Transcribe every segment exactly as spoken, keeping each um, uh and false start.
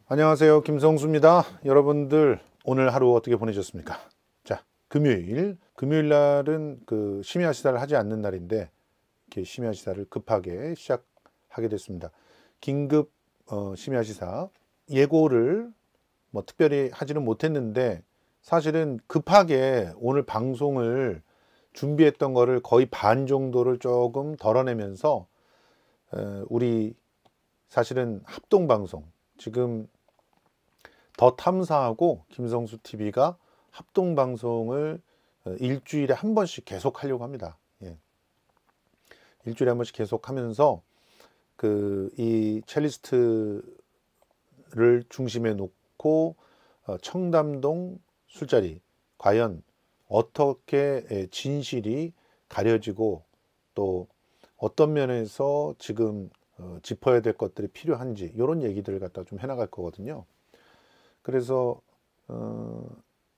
안녕하세요, 김성수입니다. 여러분들 오늘 하루 어떻게 보내셨습니까? 자, 금요일 금요일 날은 그 심야 시사를 하지 않는 날인데 이렇게 심야 시사를 급하게 시작하게 됐습니다. 긴급 어, 심야 시사 예고를 뭐 특별히 하지는 못했는데 사실은 급하게 오늘 방송을 준비했던 거를 거의 반 정도를 조금 덜어내면서 어, 우리 사실은 합동 방송 지금 더 탐사하고 김성수 티비가 합동 방송을 일주일에 한 번씩 계속 하려고 합니다. 예. 일주일에 한 번씩 계속 하면서 그 이 첼리스트를 중심에 놓고 청담동 술자리 과연 어떻게 진실이 가려지고 또 어떤 면에서 지금 짚어야 될 것들이 필요한지 이런 얘기들을 갖다 좀 해나갈 거거든요. 그래서 어,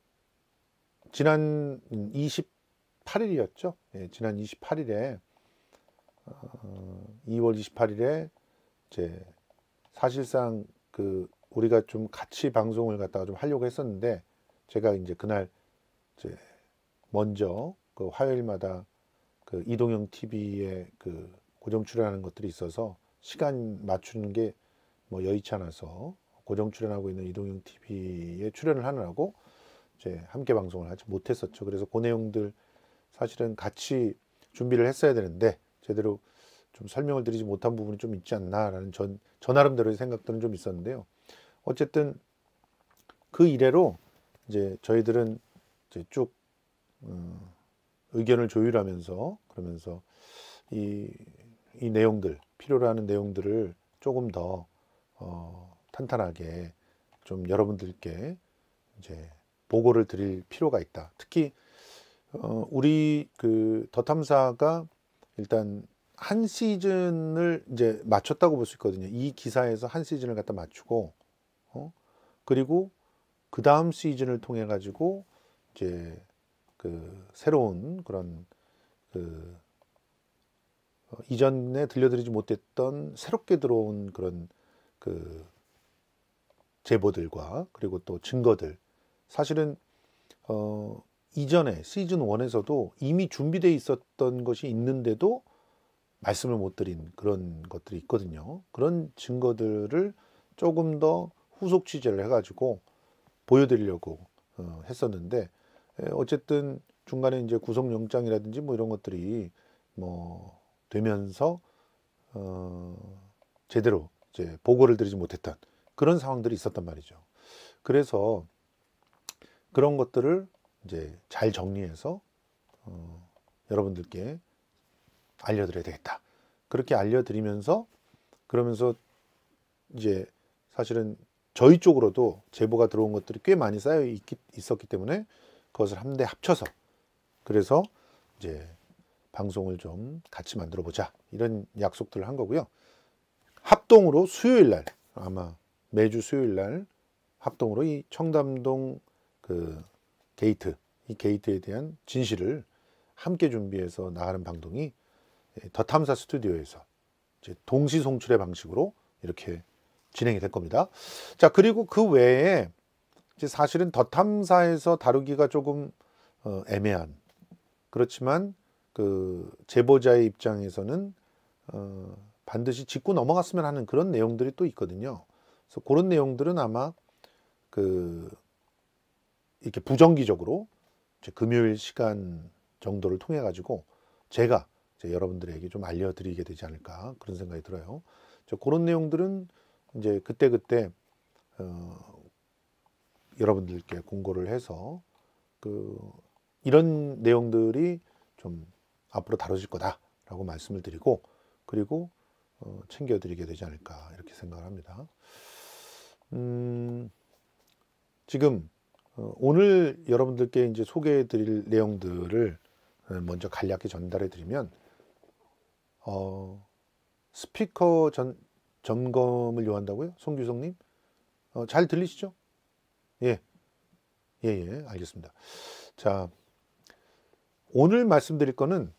지난 이십팔 일이었죠. 예, 지난 이십팔 일에 어, 이월 이십팔 일에 이제 사실상 그 우리가 좀 같이 방송을 갖다가 좀 하려고 했었는데 제가 이제 그날 이제 먼저 그 화요일마다 그 이동형 티비에 그 고정 출연하는 것들이 있어서 시간 맞추는 게 뭐 여의치 않아서 고정 출연하고 있는 이동형 티비에 출연을 하느라고 이제 함께 방송을 하지 못했었죠. 그래서 그 내용들 사실은 같이 준비를 했어야 되는데 제대로 좀 설명을 드리지 못한 부분이 좀 있지 않나라는 전, 저 나름대로의 생각들은 좀 있었는데요. 어쨌든 그 이래로 이제 저희들은 이제 쭉 음, 의견을 조율하면서 그러면서 이, 이 내용들 필요로 하는 내용들을 조금 더 어, 탄탄하게 좀 여러분들께 이제 보고를 드릴 필요가 있다. 특히 어, 우리 그 더 탐사가 일단 한 시즌을 이제 맞췄다고 볼 수 있거든요. 이 기사에서 한 시즌을 갖다 맞추고 어? 그리고 그 다음 시즌을 통해 가지고 이제 그 새로운 그런 그 어, 이전에 들려드리지 못했던 새롭게 들어온 그런 그 제보들과 그리고 또 증거들 사실은 어, 이전에 시즌 일에서도 이미 준비되어 있었던 것이 있는데도 말씀을 못 드린 그런 것들이 있거든요. 그런 증거들을 조금 더 후속 취재를 해가지고 보여드리려고 어, 했었는데 어쨌든 중간에 이제 구속영장이라든지 뭐 이런 것들이 뭐 되면서 어, 제대로 이제 보고를 드리지 못했던 그런 상황들이 있었단 말이죠. 그래서 그런 것들을 이제 잘 정리해서 어, 여러분들께 알려드려야 되겠다. 그렇게 알려드리면서 그러면서 이제 사실은 저희 쪽으로도 제보가 들어온 것들이 꽤 많이 쌓여 있기, 있었기 때문에 그것을 한데 합쳐서 그래서 이제 방송을 좀 같이 만들어 보자 이런 약속들을 한 거고요. 합동으로 수요일 날 아마 매주 수요일 날 합동으로 이 청담동 그 게이트 이 게이트에 대한 진실을 함께 준비해서 나가는 방송이 더 탐사 스튜디오에서 이제 동시 송출의 방식으로 이렇게 진행이 될 겁니다. 자, 그리고 그 외에 이제 사실은 더 탐사에서 다루기가 조금 어, 애매한 그렇지만 그 제보자의 입장에서는 어, 반드시 짚고 넘어갔으면 하는 그런 내용들이 또 있거든요. 그래서 그런 내용들은 아마 그 이렇게 부정기적으로 이제 금요일 시간 정도를 통해 가지고 제가 이제 여러분들에게 좀 알려드리게 되지 않을까 그런 생각이 들어요. 그런 내용들은 이제 그때 그때 어, 여러분들께 공고를 해서 그 이런 내용들이 좀 앞으로 다뤄질 거다라고 말씀을 드리고 그리고 어, 챙겨드리게 되지 않을까 이렇게 생각을 합니다. 음, 지금 어, 오늘 여러분들께 이제 소개해드릴 내용들을 먼저 간략히 전달해드리면 어, 스피커 전, 점검을 요한다고요? 송규성님? 어, 잘 들리시죠? 예, 예, 예, 알겠습니다. 자, 오늘 말씀드릴 거는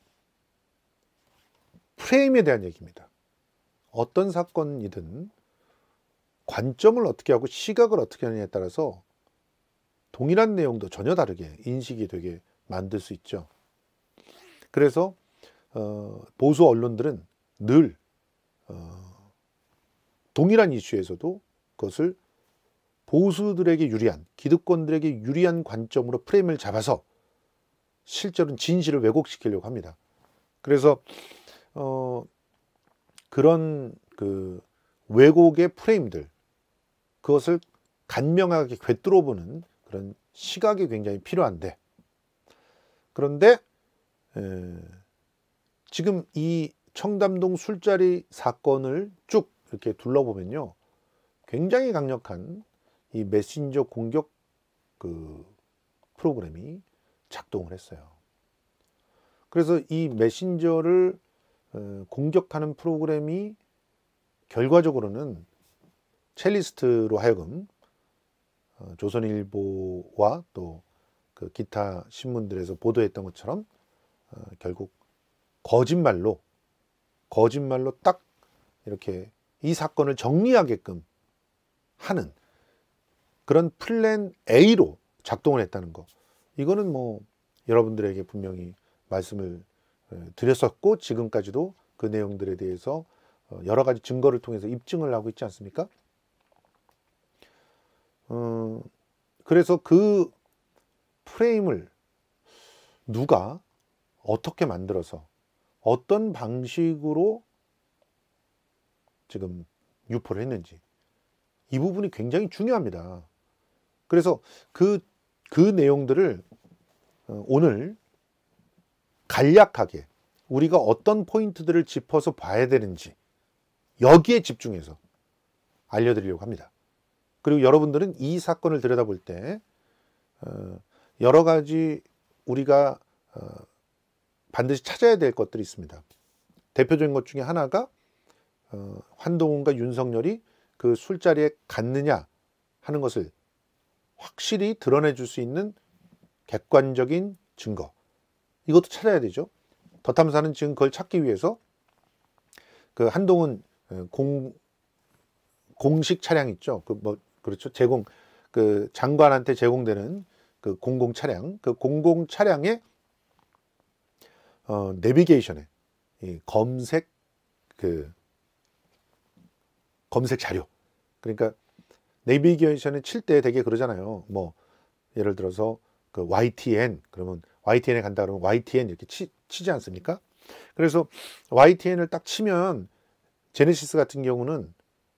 프레임에 대한 얘기입니다. 어떤 사건이든 관점을 어떻게 하고 시각을 어떻게 하느냐에 따라서 동일한 내용도 전혀 다르게 인식이 되게 만들 수 있죠. 그래서 어, 보수 언론들은 늘 어, 동일한 이슈에서도 그것을 보수들에게 유리한, 기득권들에게 유리한 관점으로 프레임을 잡아서 실제로는 진실을 왜곡시키려고 합니다. 그래서 어, 그런 그 왜곡의 프레임들, 그것을 간명하게 꿰뚫어 보는 그런 시각이 굉장히 필요한데, 그런데 에, 지금 이 청담동 술자리 사건을 쭉 이렇게 둘러보면요, 굉장히 강력한 이 메신저 공격 그 프로그램이 작동을 했어요. 그래서 이 메신저를 어, 공격하는 프로그램이 결과적으로는 첼리스트로 하여금 어, 조선일보와 또 그 기타 신문들에서 보도했던 것처럼 어, 결국 거짓말로 거짓말로 딱 이렇게 이 사건을 정리하게끔 하는 그런 플랜 A로 작동을 했다는 거, 이거는 뭐 여러분들에게 분명히 말씀을 드렸었고 지금까지도 그 내용들에 대해서 여러 가지 증거를 통해서 입증을 하고 있지 않습니까? 어, 그래서 그 프레임을 누가 어떻게 만들어서 어떤 방식으로 지금 유포를 했는지, 이 부분이 굉장히 중요합니다. 그래서 그, 그 내용들을 오늘 간략하게 우리가 어떤 포인트들을 짚어서 봐야 되는지 여기에 집중해서 알려드리려고 합니다. 그리고 여러분들은 이 사건을 들여다볼 때 여러 가지 우리가 반드시 찾아야 될 것들이 있습니다. 대표적인 것 중에 하나가 한동훈과 윤석열이 그 술자리에 갔느냐 하는 것을 확실히 드러내 줄 수 있는 객관적인 증거, 이것도 찾아야 되죠. 더 탐사는 지금 그걸 찾기 위해서 그 한동훈 공, 공식 차량 있죠. 그 뭐 그렇죠. 제공 그 장관한테 제공되는 그 공공 차량, 그 공공 차량의 어, 내비게이션에 이 검색 그 검색 자료. 그러니까 내비게이션을 칠 때 되게 그러잖아요. 뭐 예를 들어서 그 와이티엔 그러면 와이티엔에 간다 그러면 와이티엔 이렇게 치, 치지 않습니까? 그래서 와이티엔을 딱 치면 제네시스 같은 경우는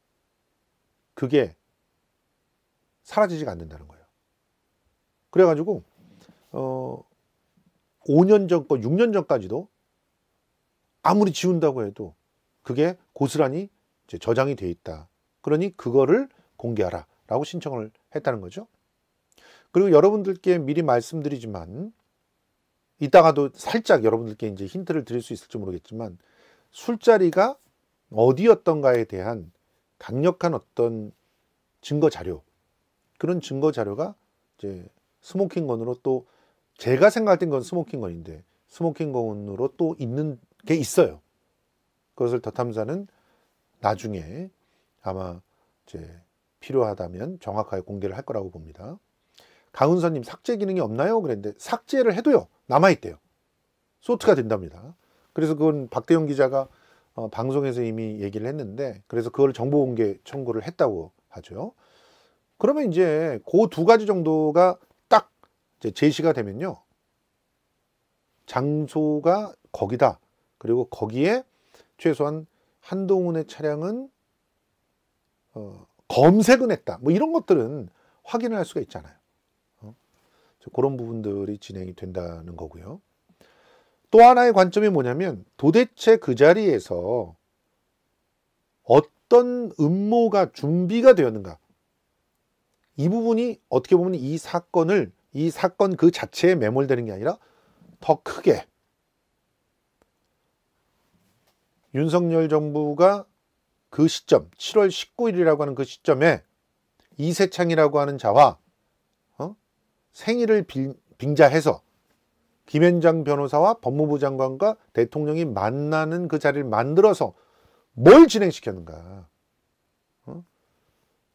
그게 사라지지가 않는다는 거예요. 그래가지고 어, 오 년 전 거, 육 년 전까지도 아무리 지운다고 해도 그게 고스란히 이제 저장이 돼 있다. 그러니 그거를 공개하라 라고 신청을 했다는 거죠. 그리고 여러분들께 미리 말씀드리지만, 이따가도 살짝 여러분들께 이제 힌트를 드릴 수 있을지 모르겠지만, 술자리가 어디였던가에 대한 강력한 어떤 증거 자료, 그런 증거 자료가 이제 스모킹건으로, 또 제가 생각할 땐 건 스모킹건인데 스모킹건으로 또 있는 게 있어요. 그것을 더 탐사는 나중에 아마 이제 필요하다면 정확하게 공개를 할 거라고 봅니다. 강은서님, 삭제 기능이 없나요? 그랬는데 삭제를 해도요 남아있대요. 소트가 된답니다. 그래서 그건 박대영 기자가 어, 방송에서 이미 얘기를 했는데, 그래서 그걸 정보공개 청구를 했다고 하죠. 그러면 이제 그 두 가지 정도가 딱 이제 제시가 되면요, 장소가 거기다, 그리고 거기에 최소한 한동훈의 차량은 어, 검색은 했다, 뭐 이런 것들은 확인을 할 수가 있잖아요. 어? 그런 부분들이 진행이 된다는 거고요. 또 하나의 관점이 뭐냐면, 도대체 그 자리에서 어떤 음모가 준비가 되었는가, 이 부분이 어떻게 보면 이 사건을, 이 사건 그 자체에 매몰되는 게 아니라 더 크게 윤석열 정부가 그 시점, 칠월 십구일이라고 하는 그 시점에 이세창이라고 하는 자와 어? 생일을 빙, 빙자해서 김현장 변호사와 법무부 장관과 대통령이 만나는 그 자리를 만들어서 뭘 진행시켰는가. 어?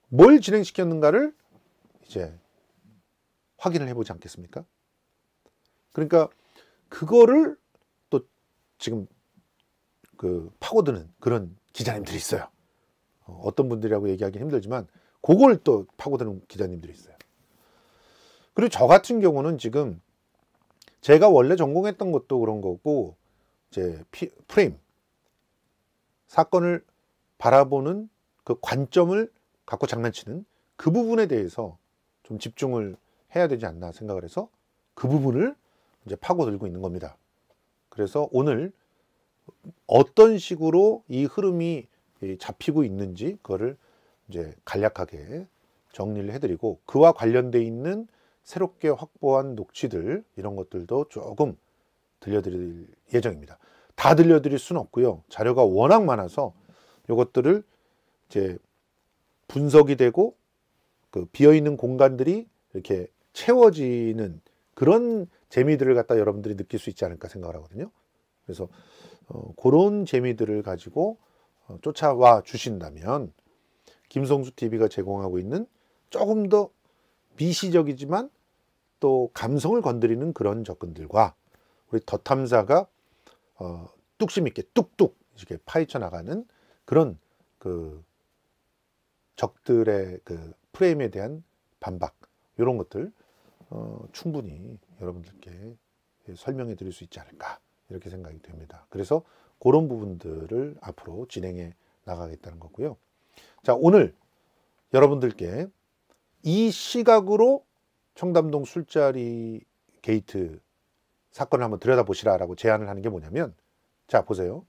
뭘 진행시켰는가를 이제 확인을 해보지 않겠습니까? 그러니까 그거를 또 지금 그 파고드는 그런 기자님들이 있어요. 어떤 분들이라고 얘기하기 힘들지만 그걸 또 파고드는 기자님들이 있어요. 그리고 저 같은 경우는 지금 제가 원래 전공했던 것도 그런 거고, 이제 피, 프레임, 사건을 바라보는 그 관점을 갖고 장난치는 그 부분에 대해서 좀 집중을 해야 되지 않나 생각을 해서 그 부분을 이제 파고들고 있는 겁니다. 그래서 오늘 어떤 식으로 이 흐름이 잡히고 있는지 그거를 이제 간략하게 정리를 해드리고, 그와 관련돼 있는 새롭게 확보한 녹취들 이런 것들도 조금 들려드릴 예정입니다. 다 들려드릴 수는 없고요. 자료가 워낙 많아서 이것들을 이제 분석이 되고 그 비어있는 공간들이 이렇게 채워지는 그런 재미들을 갖다 여러분들이 느낄 수 있지 않을까 생각을 하거든요. 그래서 어, 그런 재미들을 가지고 어, 쫓아와 주신다면 김성수 티비가 제공하고 있는 조금 더 미시적이지만 또 감성을 건드리는 그런 접근들과 우리 더 탐사가 어, 뚝심 있게 뚝뚝 이렇게 파헤쳐 나가는 그런 그 적들의 그 프레임에 대한 반박, 이런 것들 어, 충분히 여러분들께 설명해 드릴 수 있지 않을까 이렇게 생각이 됩니다. 그래서 그런 부분들을 앞으로 진행해 나가겠다는 거고요. 자, 오늘 여러분들께 이 시각으로 청담동 술자리 게이트 사건을 한번 들여다보시라라고 제안을 하는 게 뭐냐면, 자 보세요.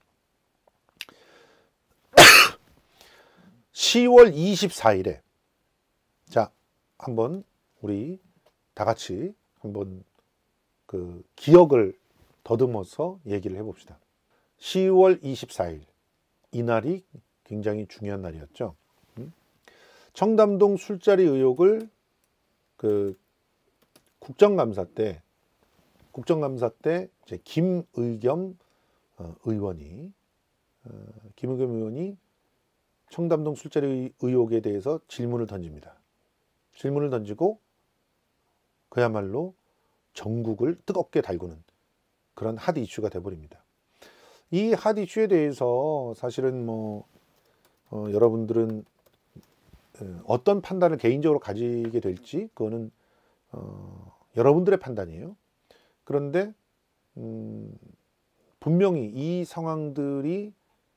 시월 이십사일에 자 한번 우리 다 같이 한번 그 기억을 더듬어서 얘기를 해봅시다. 시월 이십사일 이날이 굉장히 중요한 날이었죠. 청담동 술자리 의혹을 그 국정감사 때 국정감사 때 이제 김의겸 어, 의원이 어, 김의겸 의원이 청담동 술자리 의혹에 대해서 질문을 던집니다. 질문을 던지고 그야말로 전국을 뜨겁게 달구는 그런 핫 이슈가 돼버립니다. 이 핫 이슈에 대해서 사실은 뭐 어, 여러분들은 어떤 판단을 개인적으로 가지게 될지 그거는 어, 여러분들의 판단이에요. 그런데 음, 분명히 이 상황들이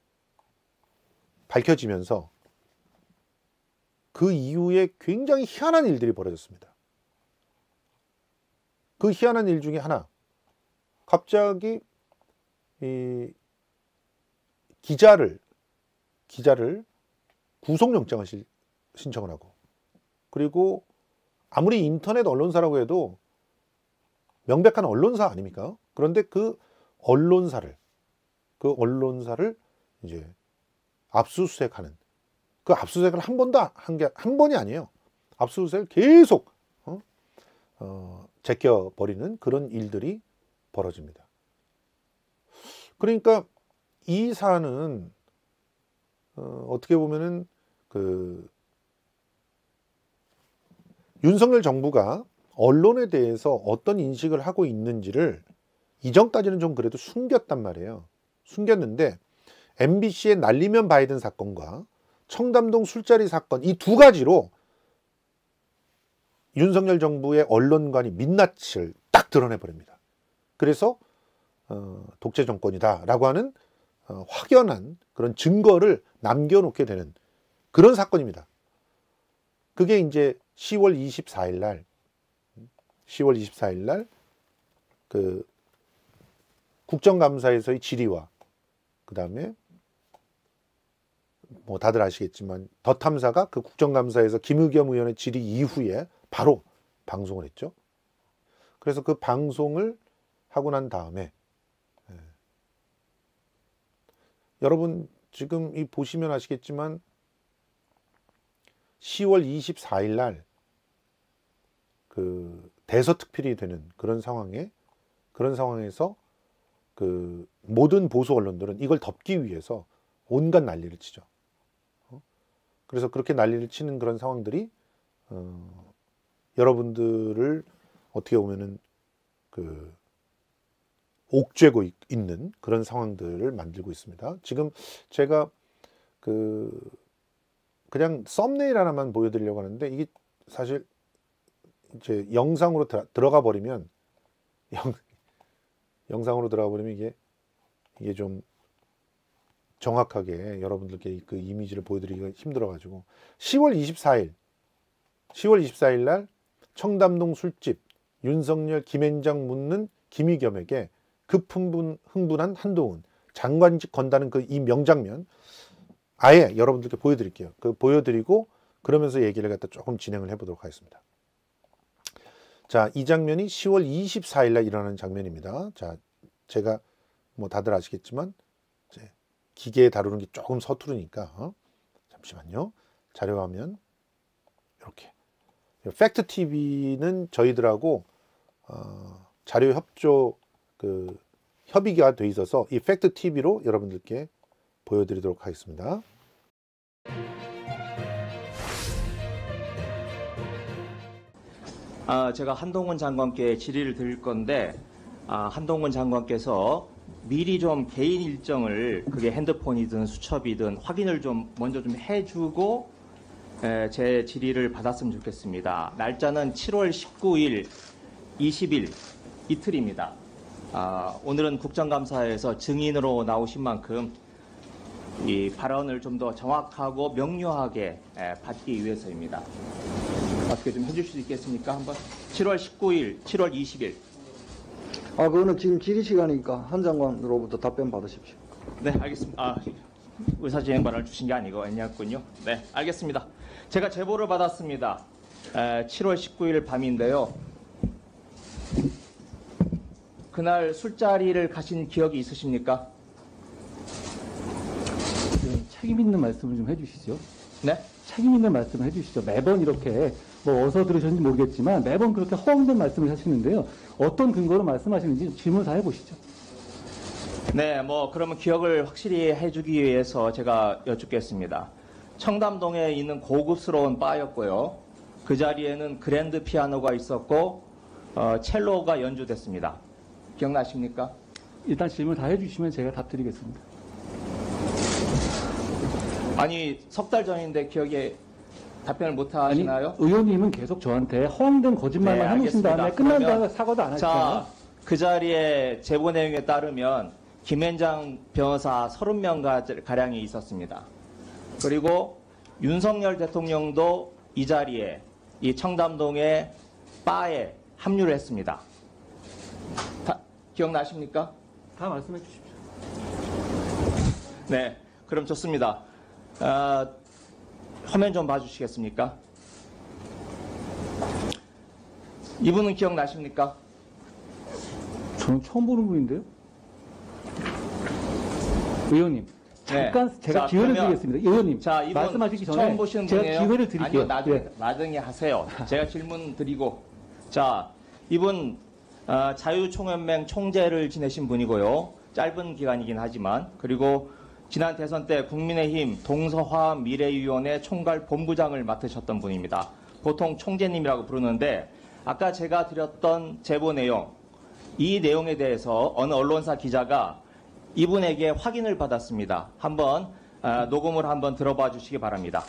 밝혀지면서 그 이후에 굉장히 희한한 일들이 벌어졌습니다. 그 희한한 일 중에 하나, 갑자기 이 기자를 기자를 구속영장을 실, 신청을 하고, 그리고 아무리 인터넷 언론사라고 해도 명백한 언론사 아닙니까? 그런데 그 언론사를 그 언론사를 이제 압수수색하는, 그 압수수색을 한 번도 한 게 한 번이 아니에요. 압수수색을 계속 어? 어, 제껴버리는 그런 일들이 벌어집니다. 그러니까 이 사안은 어, 어떻게 보면은 그 윤석열 정부가 언론에 대해서 어떤 인식을 하고 있는지를 이전까지는 좀 그래도 숨겼단 말이에요. 숨겼는데 엠비씨의 날리면 바이든 사건과 청담동 술자리 사건, 이 두 가지로 윤석열 정부의 언론관이 민낯을 딱 드러내버립니다. 그래서 어, 독재 정권이다라고 하는 어, 확연한 그런 증거를 남겨놓게 되는 그런 사건입니다. 그게 이제 시월 이십사일 날 시월 이십사일 날 그 국정감사에서의 질의와 그 다음에 뭐 다들 아시겠지만 더 탐사가 그 국정감사에서 김의겸 의원의 질의 이후에 바로 방송을 했죠. 그래서 그 방송을 하고 난 다음에 예. 여러분 지금 이 보시면 아시겠지만 시월 이십사일 날 그 대서특필이 되는 그런 상황에 그런 상황에서 그 모든 보수 언론들은 이걸 덮기 위해서 온갖 난리를 치죠. 그래서 그렇게 난리를 치는 그런 상황들이 어, 여러분들을 어떻게 보면은 그 옥죄고 있, 있는 그런 상황들을 만들고 있습니다. 지금 제가 그 그냥 썸네일 하나만 보여드리려고 하는데 이게 사실 이제 영상으로 들, 들어가 버리면 영, 영상으로 들어가 버리면 이게 이게 좀 정확하게 여러분들께 그 이미지를 보여드리기가 힘들어가지고 시월 이십사일 시월 이십사일 날 청담동 술집 윤석열 김앤장 묻는 김의겸에게 급흥분 흥분한 한동훈 장관직 건다는 그 이 명장면 아예 여러분들께 보여드릴게요. 그 보여드리고 그러면서 얘기를 갖다 조금 진행을 해보도록 하겠습니다. 자, 이 장면이 시월 이십사일 날 일어나는 장면입니다. 자, 제가 뭐 다들 아시겠지만 이제 기계 다루는 게 조금 서투르니까 어? 잠시만요. 자료화면 이렇게 팩트티비는 저희들하고 어, 자료 협조 그 협의가 돼 있어서 이 팩트티비로 여러분들께 보여드리도록 하겠습니다. 아, 제가 한동훈 장관께 질의를 드릴 건데 아, 한동훈 장관께서 미리 좀 개인 일정을 그게 핸드폰이든 수첩이든 확인을 좀 먼저 좀 해주고 에, 제 질의를 받았으면 좋겠습니다. 날짜는 칠월 십구일, 이십일 이틀입니다. 아, 오늘은 국정감사에서 증인으로 나오신 만큼 이 발언을 좀 더 정확하고 명료하게 에, 받기 위해서입니다. 어떻게 좀 해줄 수 있겠습니까? 한번 칠월 십구일, 칠월 이십일. 아, 그거는 지금 질의 시간이니까 한 장관으로부터 답변 받으십시오. 네, 알겠습니다. 아, 의사진행반을 주신 게 아니고 아니었군요. 네, 알겠습니다. 제가 제보를 받았습니다. 에, 칠월 십구일 밤인데요. 그날 술자리를 가신 기억이 있으십니까? 책임 있는 말씀을 좀 해주시죠. 네? 책임 있는 말씀을 해주시죠. 매번 이렇게 뭐 어디서 들으셨는지 모르겠지만 매번 그렇게 허황된 말씀을 하시는데요. 어떤 근거로 말씀하시는지 질문 다 해보시죠. 네, 뭐 그러면 기억을 확실히 해주기 위해서 제가 여쭙겠습니다. 청담동에 있는 고급스러운 바였고요. 그 자리에는 그랜드 피아노가 있었고 어, 첼로가 연주됐습니다. 기억나십니까? 일단 질문 다 해주시면 제가 답 드리겠습니다. 아니, 석 달 전인데 기억에 답변을 못 하시나요? 아니, 의원님은 계속 저한테 허황된 거짓말만 네, 해놓으신 다음에 끝난 그러면, 다음에 사과도 안 하시잖아요. 자, 그 자리에 제보 내용에 따르면 김앤장 변호사 서른 명 가량이 있었습니다. 그리고 윤석열 대통령도 이 자리에 이 청담동의 바에 합류를 했습니다. 다, 기억나십니까? 다 말씀해 주십시오. 네, 그럼 좋습니다. 어, 화면 좀 봐주시겠습니까? 이분은 기억나십니까? 저는 처음 보는 분인데요. 의원님, 잠깐 네. 제가 자, 기회를 그러면, 드리겠습니다. 의원님, 자, 이분 말씀하시기 전에 처음 보시는 제가 분이에요? 기회를 드릴게요. 아니요, 나중에, 예. 나중에 하세요. 제가 질문 드리고. 자, 이분 어, 자유총연맹 총재를 지내신 분이고요. 짧은 기간이긴 하지만. 그리고 지난 대선 때 국민의힘 동서화 미래위원회 총괄 본부장을 맡으셨던 분입니다. 보통 총재님이라고 부르는데 아까 제가 드렸던 제보 내용, 이 내용에 대해서 어느 언론사 기자가 이분에게 확인을 받았습니다. 한번 어, 녹음을 한번 들어봐 주시기 바랍니다.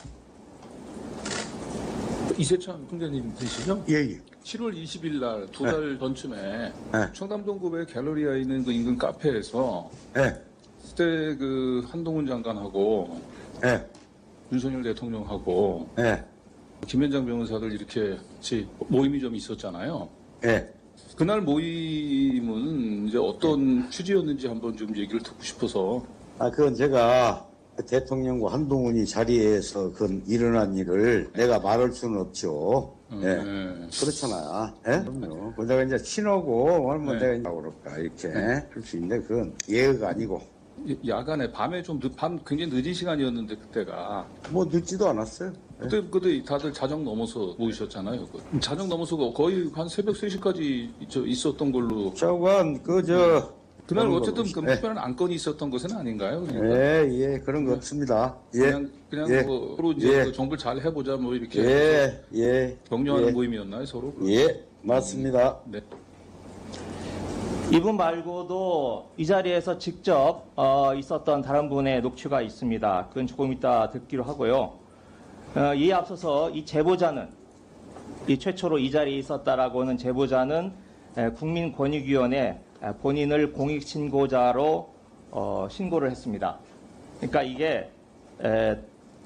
이세찬 총재님 되시죠? 예, 예. 칠월 이십일 날 두 달 전쯤에 네. 청담동구의 갤러리아에 있는 그 인근 카페에서 예, 그때 그 한동훈 장관하고 예, 윤석열 대통령하고 예, 김앤장 변호사들 이렇게 같이 모임이 좀 있었잖아요. 예. 그날 모임은 이제 어떤 취지였는지 한번 좀 얘기를 듣고 싶어서. 아, 그건 제가 대통령과 한동훈이 자리에서 그 일어난 일을 내가 말할 수는 없죠. 예. 네. 그렇잖아. 예? 그럼요. 그 내가 이제 친하고, 얼마 네. 내가 이제 그럴까, 이렇게. 할 수 있는데, 그건 예의가 아니고. 야간에 밤에 좀 늦, 밤 굉장히 늦은 시간이었는데 그때가 뭐 늦지도 않았어요. 그때 그때 다들 자정 넘어서 모이셨잖아요. 그 자정 넘어서 거의 한 새벽 세 시까지 저 있었던 걸로. 저건, 그, 저, 그날 그런 어쨌든 걸로. 그 예. 특별한 안건이 있었던 것은 아닌가요? 그러니까 예, 예, 그런 것 같습니다. 예, 그냥 그냥 예. 뭐 서로 이제 예. 그 정부를 잘 해보자 뭐 이렇게 예, 예. 격려하는 예. 모임이었나요 서로? 예, 맞습니다. 네. 이분 말고도 이 자리에서 직접 어, 있었던 다른 분의 녹취가 있습니다. 그건 조금 이따 듣기로 하고요. 어, 이에 앞서서 이 제보자는 이 최초로 이 자리에 있었다라고 하는 제보자는 에, 국민권익위원회 에, 본인을 공익신고자로 어, 신고를 했습니다. 그러니까 이게 에,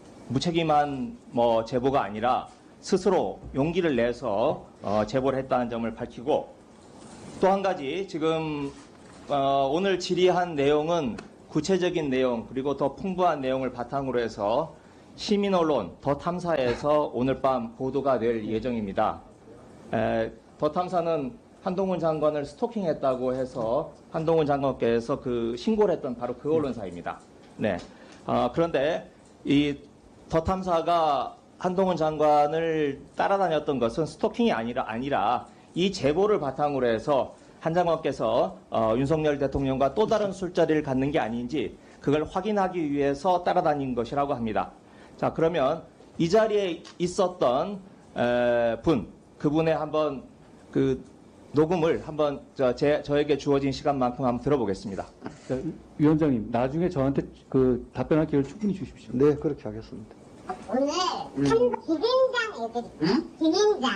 무책임한 뭐 제보가 아니라 스스로 용기를 내서 어, 제보를 했다는 점을 밝히고, 또 한 가지 지금 어, 오늘 질의한 내용은 구체적인 내용 그리고 더 풍부한 내용을 바탕으로 해서 시민 언론 더 탐사에서 오늘 밤 보도가 될 예정입니다. 에, 더 탐사는 한동훈 장관을 스토킹했다고 해서 한동훈 장관께서 그 신고를 했던 바로 그 언론사입니다. 네. 어, 그런데 이 더 탐사가 한동훈 장관을 따라다녔던 것은 스토킹이 아니라 아니라 이 제보를 바탕으로 해서 한 장관께서 어, 윤석열 대통령과 또 다른 술자리를 갖는 게 아닌지 그걸 확인하기 위해서 따라다닌 것이라고 합니다. 자, 그러면 이 자리에 있었던 에, 분, 그분의 한번 그 녹음을 한번 저, 제, 저에게 주어진 시간만큼 한번 들어보겠습니다. 자, 위원장님, 나중에 저한테 그 답변할 기회를 충분히 주십시오. 네, 그렇게 하겠습니다. 오늘 한 김앤장 애들이 김앤장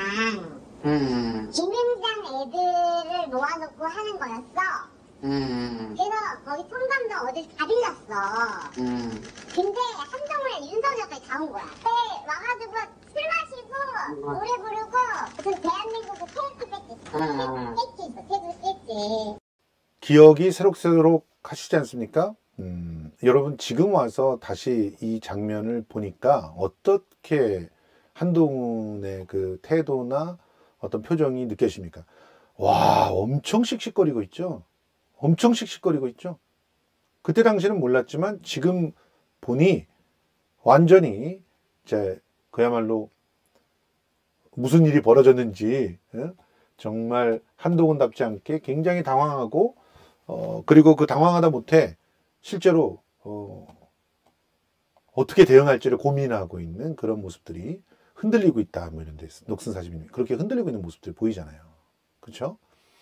음, 김앤장 애들을 모아놓고 하는 거였어. 음, 그래서 거기 통감도 어딜 다 빌렸어. 음. 근데 한동훈에 윤석열까지 다 온 거야. 그때 와가지고 술 마시고 노래 부르고 무슨 대한민국을 태극기 뺐지. 뺐지. 태극기 뺐지. 기억이 새록새록 하시지 않습니까? 음, 여러분 지금 와서 다시 이 장면을 보니까 어떻게 한동훈의 그 태도나 어떤 표정이 느껴집니까? 와, 엄청 씩씩거리고 있죠. 엄청 씩씩거리고 있죠. 그때 당시는 몰랐지만 지금 보니 완전히 이제 그야말로 무슨 일이 벌어졌는지 예? 정말 한동훈답지 않게 굉장히 당황하고 어, 그리고 그 당황하다 못해 실제로 어, 어떻게 대응할지를 고민하고 있는 그런 모습들이 흔들리고 있다. 뭐 이런 데 녹슨 사진이 그렇게 흔들리고 있는 모습들이 보이잖아요. 그렇죠?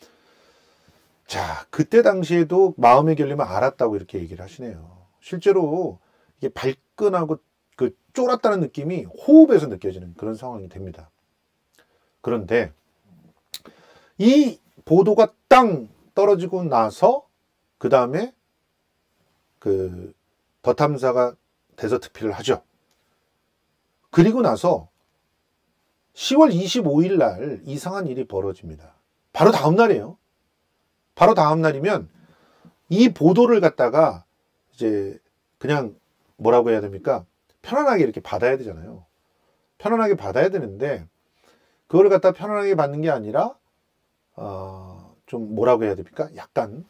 자, 그때 당시에도 마음의 결림을 알았다고 이렇게 얘기를 하시네요. 실제로 이게 발끈하고 그 쫄았다는 느낌이 호흡에서 느껴지는 그런 상황이 됩니다. 그런데 이 보도가 땅 떨어지고 나서 그 다음에 그 더 탐사가 대서특필을 하죠. 그리고 나서 시월 이십오일 날 이상한 일이 벌어집니다. 바로 다음 날이에요. 바로 다음 날이면 이 보도를 갖다가 이제 그냥 뭐라고 해야 됩니까? 편안하게 이렇게 받아야 되잖아요. 편안하게 받아야 되는데 그걸 갖다 편안하게 받는 게 아니라 어, 좀 뭐라고 해야 됩니까? 약간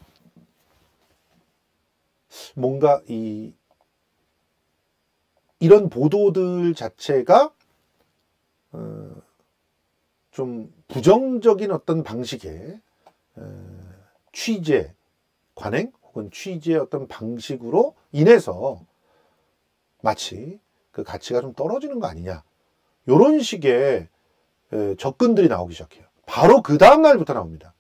뭔가 이 이런 보도들 자체가 어, 좀 부정적인 어떤 방식의 어, 취재, 관행 혹은 취재의 어떤 방식으로 인해서 마치 그 가치가 좀 떨어지는 거 아니냐 이런 식의 에, 접근들이 나오기 시작해요. 바로 그 다음 날부터 나옵니다.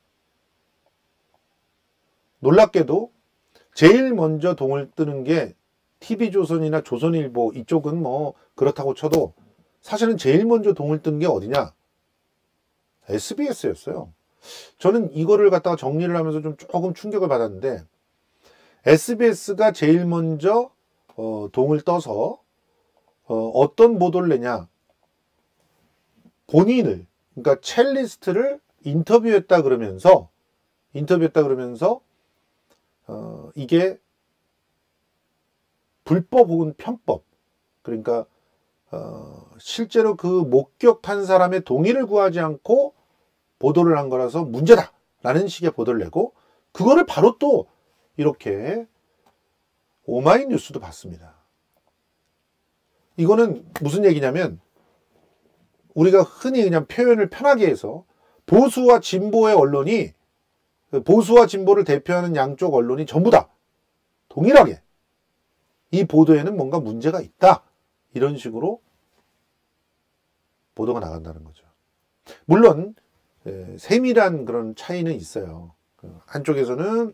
놀랍게도 제일 먼저 동을 뜨는 게 티비조선이나 조선일보 이쪽은 뭐 그렇다고 쳐도 사실은 제일 먼저 동을 뜬 게 어디냐? 에스비에스였어요. 저는 이거를 갖다가 정리를 하면서 좀 조금 충격을 받았는데 에스비에스가 제일 먼저 어, 동을 떠서 어, 어떤 보도를 내냐? 본인을 그러니까 첼리스트를 인터뷰했다 그러면서 인터뷰했다 그러면서 어, 이게 불법 혹은 편법 그러니까 어, 실제로 그 목격한 사람의 동의를 구하지 않고 보도를 한 거라서 문제다 라는 식의 보도를 내고 그거를 바로 또 이렇게 오마이뉴스도 봤습니다. 이거는 무슨 얘기냐면 우리가 흔히 그냥 표현을 편하게 해서 보수와 진보의 언론이 보수와 진보를 대표하는 양쪽 언론이 전부 다 동일하게 이 보도에는 뭔가 문제가 있다. 이런 식으로 보도가 나간다는 거죠. 물론 세밀한 그런 차이는 있어요. 한쪽에서는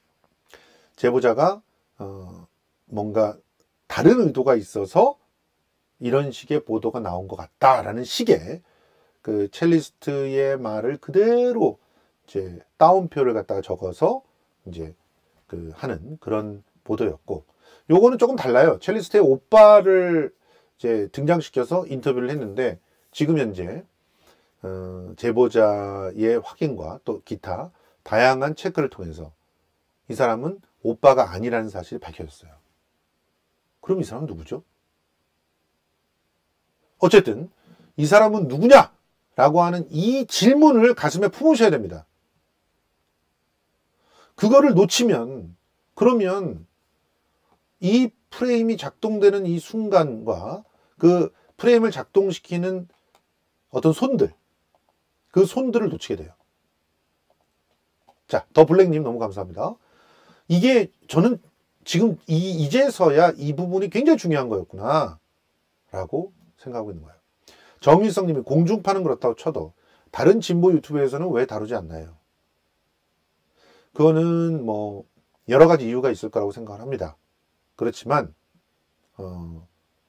제보자가 뭔가 다른 의도가 있어서 이런 식의 보도가 나온 것 같다라는 식의 그 첼리스트의 말을 그대로 이제 따옴표를 갖다가 적어서 이제 그 하는 그런 보도였고, 요거는 조금 달라요. 첼리스트의 오빠를 이제 등장시켜서 인터뷰를 했는데, 지금 현재 어, 제보자의 확인과 또 기타 다양한 체크를 통해서 이 사람은 오빠가 아니라는 사실이 밝혀졌어요. 그럼 이 사람은 누구죠? 어쨌든 이 사람은 누구냐? 라고 하는 이 질문을 가슴에 품으셔야 됩니다. 그거를 놓치면, 그러면 이 프레임이 작동되는 이 순간과 그 프레임을 작동시키는 어떤 손들, 그 손들을 놓치게 돼요. 자, 더 블랙님 너무 감사합니다. 이게 저는 지금 이, 이제서야 이 부분이 굉장히 중요한 거였구나 라고 생각하고 있는 거예요. 정일성님이 공중파는 그렇다고 쳐도 다른 진보 유튜브에서는 왜 다루지 않나요? 그거는 뭐 여러 가지 이유가 있을 거라고 생각을 합니다. 그렇지만 어,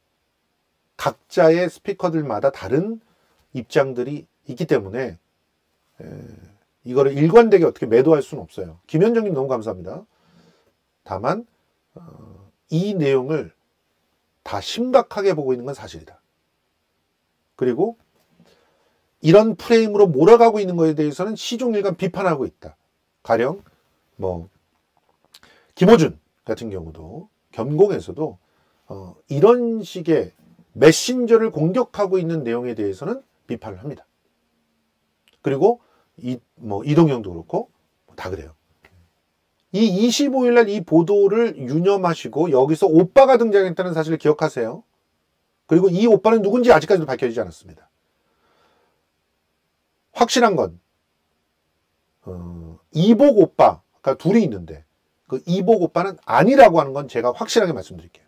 각자의 스피커들마다 다른 입장들이 있기 때문에 에, 이거를 일관되게 어떻게 매도할 수는 없어요. 김현정님 너무 감사합니다. 다만 어, 이 내용을 다 심각하게 보고 있는 건 사실이다. 그리고 이런 프레임으로 몰아가고 있는 것에 대해서는 시종일관 비판하고 있다. 가령 뭐 김어준 같은 경우도 겸공에서도 어, 이런 식의 메신저를 공격하고 있는 내용에 대해서는 비판을 합니다. 그리고 이, 뭐 이동영도 그렇고 다 그래요. 이 이십오일 날 이 보도를 유념하시고 여기서 오빠가 등장했다는 사실을 기억하세요. 그리고 이 오빠는 누군지 아직까지도 밝혀지지 않았습니다. 확실한 건 어, 이복 오빠가 둘이 있는데 그 이복 오빠는 아니라고 하는 건 제가 확실하게 말씀드릴게요.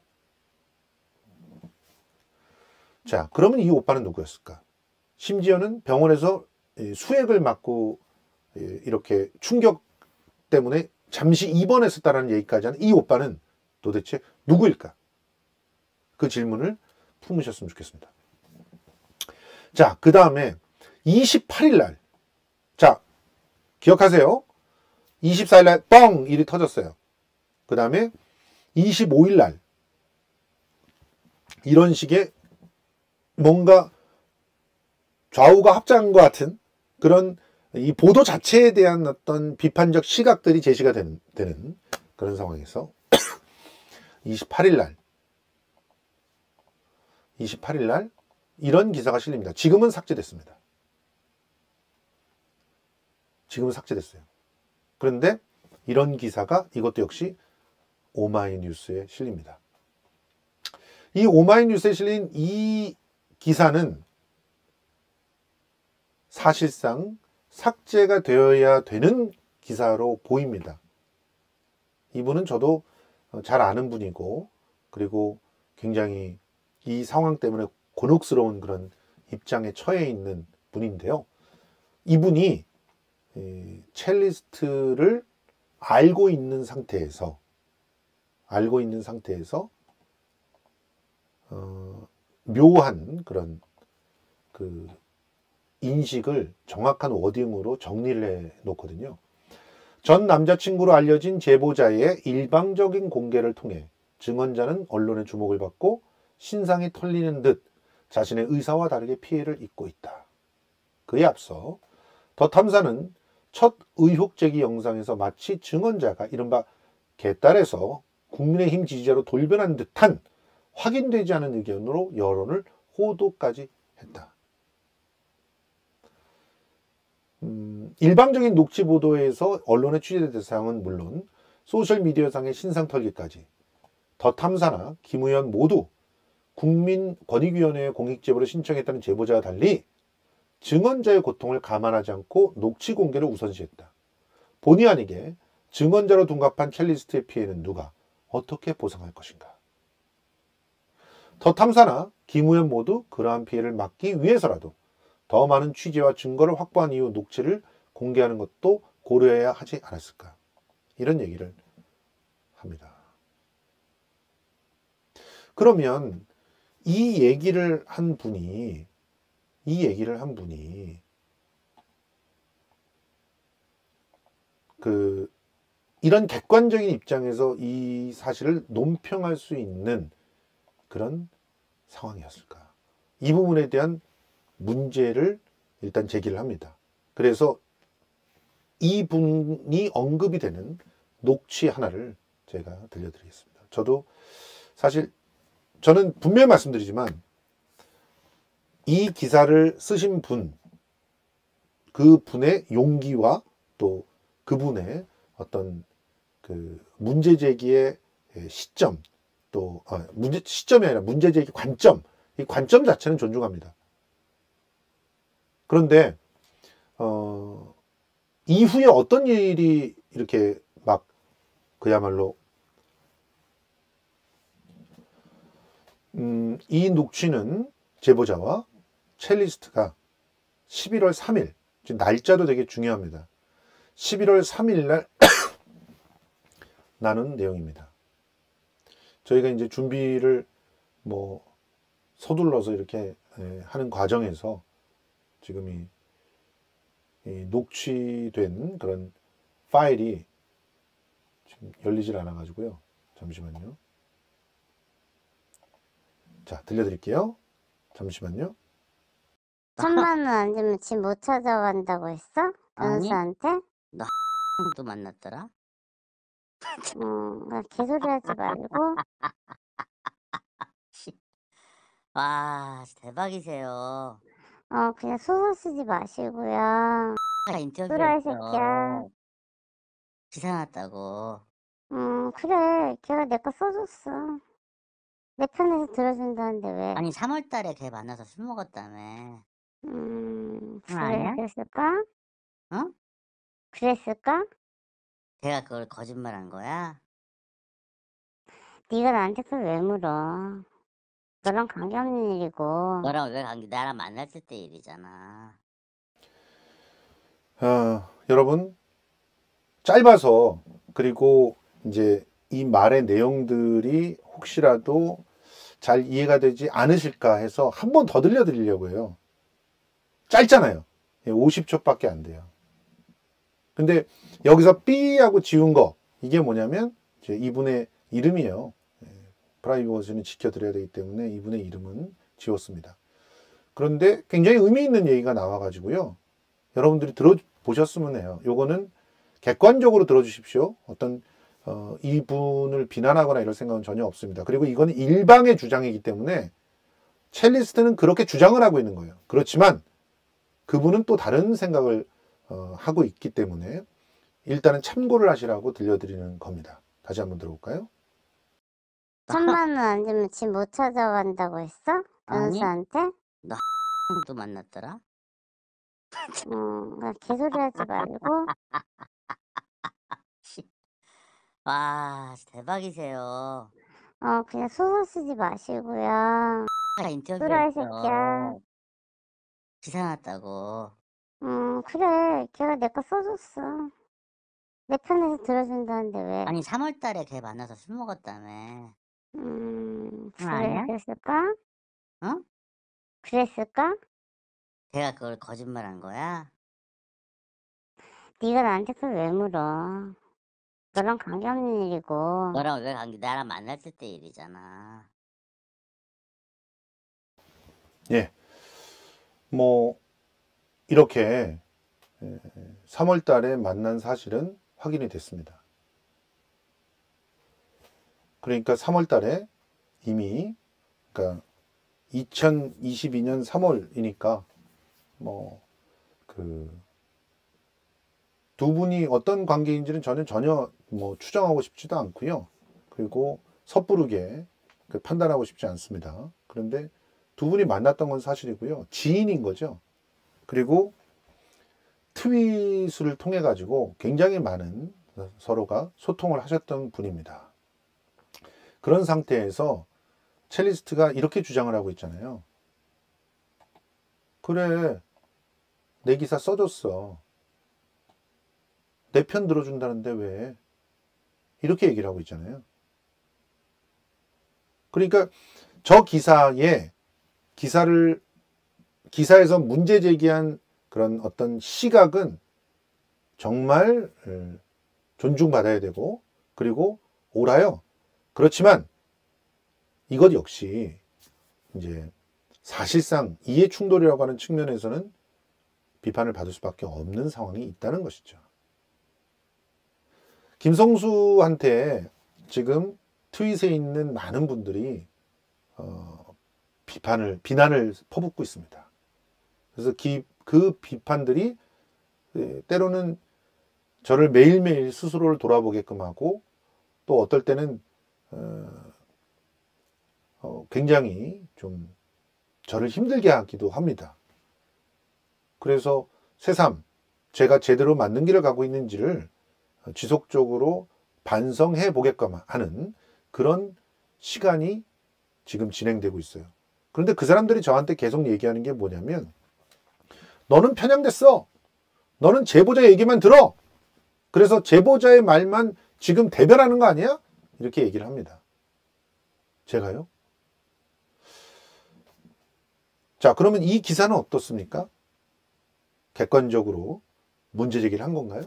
자, 그러면 이 오빠는 누구였을까? 심지어는 병원에서 수액을 맞고 이렇게 충격 때문에 잠시 입원했었다는 얘기까지 하는 이 오빠는 도대체 누구일까? 그 질문을 품으셨으면 좋겠습니다. 자, 그 다음에 이십팔일 날, 자, 기억하세요. 이십사일 날 뻥! 일이 터졌어요. 그 다음에 이십오일 날 이런 식의 뭔가 좌우가 합작한 것 같은 그런 이 보도 자체에 대한 어떤 비판적 시각들이 제시가 되는, 되는 그런 상황에서 이십팔일 날 이십팔일 날 이런 기사가 실립니다. 지금은 삭제됐습니다. 지금은 삭제됐어요. 그런데 이런 기사가 이것도 역시 오마이뉴스에 실립니다. 이 오마이뉴스에 실린 이 기사는 사실상 삭제가 되어야 되는 기사로 보입니다. 이분은 저도 잘 아는 분이고, 그리고 굉장히 이 상황 때문에 곤혹스러운 그런 입장에 처해 있는 분인데요. 이분이 첼리스트를 알고 있는 상태에서 알고 있는 상태에서 어, 묘한 그런 그 인식을 정확한 워딩으로 정리를 해 놓거든요. 전 남자친구로 알려진 제보자의 일방적인 공개를 통해 증언자는 언론의 주목을 받고 신상이 털리는 듯 자신의 의사와 다르게 피해를 입고 있다. 그에 앞서 더 탐사는 첫 의혹 제기 영상에서 마치 증언자가 이른바 개딸에서 국민의힘 지지자로 돌변한 듯한 확인되지 않은 의견으로 여론을 호도까지 했다. 음, 일방적인 녹취 보도에서 언론의 취재 대상은 물론 소셜미디어상의 신상 털기까지 더 탐사나 김 의원 모두 국민권익위원회에 공익제보를 신청했다는 제보자와 달리 증언자의 고통을 감안하지 않고 녹취 공개를 우선시했다. 본의 아니게 증언자로 둔갑한 첼리스트의 피해는 누가 어떻게 보상할 것인가? 더 탐사나 김우현 모두 그러한 피해를 막기 위해서라도 더 많은 취재와 증거를 확보한 이후 녹취를 공개하는 것도 고려해야 하지 않았을까? 이런 얘기를 합니다. 그러면 이 얘기를 한 분이 이 얘기를 한 분이 그 이런 객관적인 입장에서 이 사실을 논평할 수 있는 그런 상황이었을까? 이 부분에 대한 문제를 일단 제기를 합니다. 그래서 이 분이 언급이 되는 녹취 하나를 제가 들려드리겠습니다. 저도 사실 저는 분명히 말씀드리지만 이 기사를 쓰신 분, 그 분의 용기와 또 그분의 어떤 그 문제 제기의 시점, 또 아, 문제 시점이 아니라 문제 제기 관점, 이 관점 자체는 존중합니다. 그런데 어, 이후에 어떤 일이 이렇게 막 그야말로 음, 이 녹취는 제보자와 첼리스트가 십일월 삼일, 지금 날짜도 되게 중요합니다. 십일월 삼일 날 나눈 내용입니다. 저희가 이제 준비를 뭐 서둘러서 이렇게 하는 과정에서 지금 이, 이 녹취된 그런 파일이 지금 열리질 않아 가지고요. 잠시만요. 자, 들려드릴게요. 잠시만요. 천만 원 안 주면 집 못 찾아간다고 했어? 아니. 변호사한테? 또 만났더라? 어, 개소리 하지 말고. 와, 대박이세요. 어, 그냥 소설 쓰지 마시고요. 인터뷰 그래, 이 새끼야. 기사 났다고. 음, 그래. 걔가 내 거 써줬어. 내 편에서 들어준다는데 왜? 아니, 삼월 달에 걔 만나서 술 먹었다며. 음, 그건 그래, 아니야? 그랬을까? 어? 그랬을까? 걔가 그걸 거짓말한 거야? 네가 나한테 그걸 왜 물어? 너랑 관계없는 일이고. 너랑 왜 관계, 나랑 만났을 때 일이잖아. 어, 여러분 짧아서 그리고 이제 이 말의 내용들이 혹시라도 잘 이해가 되지 않으실까 해서 한 번 더 들려드리려고 해요. 짧잖아요. 오십 초밖에 안 돼요. 근데 여기서 삐하고 지운 거 이게 뭐냐면 이제 이분의 이름이에요. 프라이버시는 지켜드려야 되기 때문에 이분의 이름은 지웠습니다. 그런데 굉장히 의미 있는 얘기가 나와가지고요. 여러분들이 들어보셨으면 해요. 요거는 객관적으로 들어주십시오. 어떤 어, 이분을 비난하거나 이럴 생각은 전혀 없습니다. 그리고 이거는 일방의 주장이기 때문에 첼리스트는 그렇게 주장을 하고 있는 거예요. 그렇지만 그분은 또 다른 생각을 어, 하고 있기 때문에 일단은 참고를 하시라고 들려드리는 겁니다. 다시 한번 들어볼까요? 천만 원 안 주면 집 못 찾아간다고 했어? 아니. 변호사한테? 또 만났더라? 어, 개소리 하지 말고. 와, 대박이세요. 어, 그냥 소설 쓰지 마시고요. 인터뷰 그래, 이 새끼야. 기사 났다고. 음, 그래. 걔가 내 거 써줬어. 내 편에서 들어준다는데 왜? 아니, 삼월 달에 걔 만나서 술 먹었다며. 음, 그건 그래, 아니야? 그랬을까? 어? 그랬을까? 걔가 그걸 거짓말한 거야? 네가 나한테 그걸 왜 물어? 너랑 관계없는 일이고. 너랑 왜 관계, 나랑 만났을 때 일이잖아. 예. 뭐 이렇게 삼월 달에 만난 사실은 확인이 됐습니다. 그러니까 삼월 달에 이미 그러니까 이천이십이 년 삼월이니까 뭐 그 두 분이 어떤 관계인지는 저는 전혀 뭐 추정하고 싶지도 않고요. 그리고 섣부르게 그 판단하고 싶지 않습니다. 그런데 두 분이 만났던 건 사실이고요. 지인인 거죠. 그리고 트윗을 통해 가지고 굉장히 많은 서로가 소통을 하셨던 분입니다. 그런 상태에서 첼리스트가 이렇게 주장을 하고 있잖아요. 그래, 내 기사 써줬어. 내 편 들어준다는데 왜? 이렇게 얘기를 하고 있잖아요. 그러니까 저 기사에 기사를 기사에서 문제 제기한 그런 어떤 시각은 정말 존중받아야 되고, 그리고 옳아요. 그렇지만 이것 역시 이제 사실상 이해 충돌이라고 하는 측면에서는 비판을 받을 수밖에 없는 상황이 있다는 것이죠. 김성수한테 지금 트윗에 있는 많은 분들이 어, 비판을 비난을 퍼붓고 있습니다. 그래서 기, 그 비판들이 때로는 저를 매일매일 스스로를 돌아보게끔 하고, 또 어떨 때는 어, 어, 굉장히 좀 저를 힘들게 하기도 합니다. 그래서 새삼 제가 제대로 맞는 길을 가고 있는지를 지속적으로 반성해 보게끔 하는 그런 시간이 지금 진행되고 있어요. 그런데 그 사람들이 저한테 계속 얘기하는 게 뭐냐면, 너는 편향됐어. 너는 제보자 얘기만 들어. 그래서 제보자의 말만 지금 대변하는 거 아니야? 이렇게 얘기를 합니다. 제가요? 자, 그러면 이 기사는 어떻습니까? 객관적으로 문제 제기를 한 건가요?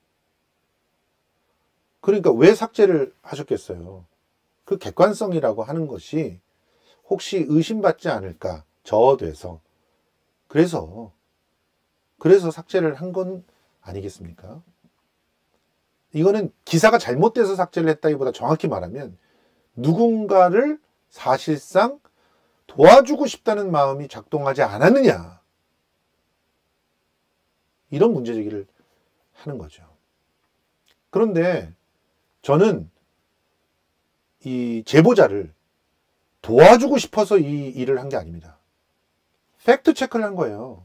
그러니까 왜 삭제를 하셨겠어요? 그 객관성이라고 하는 것이 혹시 의심받지 않을까, 저어돼서. 그래서 그래서 삭제를 한 건 아니겠습니까? 이거는 기사가 잘못돼서 삭제를 했다기보다 정확히 말하면 누군가를 사실상 도와주고 싶다는 마음이 작동하지 않았느냐, 이런 문제 제기를 하는 거죠. 그런데 저는 이 제보자를 도와주고 싶어서 이 일을 한 게 아닙니다. 팩트 체크를 한 거예요.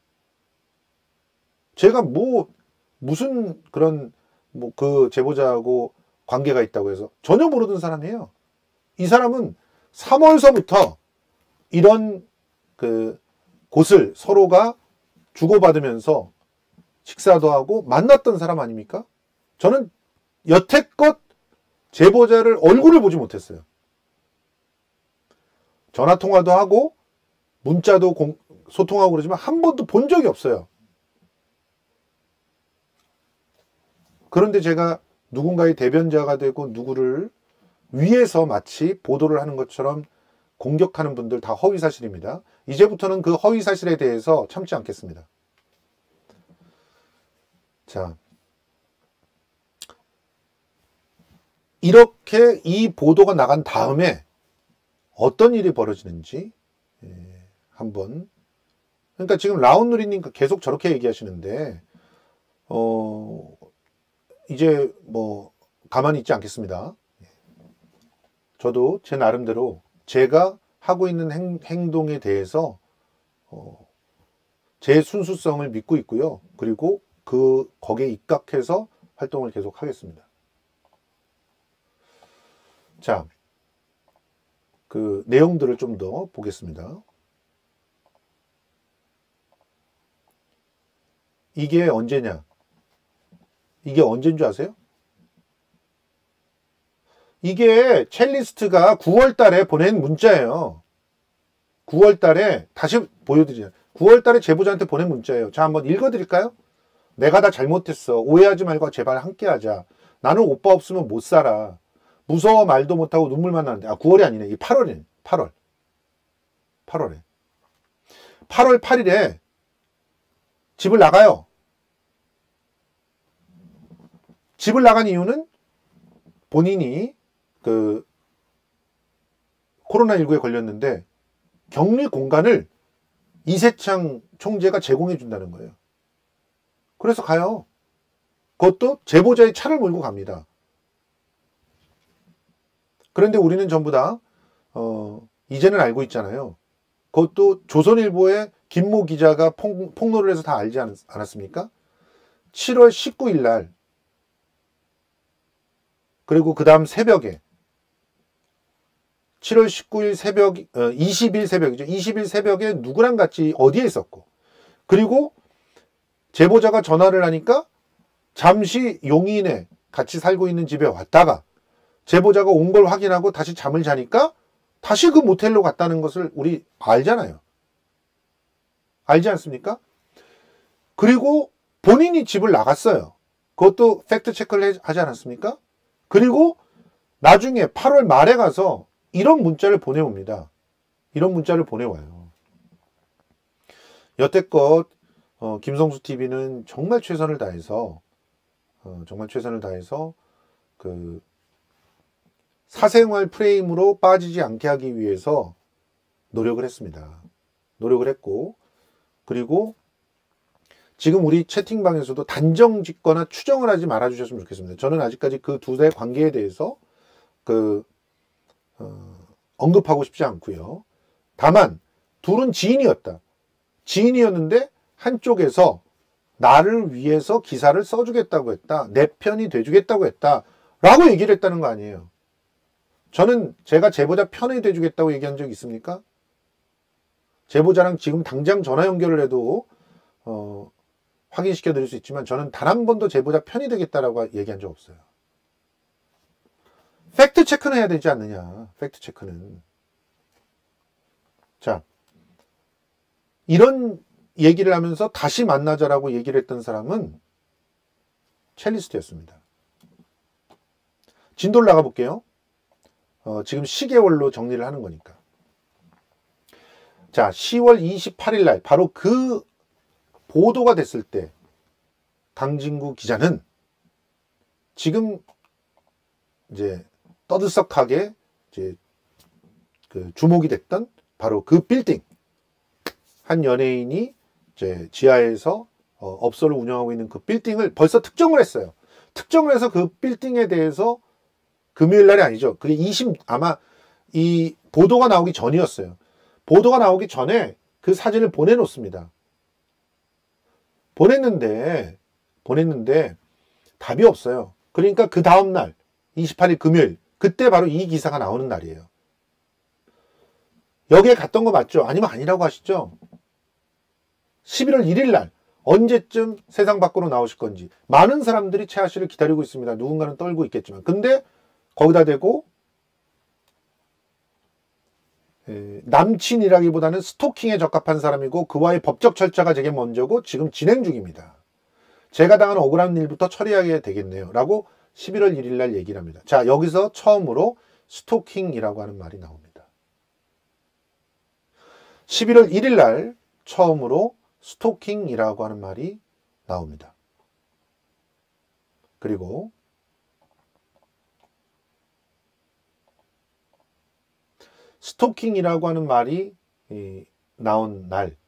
제가 뭐 무슨 그런 뭐 그 제보자하고 관계가 있다고 해서 전혀 모르던 사람이에요. 이 사람은 삼월서부터 이런 그 곳을 서로가 주고받으면서 식사도 하고 만났던 사람 아닙니까? 저는 여태껏 제보자를 얼굴을 보지 못했어요. 전화통화도 하고 문자도 공, 소통하고 그러지만 한 번도 본 적이 없어요. 그런데 제가 누군가의 대변자가 되고 누구를 위해서 마치 보도를 하는 것처럼 공격하는 분들 다 허위사실입니다. 이제부터는 그 허위사실에 대해서 참지 않겠습니다. 자, 이렇게 이 보도가 나간 다음에 어떤 일이 벌어지는지 한번, 그러니까 지금 라온누리님 계속 저렇게 얘기하시는데 어 이제 뭐 가만히 있지 않겠습니다. 저도 제 나름대로 제가 하고 있는 행, 행동에 대해서 어, 제 순수성을 믿고 있고요. 그리고 그 거기에 입각해서 활동을 계속 하겠습니다. 자, 그 내용들을 좀 더 보겠습니다. 이게 언제냐? 이게 언제인 줄 아세요? 이게 첼리스트가 구월 달에 보낸 문자예요. 구월 달에, 다시 보여드리죠. 구월 달에 제보자한테 보낸 문자예요. 자, 한번 읽어드릴까요? 내가 다 잘못했어. 오해하지 말고 제발 함께 하자. 나는 오빠 없으면 못 살아. 무서워 말도 못하고 눈물만 나는데. 아, 구월이 아니네. 이 팔월이네. 팔월. 팔월에. 팔월 팔일에 집을 나가요. 집을 나간 이유는 본인이 그 코로나십구에 걸렸는데 격리 공간을 이세창 총재가 제공해 준다는 거예요. 그래서 가요. 그것도 제보자의 차를 몰고 갑니다. 그런데 우리는 전부 다 어, 이제는 알고 있잖아요. 그것도 조선일보의 김모 기자가 폭, 폭로를 해서 다 알지 않, 않았습니까? 칠월 십구일 날, 그리고 그 다음 새벽에, 칠월 십구일 새벽, 어, 이십일 새벽이죠. 이십일 새벽에 누구랑 같이 어디에 있었고, 그리고 제보자가 전화를 하니까 잠시 용인에 같이 살고 있는 집에 왔다가 제보자가 온 걸 확인하고 다시 잠을 자니까 다시 그 모텔로 갔다는 것을 우리 알잖아요. 알지 않습니까? 그리고 본인이 집을 나갔어요. 그것도 팩트 체크를 하지 않았습니까? 그리고 나중에 팔월 말에 가서 이런 문자를 보내옵니다. 이런 문자를 보내와요. 여태껏 어, 김성수 티비는 정말 최선을 다해서 어, 정말 최선을 다해서 그 사생활 프레임으로 빠지지 않게 하기 위해서 노력을 했습니다. 노력을 했고, 그리고 지금 우리 채팅방에서도 단정 짓거나 추정을 하지 말아 주셨으면 좋겠습니다. 저는 아직까지 그 두 대 관계에 대해서 그 어, 언급하고 싶지 않고요. 다만 둘은 지인이었다. 지인이었는데 한쪽에서 나를 위해서 기사를 써주겠다고 했다. 내 편이 돼주겠다고 했다. 라고 얘기를 했다는 거 아니에요. 저는 제가 제보자 편이 돼주겠다고 얘기한 적 있습니까? 제보자랑 지금 당장 전화 연결을 해도 어, 확인시켜 드릴 수 있지만 저는 단 한 번도 제보자 편이 되겠다라고 얘기한 적 없어요. 팩트 체크는 해야 되지 않느냐. 팩트 체크는. 자, 이런 얘기를 하면서 다시 만나자라고 얘기를 했던 사람은 첼리스트였습니다. 진도를 나가볼게요. 어, 지금 시계월로 정리를 하는 거니까. 자, 시월 이십팔일 날 바로 그 보도가 됐을 때 강진구 기자는 지금 이제 떠들썩하게 이제 그 주목이 됐던 바로 그 빌딩, 한 연예인이 이제 지하에서 어, 업소를 운영하고 있는 그 빌딩을 벌써 특정을 했어요. 특정을 해서 그 빌딩에 대해서 금요일 날이 아니죠. 그게 이십 아마 이 보도가 나오기 전이었어요. 보도가 나오기 전에 그 사진을 보내놓습니다. 보냈는데 보냈는데 답이 없어요. 그러니까 그 다음 날 이십팔일 금요일, 그때 바로 이 기사가 나오는 날이에요. 여기에 갔던 거 맞죠? 아니면 아니라고 하시죠? 십일월 일일 날 언제쯤 세상 밖으로 나오실 건지 많은 사람들이 최하 씨를 기다리고 있습니다. 누군가는 떨고 있겠지만, 근데 거기다 대고 에, 남친이라기보다는 스토킹에 적합한 사람이고 그와의 법적 절차가 제게 먼저고 지금 진행 중입니다. 제가 당한 억울한 일부터 처리하게 되겠네요. 라고 십일월 일일 날 얘기를 합니다. 자, 여기서 처음으로 스토킹이라고 하는 말이 나옵니다. 십일월 일일 날 처음으로 스토킹이라고 하는 말이 나옵니다. 그리고 스토킹이라고 하는 말이 나온 날,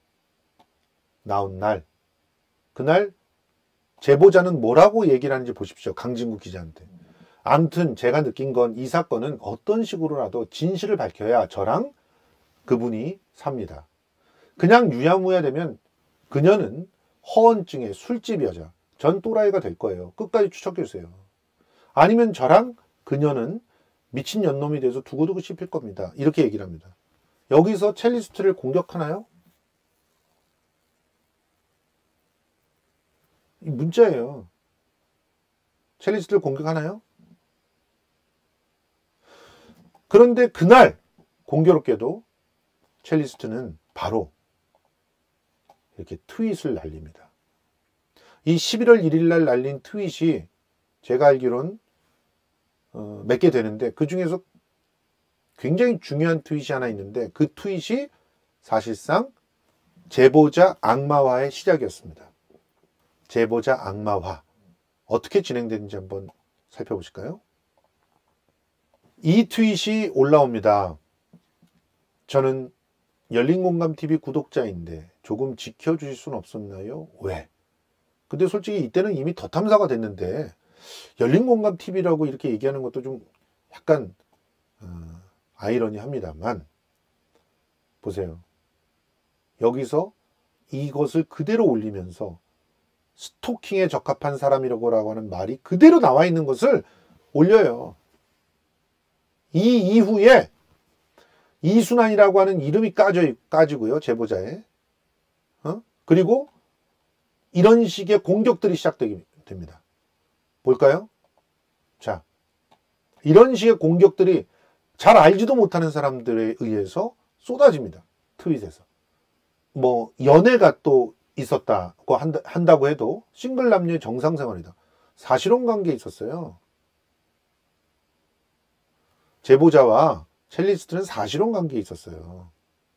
나온 날, 그날 제보자는 뭐라고 얘기를 하는지 보십시오. 강진구 기자한테. 아무튼 제가 느낀 건 이 사건은 어떤 식으로라도 진실을 밝혀야 저랑 그분이 삽니다. 그냥 유야무야 되면 그녀는 허언증의 술집 여자, 전 또라이가 될 거예요. 끝까지 추적해주세요. 아니면 저랑 그녀는 미친 년놈이 돼서 두고두고 씹힐 겁니다. 이렇게 얘기를 합니다. 여기서 첼리스트를 공격하나요? 이 문자예요. 첼리스트를 공격하나요? 그런데 그날 공교롭게도 첼리스트는 바로 이렇게 트윗을 날립니다. 이 십일월 일일 날 날린 트윗이 제가 알기로는 어, 몇 개 되는데 그 중에서 굉장히 중요한 트윗이 하나 있는데 그 트윗이 사실상 제보자 악마화의 시작이었습니다. 제보자 악마화. 어떻게 진행되는지 한번 살펴보실까요? 이 트윗이 올라옵니다. 저는 열린공감티비 구독자인데 조금 지켜주실 수는 없었나요? 왜? 근데 솔직히 이때는 이미 더 탐사가 됐는데 열린공감티비라고 이렇게 얘기하는 것도 좀 약간 어, 아이러니합니다만 보세요. 여기서 이것을 그대로 올리면서 스토킹에 적합한 사람이라고 하는 말이 그대로 나와 있는 것을 올려요. 이 이후에 이순환이라고 하는 이름이 까져, 까지고요. 제보자에. 어? 그리고 이런 식의 공격들이 시작되게 됩니다. 볼까요? 자, 이런 식의 공격들이 잘 알지도 못하는 사람들에 의해서 쏟아집니다. 트윗에서. 뭐 연애가 또 있었다고 한다, 한다고 해도 싱글 남녀의 정상생활이다. 사실혼 관계에 있었어요. 제보자와 첼리스트는 사실혼 관계에 있었어요.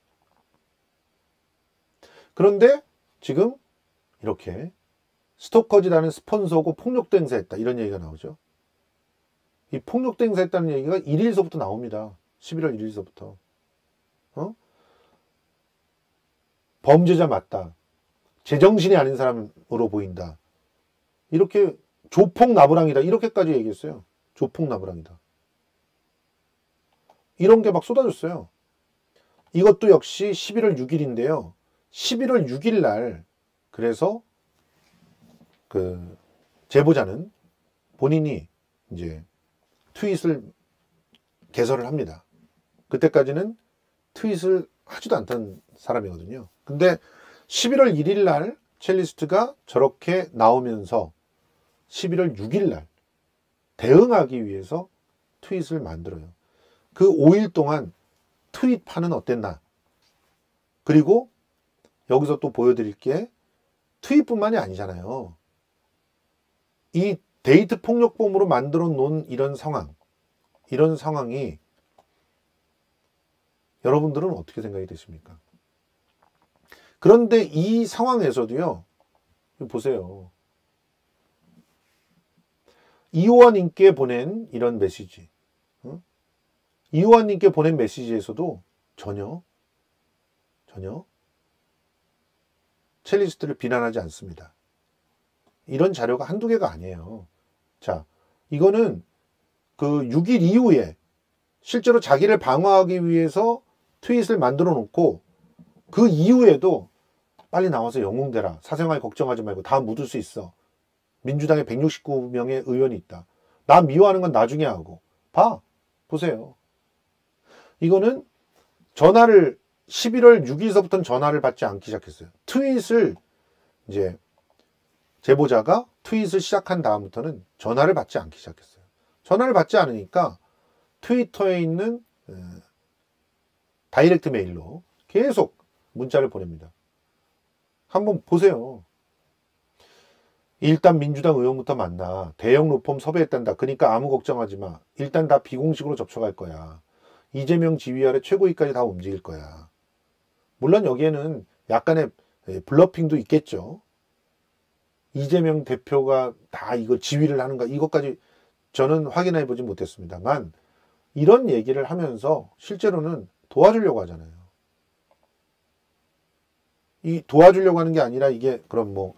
그런데 지금 이렇게 스토커즈라는 스폰서고 폭력도 행사했다. 이런 얘기가 나오죠. 이 폭력도 행사했다는 얘기가 일일서부터 나옵니다. 십일월 일일서부터. 어? 범죄자 맞다. 제정신이 아닌 사람으로 보인다. 이렇게 조폭나부랑이다. 이렇게까지 얘기했어요. 조폭나부랑이다. 이런 게 막 쏟아졌어요. 이것도 역시 십일월 육일인데요. 십일월 육일 날 그래서 그 제보자는 본인이 이제 트윗을 개설을 합니다. 그때까지는 트윗을 하지도 않던 사람이거든요. 근데 십일월 일일 날 첼리스트가 저렇게 나오면서 십일월 육일 날 대응하기 위해서 트윗을 만들어요. 그 오 일 동안 트윗판은 어땠나? 그리고 여기서 또 보여드릴 게 트윗뿐만이 아니잖아요. 이 데이트 폭력범으로 만들어 놓은 이런 상황, 이런 상황이 여러분들은 어떻게 생각이 되십니까? 그런데 이 상황에서도요, 보세요. 이호환님께 보낸 이런 메시지, 어? 이호환님께 보낸 메시지에서도 전혀, 전혀 첼리스트를 비난하지 않습니다. 이런 자료가 한두 개가 아니에요. 자, 이거는 그 육 일 이후에 실제로 자기를 방어하기 위해서 트윗을 만들어 놓고 그 이후에도 빨리 나와서 영웅되라. 사생활 걱정하지 말고 다 묻을 수 있어. 민주당에 백육십구 명의 의원이 있다. 나 미워하는 건 나중에 하고. 봐. 보세요. 이거는 전화를 십일월 육일서부터는 전화를 받지 않기 시작했어요. 트윗을 이제 제보자가 트윗을 시작한 다음부터는 전화를 받지 않기 시작했어요. 전화를 받지 않으니까 트위터에 있는 다이렉트 메일로 계속 문자를 보냅니다. 한번 보세요. 일단 민주당 의원부터 만나. 대형 로펌 섭외했단다. 그러니까 아무 걱정하지 마. 일단 다 비공식으로 접촉할 거야. 이재명 지휘 아래 최고위까지 다 움직일 거야. 물론 여기에는 약간의 블러핑도 있겠죠. 이재명 대표가 다 이거 지휘를 하는가, 이것까지 저는 확인해 보지 못했습니다만 이런 얘기를 하면서 실제로는 도와주려고 하잖아요. 이 도와주려고 하는 게 아니라 이게 그럼 뭐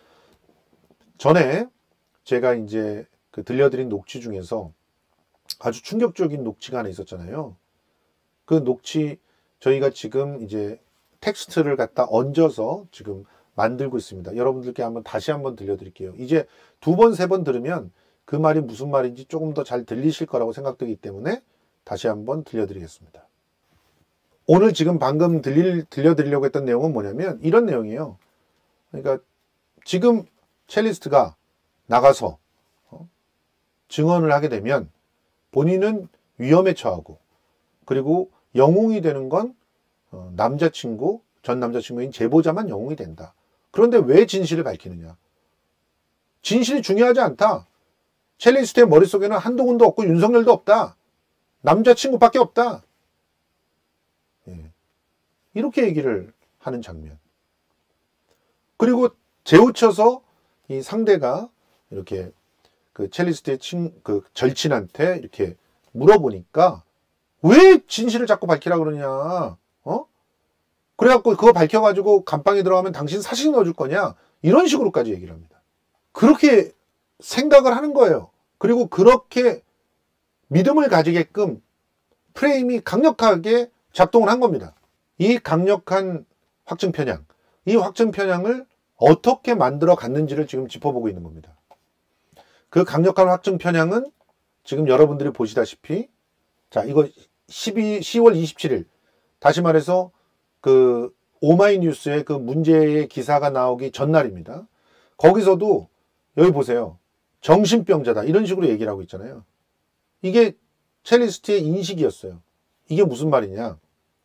전에 제가 이제 그 들려드린 녹취 중에서 아주 충격적인 녹취가 하나 있었잖아요. 그 녹취 저희가 지금 이제 텍스트를 갖다 얹어서 지금 만들고 있습니다. 여러분들께 한번 다시 한번 들려드릴게요. 이제 두 번, 세 번 들으면 그 말이 무슨 말인지 조금 더 잘 들리실 거라고 생각되기 때문에 다시 한번 들려드리겠습니다. 오늘 지금 방금 들릴, 들려드리려고 했던 내용은 뭐냐면 이런 내용이에요. 그러니까 지금 첼리스트가 나가서 어? 증언을 하게 되면 본인은 위험에 처하고 그리고 영웅이 되는 건 어, 남자친구, 전 남자친구인 제보자만 영웅이 된다. 그런데 왜 진실을 밝히느냐? 진실이 중요하지 않다. 첼리스트의 머릿속에는 한동훈도 없고 윤석열도 없다. 남자친구밖에 없다. 예. 이렇게 얘기를 하는 장면. 그리고 재우쳐서 이 상대가 이렇게 그 첼리스트의 친, 그 절친한테 이렇게 물어보니까 왜 진실을 자꾸 밝히라 그러냐? 어? 그래갖고 그거 밝혀가지고 감방에 들어가면 당신 사실 넣어줄 거냐? 이런 식으로까지 얘기를 합니다. 그렇게 생각을 하는 거예요. 그리고 그렇게 믿음을 가지게끔 프레임이 강력하게 작동을 한 겁니다. 이 강력한 확증 편향, 이 확증 편향을 어떻게 만들어 갔는지를 지금 짚어보고 있는 겁니다. 그 강력한 확증 편향은 지금 여러분들이 보시다시피, 자, 이거 시월 이십칠일, 다시 말해서 그 오마이뉴스의 그 문제의 기사가 나오기 전날입니다. 거기서도 여기 보세요. 정신병자다, 이런 식으로 얘기를 하고 있잖아요. 이게 첼리스트의 인식이었어요. 이게 무슨 말이냐?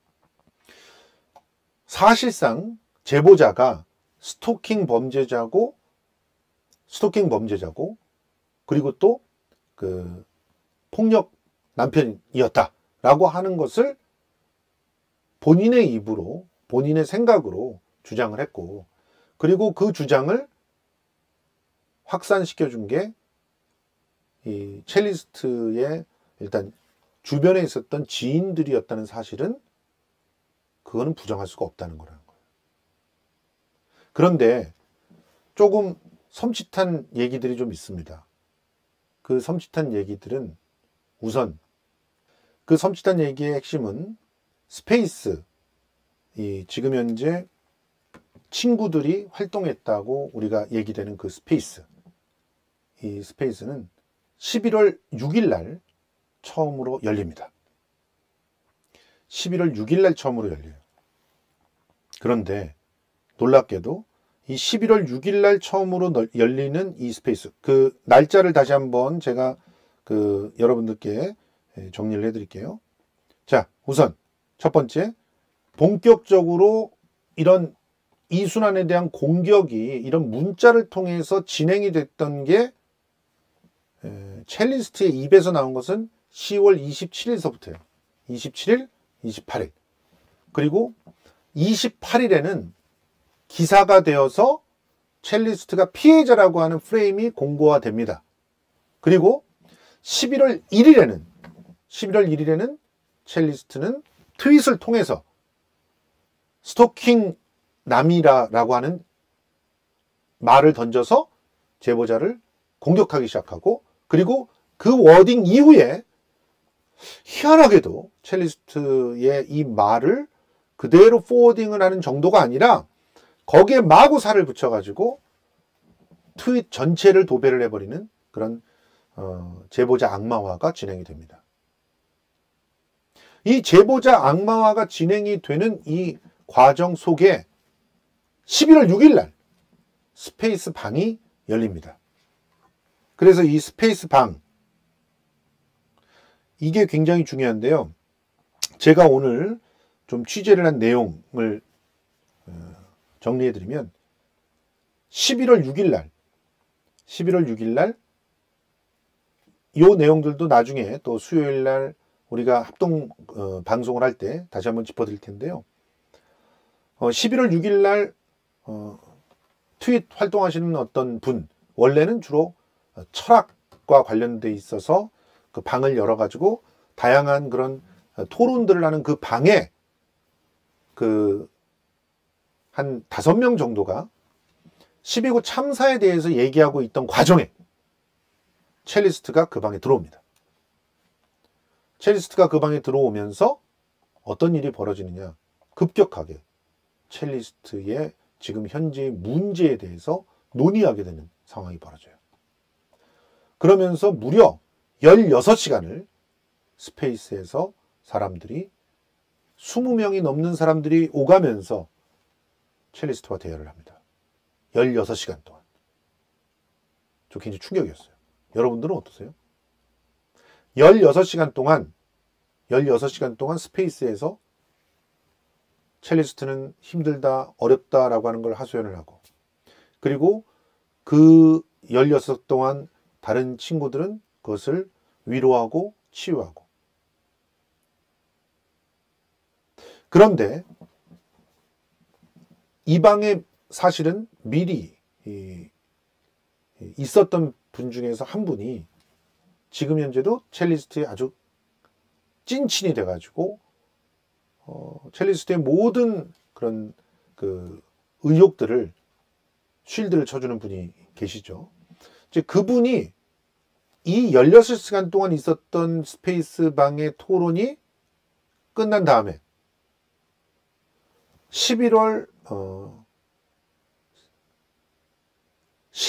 사실상 제보자가 스토킹 범죄자고, 스토킹 범죄자고, 그리고 또 그 폭력 남편이었다라고 하는 것을 본인의 입으로, 본인의 생각으로 주장을 했고, 그리고 그 주장을 확산시켜 준 게 이 첼리스트의 일단 주변에 있었던 지인들이었다는 사실은 그거는 부정할 수가 없다는 거라는 거예요. 그런데 조금 섬찟한 얘기들이 좀 있습니다. 그 섬찟한 얘기들은 우선 그 섬찟한 얘기의 핵심은 스페이스, 이 지금 현재 친구들이 활동했다고 우리가 얘기되는 그 스페이스, 이 스페이스는 십일월 육일 날 처음으로 열립니다. 십일월 육일 날 처음으로 열려요. 그런데 놀랍게도 이 십일월 육일 날 처음으로 열리는 이 스페이스, 그 날짜를 다시 한번 제가 그 여러분들께 정리를 해드릴게요. 자, 우선 첫 번째, 본격적으로 이런 이순환에 대한 공격이 이런 문자를 통해서 진행이 됐던 게 첼리스트의 입에서 나온 것은 시월 이십칠일서부터예요. 이십칠일, 이십팔일. 그리고 이십팔일에는 기사가 되어서 첼리스트가 피해자라고 하는 프레임이 공고화됩니다. 그리고 십일월 일일에는 십일월 일일에는 첼리스트는 트윗을 통해서 스토킹 남이라고 하는 말을 던져서 제보자를 공격하기 시작하고, 그리고 그 워딩 이후에 희한하게도 첼리스트의 이 말을 그대로 포워딩을 하는 정도가 아니라 거기에 마구 살을 붙여가지고 트윗 전체를 도배를 해버리는 그런 어, 제보자 악마화가 진행이 됩니다. 이 제보자 악마화가 진행이 되는 이 과정 속에 십일월 육일 날 스페이스 방이 열립니다. 그래서 이 스페이스 방, 이게 굉장히 중요한데요. 제가 오늘 좀 취재를 한 내용을 정리해드리면 십일월 육일 날, 십일월 육일 날 이 내용들도 나중에 또 수요일 날 우리가 합동 어, 방송을 할 때 다시 한번 짚어드릴 텐데요. 어, 십일월 육일 날 어, 트윗 활동하시는 어떤 분, 원래는 주로 철학과 관련돼 있어서 그 방을 열어가지고 다양한 그런 토론들을 하는 그 방에 그 한 다섯 명 정도가 십이 구 참사에 대해서 얘기하고 있던 과정에 첼리스트가 그 방에 들어옵니다. 첼리스트가 그 방에 들어오면서 어떤 일이 벌어지느냐, 급격하게 첼리스트의 지금 현재의 문제에 대해서 논의하게 되는 상황이 벌어져요. 그러면서 무려 열여섯 시간을 스페이스에서 사람들이 이십 명이 넘는 사람들이 오가면서 첼리스트와 대화를 합니다. 열여섯 시간 동안. 저 굉장히 충격이었어요. 여러분들은 어떠세요? 열여섯 시간 동안, 열여섯 시간 동안 스페이스에서 첼리스트는 힘들다, 어렵다라고 하는 걸 하소연을 하고, 그리고 그 열여섯 시간 동안 다른 친구들은 그것을 위로하고 치유하고. 그런데 이 방에 사실은 미리 있었던 분 중에서 한 분이 지금 현재도 첼리스트의 아주 찐친이 돼가지고 어, 첼리스트의 모든 그런 그 의혹들을 쉴드를 쳐주는 분이 계시죠. 이제 그분이 이 열여섯 시간 동안 있었던 스페이스 방의 토론이 끝난 다음에 십일월 어,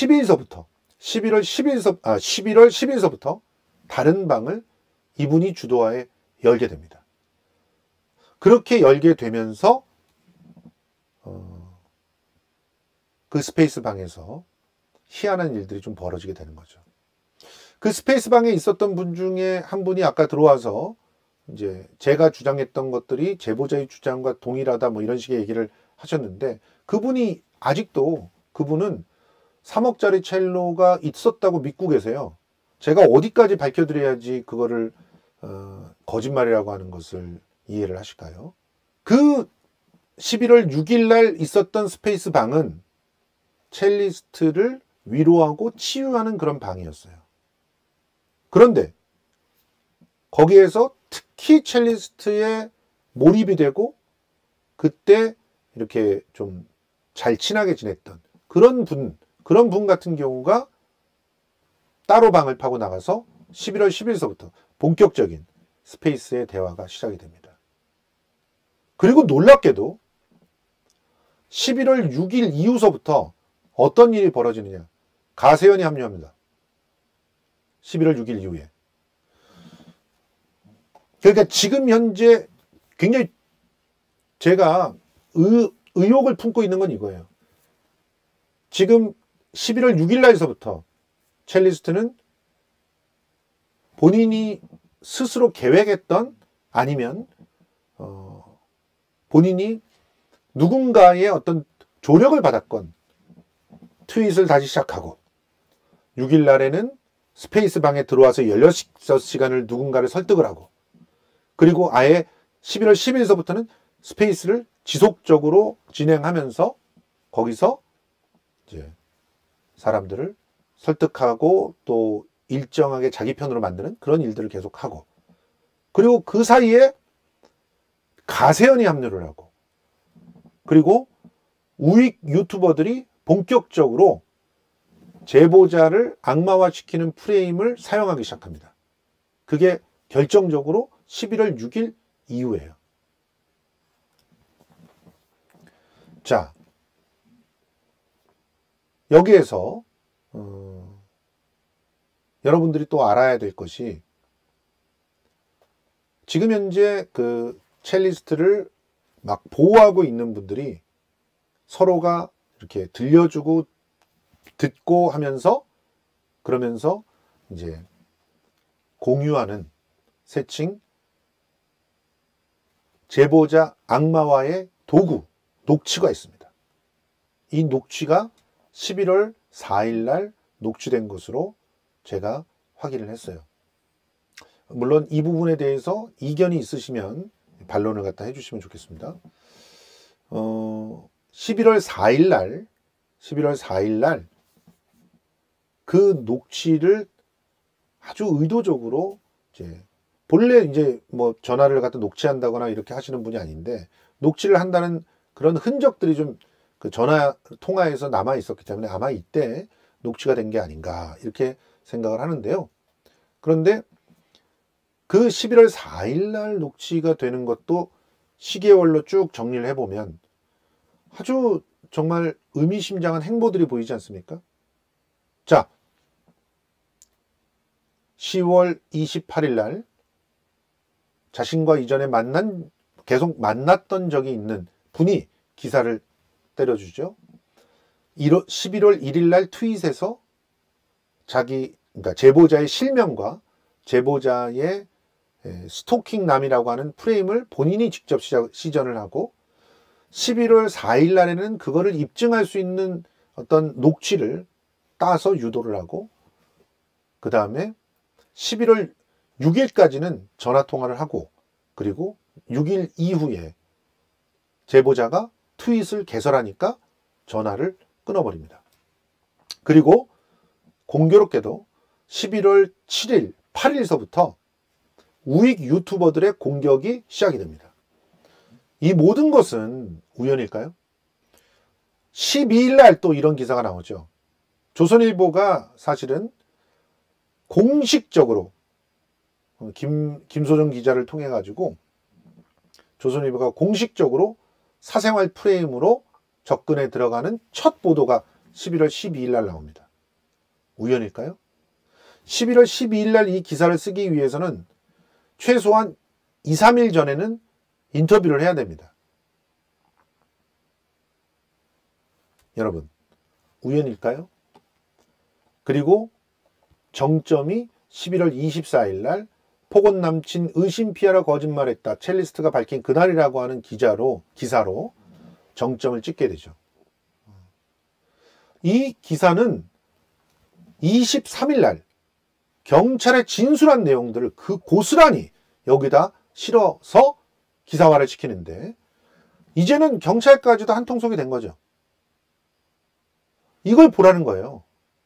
십일서부터 십일월 십일서 아 십일월 십일서부터 다른 방을 이분이 주도하에 열게 됩니다. 그렇게 열게 되면서 어, 그 스페이스 방에서 희한한 일들이 좀 벌어지게 되는 거죠. 그 스페이스 방에 있었던 분 중에 한 분이 아까 들어와서 이제 제가 주장했던 것들이 제보자의 주장과 동일하다 뭐 이런 식의 얘기를 하셨는데, 그분이 아직도 그분은 삼억짜리 첼로가 있었다고 믿고 계세요. 제가 어디까지 밝혀드려야지 그거를 어, 거짓말이라고 하는 것을 이해를 하실까요? 그 십일월 육일 날 있었던 스페이스 방은 첼리스트를 위로하고 치유하는 그런 방이었어요. 그런데 거기에서 특히 첼리스트에 몰입이 되고 그때 이렇게 좀 잘 친하게 지냈던 그런 분, 그런 분 같은 경우가 따로 방을 파고 나가서 십일월 십일서부터 본격적인 스페이스의 대화가 시작이 됩니다. 그리고 놀랍게도 십일월 육일 이후서부터 어떤 일이 벌어지느냐. 가세연이 합류합니다. 십일월 육일 이후에. 그러니까 지금 현재 굉장히 제가 의, 의혹을 품고 있는 건 이거예요. 지금 십일월 육일 날서부터 첼리스트는 본인이 스스로 계획했던, 아니면 어, 본인이 누군가의 어떤 조력을 받았건 트윗을 다시 시작하고, 육일 날에는 스페이스 방에 들어와서 열여섯 시간을 누군가를 설득을 하고, 그리고 아예 십일월 십일서부터는 스페이스를 지속적으로 진행하면서 거기서 이제 사람들을 설득하고 또 일정하게 자기 편으로 만드는 그런 일들을 계속하고, 그리고 그 사이에 가세연이 합류를 하고, 그리고 우익 유튜버들이 본격적으로 제보자를 악마화시키는 프레임을 사용하기 시작합니다. 그게 결정적으로 십일월 육일 이후예요. 자, 여기에서 어, 여러분들이 또 알아야 될 것이, 지금 현재 그 첼리스트를 막 보호하고 있는 분들이 서로가 이렇게 들려주고 듣고 하면서, 그러면서 이제 공유하는 세칭 제보자 악마화의 도구, 녹취가 있습니다. 이 녹취가 십일월 사일 날 녹취된 것으로 제가 확인을 했어요. 물론 이 부분에 대해서 이견이 있으시면 반론을 갖다 해주시면 좋겠습니다. 어, 십일월 사일 날, 십일월 사일 날 그 녹취를 아주 의도적으로 이제 본래 이제 뭐 전화를 갖다 녹취한다거나 이렇게 하시는 분이 아닌데, 녹취를 한다는 그런 흔적들이 좀 그 전화 통화에서 남아 있었기 때문에 아마 이때 녹취가 된 게 아닌가 이렇게 생각을 하는데요. 그런데 그 십일월 사일 날 녹취가 되는 것도 시계월로 쭉 정리를 해보면 아주 정말 의미심장한 행보들이 보이지 않습니까? 자, 시월 이십팔일 날 자신과 이전에 만난, 계속 만났던 적이 있는 분이 기사를 때려주죠. 십일월 일일 날 트윗에서 자기, 그러니까 제보자의 실명과 제보자의 스토킹남이라고 하는 프레임을 본인이 직접 시작, 시전을 하고, 십일월 사일 날에는 그거를 입증할 수 있는 어떤 녹취를 따서 유도를 하고, 그 다음에 십일월 육일까지는 전화통화를 하고, 그리고 육일 이후에 제보자가 트윗을 개설하니까 전화를 끊어버립니다. 그리고 공교롭게도 십일월 칠일, 팔일서부터 우익 유튜버들의 공격이 시작이 됩니다. 이 모든 것은 우연일까요? 십이일 날 또 이런 기사가 나오죠. 조선일보가 사실은 공식적으로 김, 김소정 기자를 통해 가지고 조선일보가 공식적으로 사생활 프레임으로 접근에 들어가는 첫 보도가 십일월 십이일 날 나옵니다. 우연일까요? 십일월 십이일 날 이 기사를 쓰기 위해서는 최소한 이, 삼 일 전에는 인터뷰를 해야 됩니다. 여러분, 우연일까요? 그리고 정점이 십일월 이십사일 날 폭언 남친 의심 피하라 거짓말했다. 첼리스트가 밝힌 그날이라고 하는 기자로, 기사로 정점을 찍게 되죠. 이 기사는 이십삼일 날 경찰에 진술한 내용들을 그 고스란히 여기다 실어서 기사화를 시키는데 이제는 경찰까지도 한통속이 된 거죠. 이걸 보라는 거예요.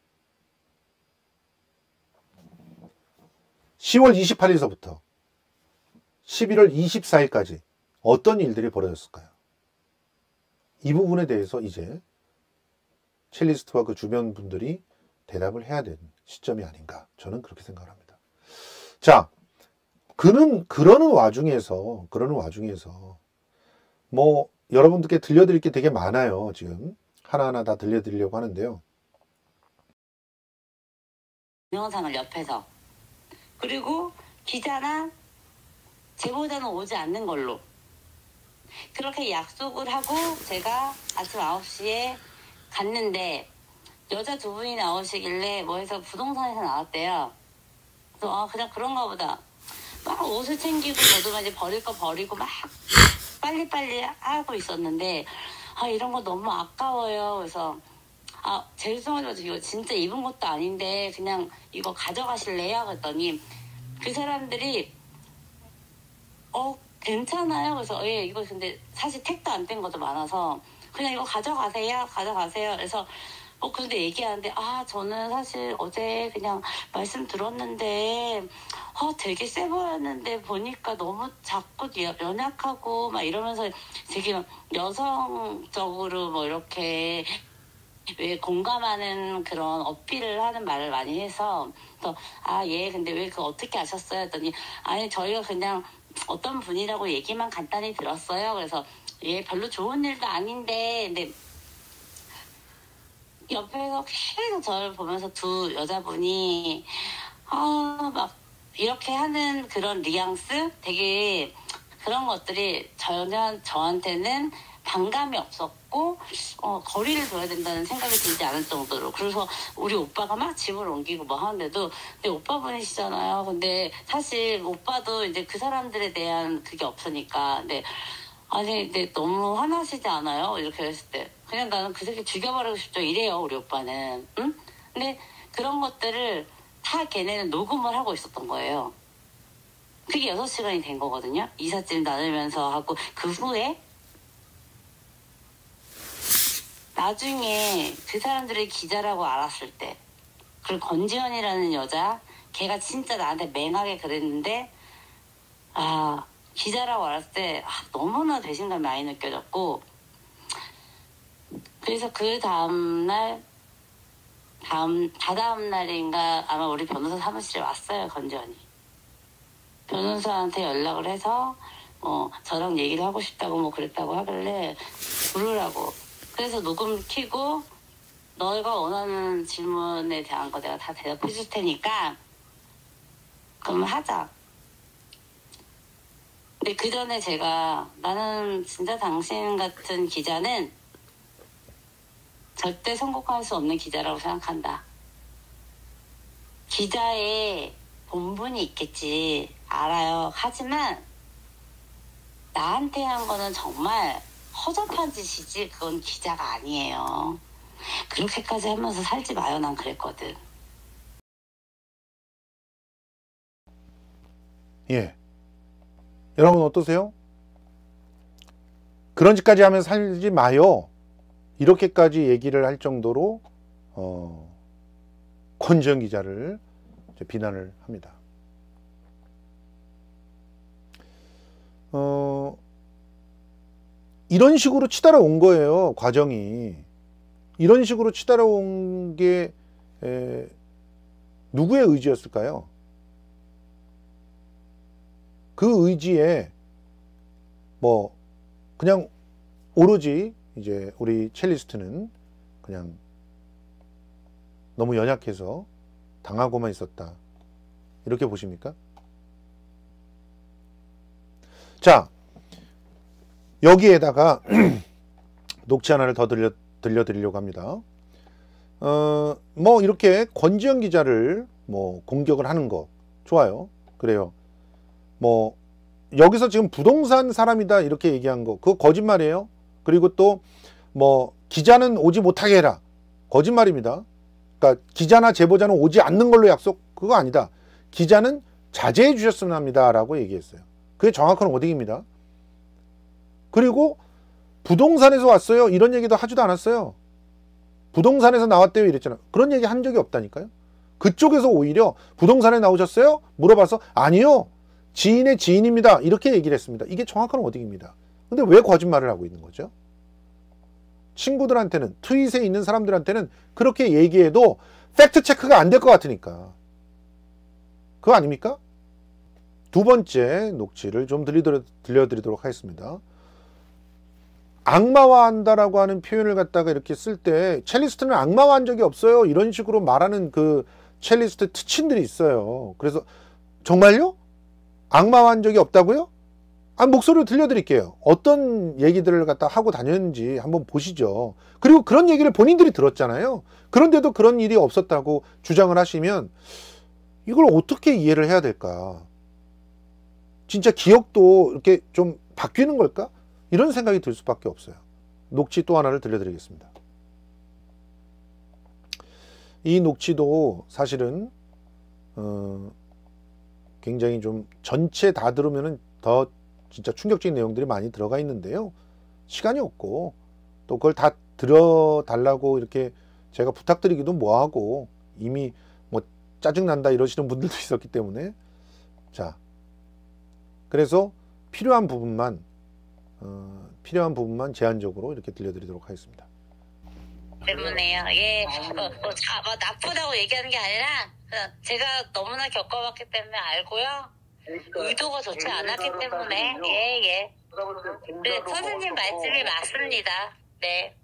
시월 이십팔일서부터 십일월 이십사일까지 어떤 일들이 벌어졌을까요? 이 부분에 대해서 이제 첼리스트와 그 주변 분들이 대답을 해야 되는 시점이 아닌가, 저는 그렇게 생각을 합니다. 자, 그는 그러는 와중에서 그러는 와중에서 뭐 여러분들께 들려드릴 게 되게 많아요. 지금 하나하나 다 들려드리려고 하는데요. 동영상을 옆에서, 그리고 기자나 제보자는 오지 않는 걸로 그렇게 약속을 하고 제가 아침 아홉 시에 갔는데 여자 두 분이 나오시길래 뭐 해서 부동산에서 나왔대요. 그래서 아 그냥 그런가 보다. 막 옷을 챙기고 저도 막 이제 버릴 거 버리고 막 빨리빨리 하고 있었는데 아 이런 거 너무 아까워요. 그래서 아 죄송하지만 이거 진짜 입은 것도 아닌데 그냥 이거 가져가실래요? 그랬더니 그 사람들이 어 괜찮아요. 그래서 예 이거 근데 사실 택도 안 뗀 것도 많아서 그냥 이거 가져가세요. 가져가세요. 그래서 어 근데 얘기하는데 아 저는 사실 어제 그냥 말씀 들었는데 어 되게 세 보였는데 보니까 너무 작고 연약하고 막 이러면서 되게 막 여성적으로 뭐 이렇게 왜 공감하는 그런 어필을 하는 말을 많이 해서 또 아 예 근데 왜 그거 어떻게 아셨어요? 했더니 아니 저희가 그냥 어떤 분이라고 얘기만 간단히 들었어요. 그래서 예 별로 좋은 일도 아닌데 근데 옆에서 계속 저를 보면서 두 여자분이 아 막 이렇게 하는 그런 뉘앙스 되게 그런 것들이 전혀 저한테는 반감이 없었고 어, 거리를 둬야 된다는 생각이 들지 않을 정도로 그래서 우리 오빠가 막 집을 옮기고 뭐 하는데도 근데 오빠분이시잖아요. 근데 사실 오빠도 이제 그 사람들에 대한 그게 없으니까 근데 아니 근데 너무 화나시지 않아요? 이렇게 했을 때 그냥 나는 그 새끼 죽여버리고 싶죠 이래요 우리 오빠는. 응? 근데 그런 것들을 다 걔네는 녹음을 하고 있었던 거예요. 그게 여섯 시간이 된 거거든요. 이삿짐 나누면서 하고 그 후에 나중에 그 사람들이 기자라고 알았을 때 그리고 권지현이라는 여자 걔가 진짜 나한테 맹하게 그랬는데 아 기자라고 알았을 때 아, 너무나 배신감이 많이 느껴졌고 그래서 그 다음날 다음 다다음 날인가 아마 우리 변호사 사무실에 왔어요. 권지현이 변호사한테 연락을 해서 어, 저랑 얘기를 하고 싶다고 뭐 그랬다고 하길래 부르라고 그래서 녹음 켜고 너가 원하는 질문에 대한 거 내가 다 대답해 줄 테니까 그럼 하자. 근데 그 전에 제가 나는 진짜 당신 같은 기자는 절대 성공할 수 없는 기자라고 생각한다. 기자의 본분이 있겠지. 알아요. 하지만 나한테 한 거는 정말 허접한 짓이지 그건 기자가 아니에요. 그렇게까지 하면서 살지 마요. 난 그랬거든. 예. 여러분 어떠세요? 그런 짓까지 하면서 살지 마요. 이렇게까지 얘기를 할 정도로 어, 권지현 기자를 비난을 합니다. 어, 이런 식으로 치달아온 거예요. 과정이. 이런 식으로 치달아온 게 에, 누구의 의지였을까요? 그 의지에 뭐 그냥 오로지 이제 우리 첼리스트는 그냥 너무 연약해서 당하고만 있었다. 이렇게 보십니까? 자, 여기에다가 녹취 하나를 더 들려, 들려드리려고 합니다. 어, 뭐 이렇게 권지현 기자를 뭐 공격을 하는 거 좋아요. 그래요. 뭐 여기서 지금 부동산 사람이다 이렇게 얘기한 거 그거 거짓말이에요. 그리고 또 뭐 기자는 오지 못하게 해라. 거짓말입니다. 그러니까 기자나 제보자는 오지 않는 걸로 약속 그거 아니다. 기자는 자제해 주셨으면 합니다 라고 얘기했어요. 그게 정확한 워딩입니다. 그리고 부동산에서 왔어요 이런 얘기도 하지도 않았어요. 부동산에서 나왔대요 이랬잖아요. 그런 얘기 한 적이 없다니까요. 그쪽에서 오히려 부동산에 나오셨어요? 물어봐서 아니요 지인의 지인입니다 이렇게 얘기를 했습니다. 이게 정확한 워딩입니다. 근데 왜 거짓말을 하고 있는 거죠? 친구들한테는 트윗에 있는 사람들한테는 그렇게 얘기해도 팩트 체크가 안 될 것 같으니까 그거 아닙니까? 두 번째 녹취를 좀 들려드리도록 하겠습니다. 악마화한다라고 하는 표현을 갖다가 이렇게 쓸 때 첼리스트는 악마화한 적이 없어요 이런 식으로 말하는 그 첼리스트 특친들이 있어요. 그래서 정말요? 악마화한 적이 없다고요? 아, 목소리를 들려드릴게요. 어떤 얘기들을 갖다 하고 다녔는지 한번 보시죠. 그리고 그런 얘기를 본인들이 들었잖아요. 그런데도 그런 일이 없었다고 주장을 하시면 이걸 어떻게 이해를 해야 될까? 진짜 기억도 이렇게 좀 바뀌는 걸까? 이런 생각이 들 수밖에 없어요. 녹취 또 하나를 들려드리겠습니다. 이 녹취도 사실은 어, 굉장히 좀 전체 다 들으면은 더 진짜 충격적인 내용들이 많이 들어가 있는데요. 시간이 없고 또 그걸 다 들어달라고 이렇게 제가 부탁드리기도 뭐하고 이미 뭐 짜증난다 이러시는 분들도 있었기 때문에 자 그래서 필요한 부분만 어, 필요한 부분만 제한적으로 이렇게 들려드리도록 하겠습니다. 때문에요. 예, 어, 어, 자, 뭐 나쁘다고 얘기하는 게 아니라 그냥 제가 너무나 겪어봤기 때문에 알고요. 의도가 좋지 않았기 때문에 예, 예. 네, 선생님 말씀이 맞습니다. 네.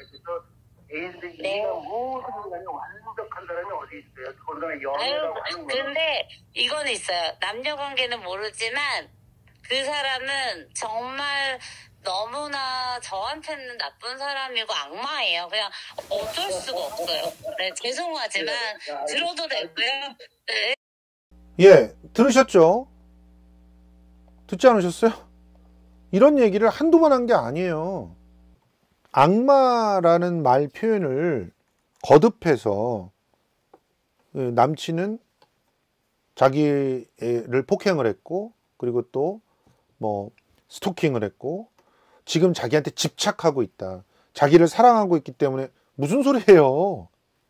네. 완벽한 사람이 어디 있어요? 더군다나 아유, 연애라고 하는 거는 근데 이건 있어요. 남녀 관계는 모르지만 그 사람은 정말 너무나 저한테는 나쁜 사람이고 악마예요. 그냥 어쩔 수가 없어요. 네, 죄송하지만 들어도 되고요. 네. 예, 들으셨죠? 듣지 않으셨어요? 이런 얘기를 한두 번 한 게 아니에요. 악마라는 말 표현을 거듭해서 남친은 자기를 폭행을 했고 그리고 또 뭐 스토킹을 했고 지금 자기한테 집착하고 있다. 자기를 사랑하고 있기 때문에 무슨 소리예요?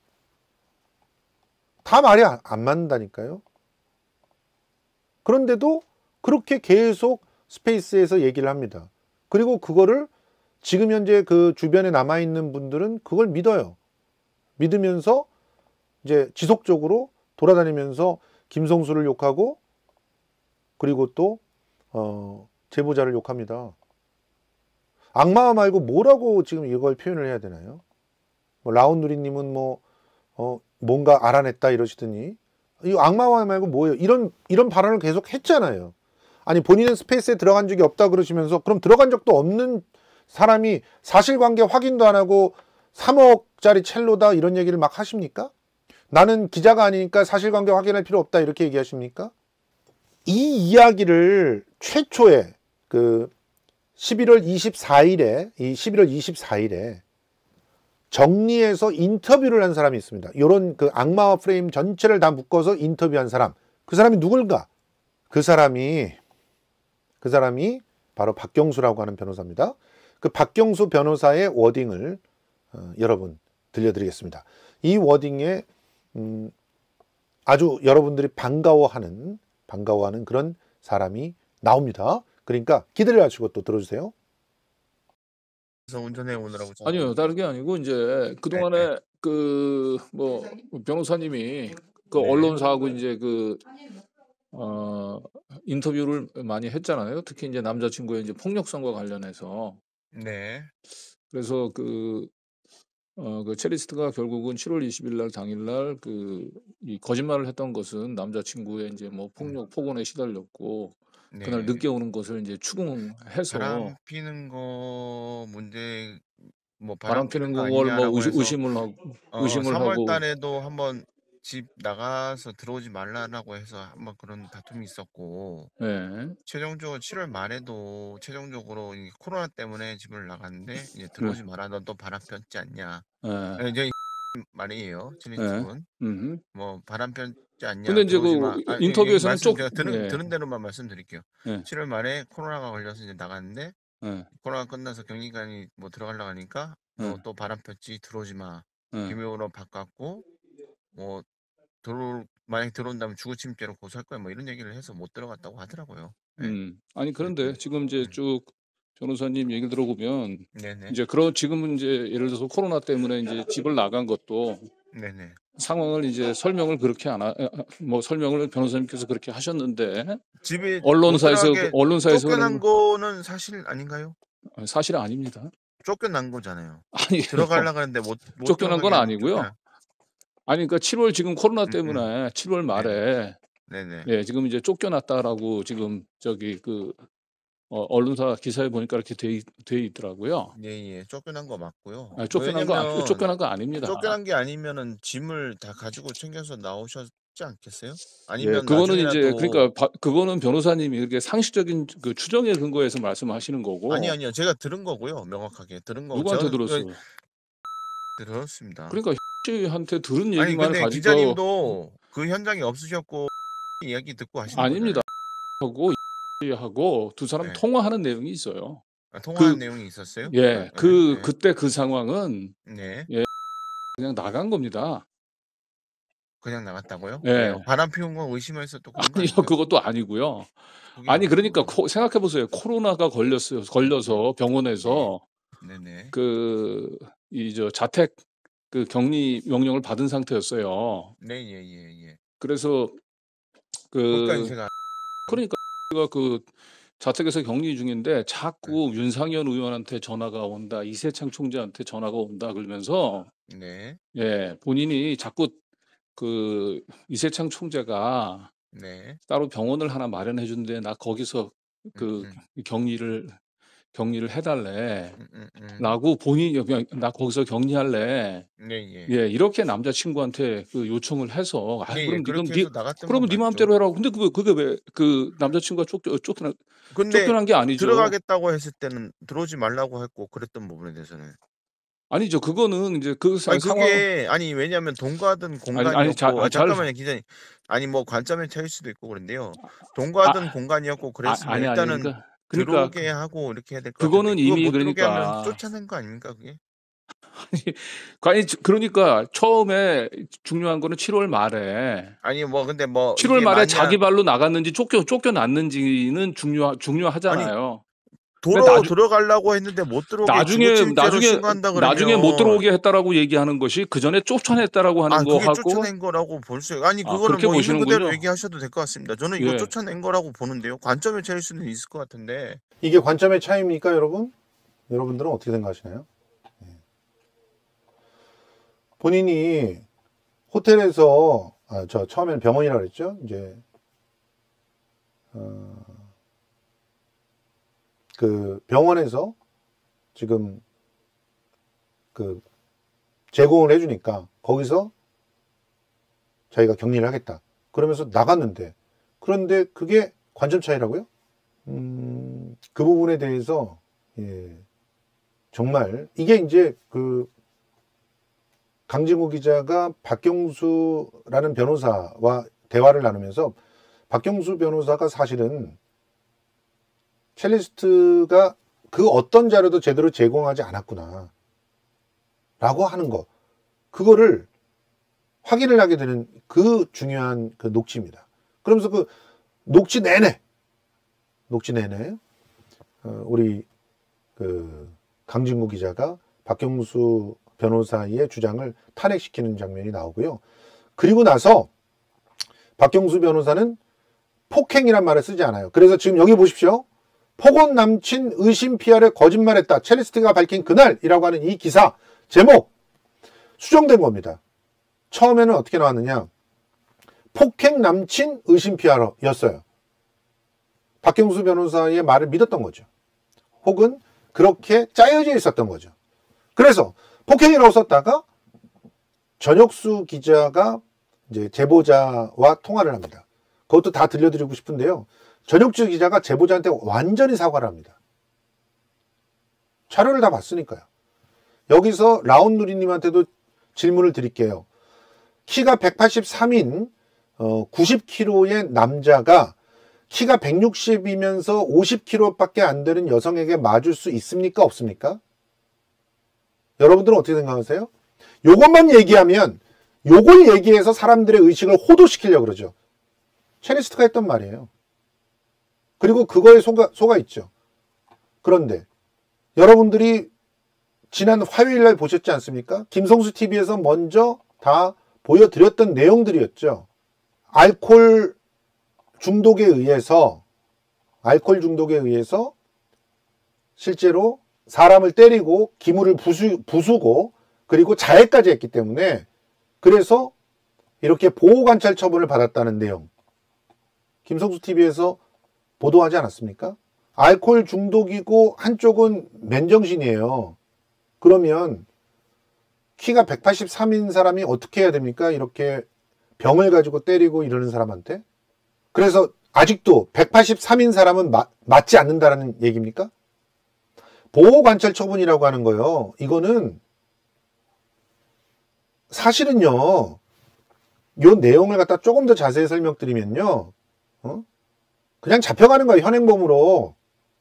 다 말이 안, 안 맞는다니까요. 그런데도 그렇게 계속 스페이스에서 얘기를 합니다. 그리고 그거를 지금 현재 그 주변에 남아있는 분들은 그걸 믿어요. 믿으면서 이제 지속적으로 돌아다니면서 김성수를 욕하고 그리고 또 어, 제보자를 욕합니다. 악마 말고 뭐라고 지금 이걸 표현을 해야 되나요? 뭐 라온누리님은 뭐 어, 뭔가 알아냈다 이러시더니 이 악마화 말고 뭐예요? 이런 이런 발언을 계속 했잖아요. 아니 본인은 스페이스에 들어간 적이 없다 그러시면서 그럼 들어간 적도 없는 사람이 사실관계 확인도 안 하고 삼억짜리 첼로다 이런 얘기를 막 하십니까? 나는 기자가 아니니까 사실관계 확인할 필요 없다 이렇게 얘기하십니까? 이 이야기를 최초에 그 십일월 이십사일에 이 십일월 이십사일에 정리해서 인터뷰를 한 사람이 있습니다. 이런 그 악마와 프레임 전체를 다 묶어서 인터뷰한 사람. 그 사람이 누굴까? 그 사람이 그 사람이 바로 박경수라고 하는 변호사입니다. 그 박경수 변호사의 워딩을 어, 여러분 들려드리겠습니다. 이 워딩에 음, 아주 여러분들이 반가워하는 반가워하는 그런 사람이 나옵니다. 그러니까 기대를 하시고 또 들어주세요. 그래서 운전해 오느라고 좀- 아니요, 다른 게 아니고 이제 그 동안에 그 뭐 변호사님이 그 네. 언론사하고 이제 그 어, 인터뷰를 많이 했잖아요. 특히 이제 남자친구의 이제 폭력성과 관련해서. 네. 그래서 그 어, 그 첼리스트가 결국은 칠월 이십일 날 당일날 그 이 거짓말을 했던 것은 남자친구의 이제 뭐 폭력 폭언에 시달렸고 그날 네. 늦게 오는 것을 이제 추궁해서 바람 피는 거 문제 뭐 바람 바람 피는 피는 거 걸 뭐 아니냐라고 의심, 해서 의심을 하고 어, 의심을 삼월 하고 달에도 한번 집 나가서 들어오지 말라라고 해서 한번 그런 다툼이 있었고 예. 최종적으로 칠월 말에도 최종적으로 이 코로나 때문에 집을 나갔는데 이제 네. 들어오지 마라 너 또 바람 폈지 않냐 예. 이제 말이에요 예. 칠리스트분 음흠. 뭐 바람 폈지 않냐 근데 이제 들어오지 그 마 아, 이- 이 인터뷰에서는 말씀 쪽 제가 들은 예. 들은 대로만 말씀드릴게요. 예. 칠월 말에 코로나가 걸려서 이제 나갔는데 예. 코로나 끝나서 격리관이 뭐 들어가려고 하니까 너 예. 또 바람 폈지 들어오지 마 예. 김효로 바꿨고 뭐 들어 만약 들어온다면 주거침입죄로 고소할 거야 뭐 이런 얘기를 해서 못 들어갔다고 하더라고요. 예. 음. 아니 네, 그런데 네. 지금 이제 음. 쭉 변호사님 얘기를 들어보면 네네. 이제 그런 지금은 이제 예를 들어서 코로나 때문에 이제 집을 나간 것도 네네. 상황을 이제 설명을 그렇게 안 하, 뭐 설명을 변호사님께서 그렇게 하셨는데 집에 못 언론사에서 들어가게 언론사에서 쫓겨난 그런 거는 사실 아닌가요? 사실 아닙니다. 쫓겨난 거잖아요. 아니에요. 들어가려고 하는데 못, 못 쫓겨난 건 들어가게 아니고요. 쫓겨난. 아니 그러니까 칠월 지금 코로나 음, 음. 때문에 칠월 네네. 말에 네네. 예, 지금 이제 쫓겨났다라고 지금 저기 그 어, 언론사 기사에 보니까 이렇게 돼, 있, 돼 있더라고요. 예예. 쫓겨난 거 맞고요. 아, 쫓겨난 거 아- 왜냐면 쫓겨난 거 아닙니다. 쫓겨난 게 아니면은 짐을 다 가지고 챙겨서 나오셨지 않겠어요? 예, 아니면 그거는 이제 나중이라도 그러니까 바, 그거는 변호사님이 이렇게 상식적인 그 추정에 근거해서 말씀하시는 거고 아니 아니요. 제가 들은 거고요. 명확하게 들은 거. 누구한테 저는 그 들었어요? 들었습니다. 그러니까 씨한테 들은 아니 얘기만 근데 가지고 기자님도 그 현장에 없으셨고 이야기 듣고 하시는 아닙니다. 거잖아요. 하고 하고 두 사람 네. 통화하는 내용이 있어요. 아, 통화한 그 내용이 있었어요? 예, 네, 그 네. 그때 그 상황은 네. 예, 그냥 나간 겁니다. 그냥 나갔다고요? 예. 왜요? 바람 피운 거 의심해서 또 그런 거 아니요, 아닌가요? 그것도 아니고요. 그게 아니 어떤 그러니까 거예요? 코, 생각해 보세요. 코로나가 걸렸어요. 걸려서 병원에서 네네. 그 이 저 자택 그 격리 명령을 받은 상태였어요. 네, 예, 예, 예. 그래서 그러니까 그 제가 그러니까 제가 그 자택에서 격리 중인데 자꾸 윤상현 의원한테 전화가 온다, 이세창 총재한테 전화가 온다 그러면서 네, 예, 본인이 자꾸 그 이세창 총재가 네. 따로 병원을 하나 마련해 준대. 나 거기서 음, 그 음, 격리를 격리를 해달래. 음, 음, 음. 라고 본인이 그냥 나 거기서 격리할래. 네, 예. 예, 이렇게 남자친구한테 그 요청을 해서 아 예, 예. 그럼 니가 그렇게 니 해서 나갔던 건 그러면 네 맞죠. 마음대로 해라고. 근데 그게 그게 왜 그 남자친구가 쫓겨 쫓겨난 근데 쫓겨난 게 아니죠. 들어가겠다고 했을 때는 들어오지 말라고 했고 그랬던 부분에 대해서는 아니죠. 그거는 이제 그 사- 아니 상황 그게 아니 왜냐하면 동거하던 아니 아니 자, 공간이었고 아, 아, 잘 잠깐만요 기자님 아니 뭐 관점의 차이일 수도 있고 그런데요 아, 동거하던 공간이었고 아, 그랬으면 아니 아니 일단은 그러니까 그러니까 들어오게 하고 이렇게 해야 될 것 그거는 같은데 그거 이미 못 들어오게 하면 그러니까 쫓아낸 거 아닙니까 그게? 아니 그러니까 처음에 중요한 거는 칠월 말에 아니 뭐 근데 뭐 칠월 이게 말에 만약 자기 발로 나갔는지 쫓겨 쫓겨났는지는 중요 중요하잖아요. 도로 나주, 들어가려고 했는데 못 들어오게 나중에 주거침입죄로 나중에 신고한다 그러면 나중에 못 들어오게 했다라고 얘기하는 것이 그 전에 쫓아냈다라고 하는 아 그게 거하고 쫓아낸 거라고 볼 수 아니 아, 그거는 그렇게 뭐 있는 그대로 보시는군요. 얘기하셔도 될 것 같습니다. 저는 이거 예. 쫓아낸 거라고 보는데요. 관점의 차이일 수는 있을 것 같은데 이게 관점의 차이입니까, 여러분? 여러분들은 어떻게 생각하시나요? 예. 본인이 호텔에서 아, 저 처음에는 병원이라 그랬죠. 이제 어, 그 병원에서 지금 그 제공을 해주니까 거기서 자기가 격리를 하겠다. 그러면서 나갔는데 그런데 그게 관점 차이라고요? 음, 그 부분에 대해서 예, 정말 이게 이제 그 강진구 기자가 박경수라는 변호사와 대화를 나누면서 박경수 변호사가 사실은 첼리스트가 그 어떤 자료도 제대로 제공하지 않았구나 라고 하는 거 그거를 확인을 하게 되는 그 중요한 그 녹취입니다. 그러면서 그 녹취 내내 녹취 내내 어, 우리 그 강진구 기자가 박경수 변호사의 주장을 탄핵시키는 장면이 나오고요. 그리고 나서 박경수 변호사는 폭행이란 말을 쓰지 않아요. 그래서 지금 여기 보십시오. 폭언 남친 의심 피아를 거짓말했다. 첼리스트가 밝힌 그날이라고 하는 이 기사 제목 수정된 겁니다. 처음에는 어떻게 나왔느냐. 폭행 남친 의심 피하러였어요. 박경수 변호사의 말을 믿었던 거죠. 혹은 그렇게 짜여져 있었던 거죠. 그래서 폭행이라고 썼다가 전혁수 기자가 이제 제보자와 통화를 합니다. 그것도 다 들려드리고 싶은데요. 전혁수 기자가 제보자한테 완전히 사과를 합니다. 자료를 다 봤으니까요. 여기서 라온누리님한테도 질문을 드릴게요. 키가 백팔십삼인 어, 구십 킬로그램의 남자가 키가 백육십이면서 오십 킬로그램밖에 안 되는 여성에게 맞을 수 있습니까? 없습니까? 여러분들은 어떻게 생각하세요? 요것만 얘기하면 요걸 얘기해서 사람들의 의식을 호도시키려고 그러죠. 체니스트가 했던 말이에요. 그리고 그거에 속아, 속아 있죠. 그런데 여러분들이 지난 화요일 날 보셨지 않습니까? 김성수 티비에서 먼저 다 보여드렸던 내용들이었죠. 알코올 중독에 의해서 알코올 중독에 의해서 실제로 사람을 때리고 기물을 부수, 부수고 그리고 자해까지 했기 때문에 그래서 이렇게 보호관찰 처분을 받았다는 내용 김성수 티비에서 보도하지 않았습니까? 알코올 중독이고 한쪽은 맨정신이에요. 그러면 키가 백팔십삼인 사람이 어떻게 해야 됩니까? 이렇게 병을 가지고 때리고 이러는 사람한테. 그래서 아직도 백팔십삼인 사람은 마, 맞지 않는다는 얘기입니까? 보호관찰 처분이라고 하는 거요. 이거는 사실은요. 요 내용을 갖다 조금 더 자세히 설명드리면요. 어? 그냥 잡혀가는 거예요. 현행범으로.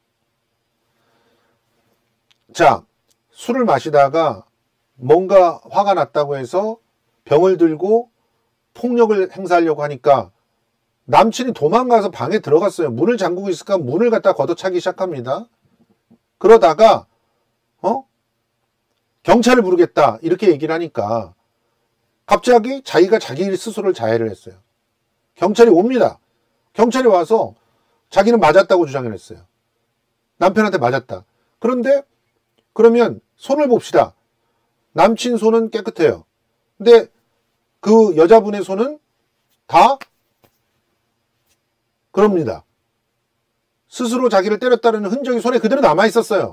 자, 술을 마시다가 뭔가 화가 났다고 해서 병을 들고 폭력을 행사하려고 하니까 남친이 도망가서 방에 들어갔어요. 문을 잠그고 있을까 문을 갖다 걷어차기 시작합니다. 그러다가 어? 경찰을 부르겠다 이렇게 얘기를 하니까 갑자기 자기가 자기 스스로를 자해를 했어요. 경찰이 옵니다. 경찰이 와서 자기는 맞았다고 주장을 했어요. 남편한테 맞았다. 그런데 그러면 손을 봅시다. 남친 손은 깨끗해요. 근데 그 여자분의 손은 다 그럽니다. 스스로 자기를 때렸다는 흔적이 손에 그대로 남아 있었어요.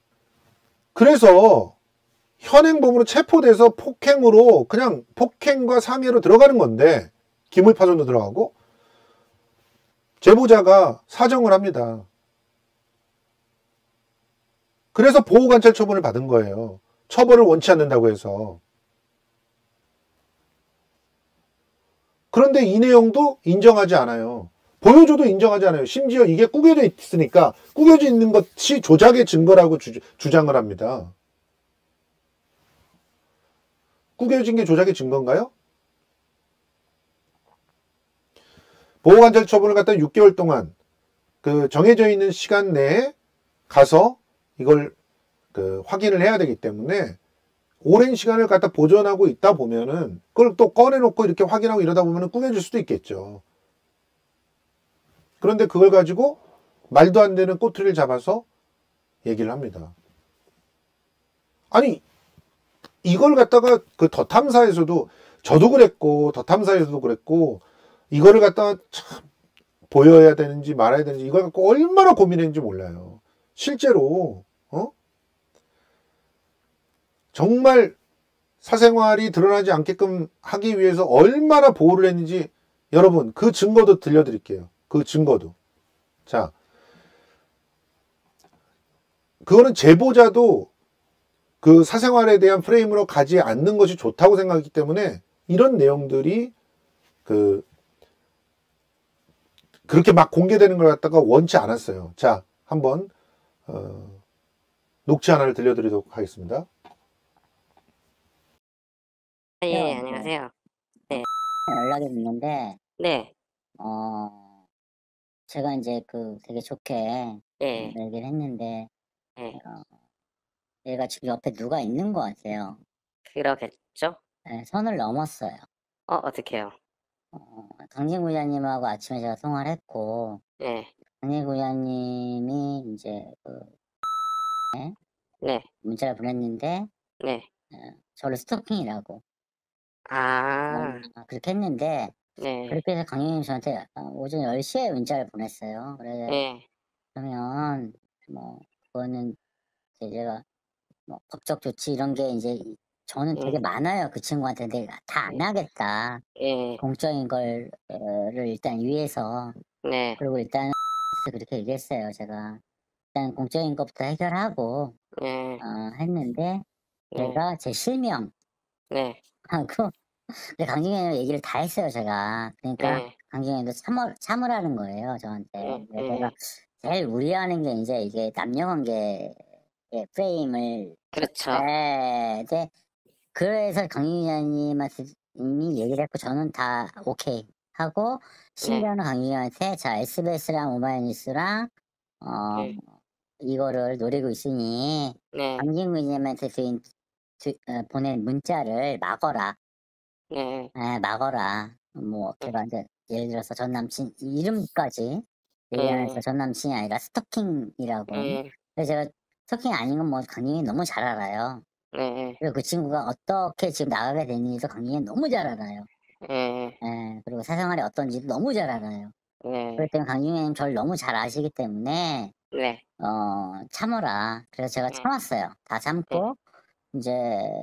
그래서 현행범으로 체포돼서 폭행으로 그냥 폭행과 상해로 들어가는 건데 기물파손도 들어가고 제보자가 사정을 합니다. 그래서 보호관찰 처분을 받은 거예요. 처벌을 원치 않는다고 해서. 그런데 이 내용도 인정하지 않아요. 보여줘도 인정하지 않아요. 심지어 이게 꾸겨져 있으니까 꾸겨져 있는 것이 조작의 증거라고 주, 주장을 합니다. 꾸겨진 게 조작의 증거인가요? 보호관찰 처분을 갖다 육 개월 동안 그 정해져 있는 시간 내에 가서 이걸 그 확인을 해야 되기 때문에 오랜 시간을 갖다 보존하고 있다 보면은 그걸 또 꺼내놓고 이렇게 확인하고 이러다 보면은 꾸겨질 수도 있겠죠. 그런데 그걸 가지고 말도 안 되는 꼬투리를 잡아서 얘기를 합니다. 아니 이걸 갖다가 그 더 탐사에서도 저도 그랬고 더 탐사에서도 그랬고 이거를 갖다가 참 보여야 되는지 말아야 되는지 이걸 갖고 얼마나 고민했는지 몰라요. 실제로 어? 정말 사생활이 드러나지 않게끔 하기 위해서 얼마나 보호를 했는지 여러분 그 증거도 들려드릴게요. 그 증거도. 자, 그거는 제보자도 그 사생활에 대한 프레임으로 가지 않는 것이 좋다고 생각하기 때문에 이런 내용들이 그 그렇게 막 공개되는 걸 갖다가 원치 않았어요. 자, 한번 어, 녹취 하나를 들려드리도록 하겠습니다. 예, 안녕하세요. 네. 연락이 왔는데, 네. 어, 제가 이제 그 되게 좋게 예. 얘기를 했는데, 예. 어, 얘가 지금 옆에 누가 있는 것 같아요. 그러겠죠? 네, 선을 넘었어요. 어, 어떡해요? 어, 강진 구자님하고 아침에 제가 통화를 했고, 예. 강진 구자님이 이제 그, 네? 네. 문자를 보냈는데, 네. 어, 저를 스토킹이라고. 아. 어, 그렇게 했는데 네. 그렇게 해서 강윤희 저한테 어, 오전 열 시에 문자를 보냈어요. 그래서 네. 그러면 뭐 그거는 이제 제가 뭐 법적 조치 이런 게 이제 저는 되게 음. 많아요. 그 친구한테 내가 다 안 하겠다. 예. 공적인 걸, 를 일단 위해서. 네. 그리고 일단 그렇게 얘기했어요. 제가 일단 공적인 것부터 해결하고 네. 어, 했는데 네. 제가 제 실명 네. 하고 근데 강진현이 얘기를 다 했어요. 제가. 그러니까 네. 강진현도 참을 참으라는 거예요. 저한테. 예. 그래서 제가 예. 제일 우려하는 게 이제 이게 남녀관계 프레임을 그렇죠. 네, 네. 그래서 강진현님한테 이미 얘기를 했고 저는 다 오케이 하고 네. 심지어는 강진현한테 자 에스비에스랑 오마이뉴스랑 어 네. 이거를 노리고 있으니 네. 강진구님한테 주인 주, 어, 보낸 문자를 막어라. 네. 예, 막어라. 뭐 네. 제가 이제 예를 들어서 전 남친 이름까지 얘기하면서 예. 전 남친이 아니라 스토킹이라고. 예. 그래서 제가 스토킹 아닌 건 뭐 강진이 너무 잘 알아요. 네. 그리고 그 친구가 어떻게 지금 나가게 됐는지도 강진이 너무 잘 알아요. 예. 예, 그리고 사생활이 어떤지도 너무 잘 알아요. 네. 그렇기 때문에 강진이님 저를 너무 잘 아시기 때문에 네. 어 참어라. 그래서 제가 네. 참았어요. 다 네. 참고 이제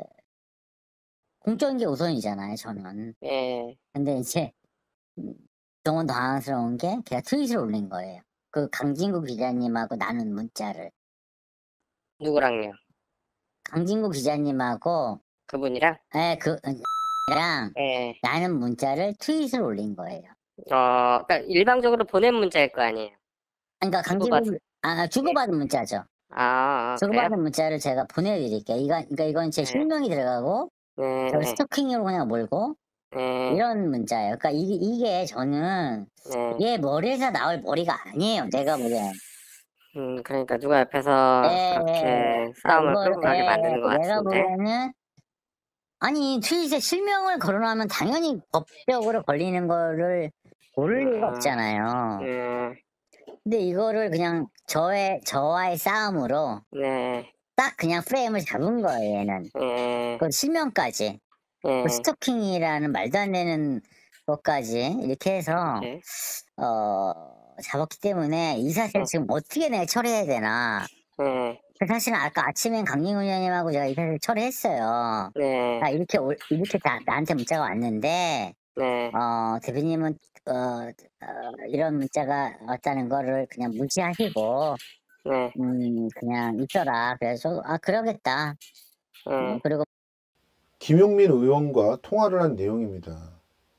공적인 게 우선이잖아요. 저는. 예. 근데 이제 음, 너무 당황스러운 게 걔가 트윗을 올린 거예요. 그 강진구 기자님하고 나눈 문자를. 누구랑요? 강진구 기자님하고 그분이랑? 예, 그 랑 예. 나눈 문자를 트윗을 올린 거예요. 어, 그러니까 일방적으로 보낸 문자일 거 아니에요. 그러니까 주고받은. 강진구 아 예. 주고받은 문자죠. 아, 그래요? 주고받은 문자를 제가 보내드릴게요. 이건 그러니까 이건 제 네. 실명이 들어가고 네. 저를 네. 스토킹으로 그냥 몰고 네. 이런 문자예요. 그러니까 이게, 이게 저는 네. 얘 머리에서 나올 머리가 아니에요. 내가 보기엔. 음, 그러니까 누가 옆에서 예, 그렇게 예. 싸움을 이걸 끌고 가게 예, 만드는 것 내가 같은데. 보기에는 아니 트윗에 실명을 거론하면 당연히 법적으로 걸리는 거를 모를 리가 음, 없잖아요. 음, 근데 이거를 그냥 저의 저와의 싸움으로 네. 딱 그냥 프레임을 잡은 거예요. 얘는. 예. 그 실명까지. 그 예. 스토킹이라는 말도 안 되는 것까지 이렇게 해서 네. 어 잡았기 때문에 이 사실 네. 지금 어떻게 내가 처리해야 되나. 예. 사실은 아까 아침엔 강민구 의원님하고 제가 이 사실 처리했어요. 네. 아 이렇게 올- 이렇게 다, 나한테 문자가 왔는데 네. 어 대표님은 어, 어, 이런 문자가 왔다는 거를 그냥 무시하시고 네. 음 그냥 있어라. 그래서 아 그러겠다. 음, 예. 그리고 김용민 의원과 통화를 한 내용입니다.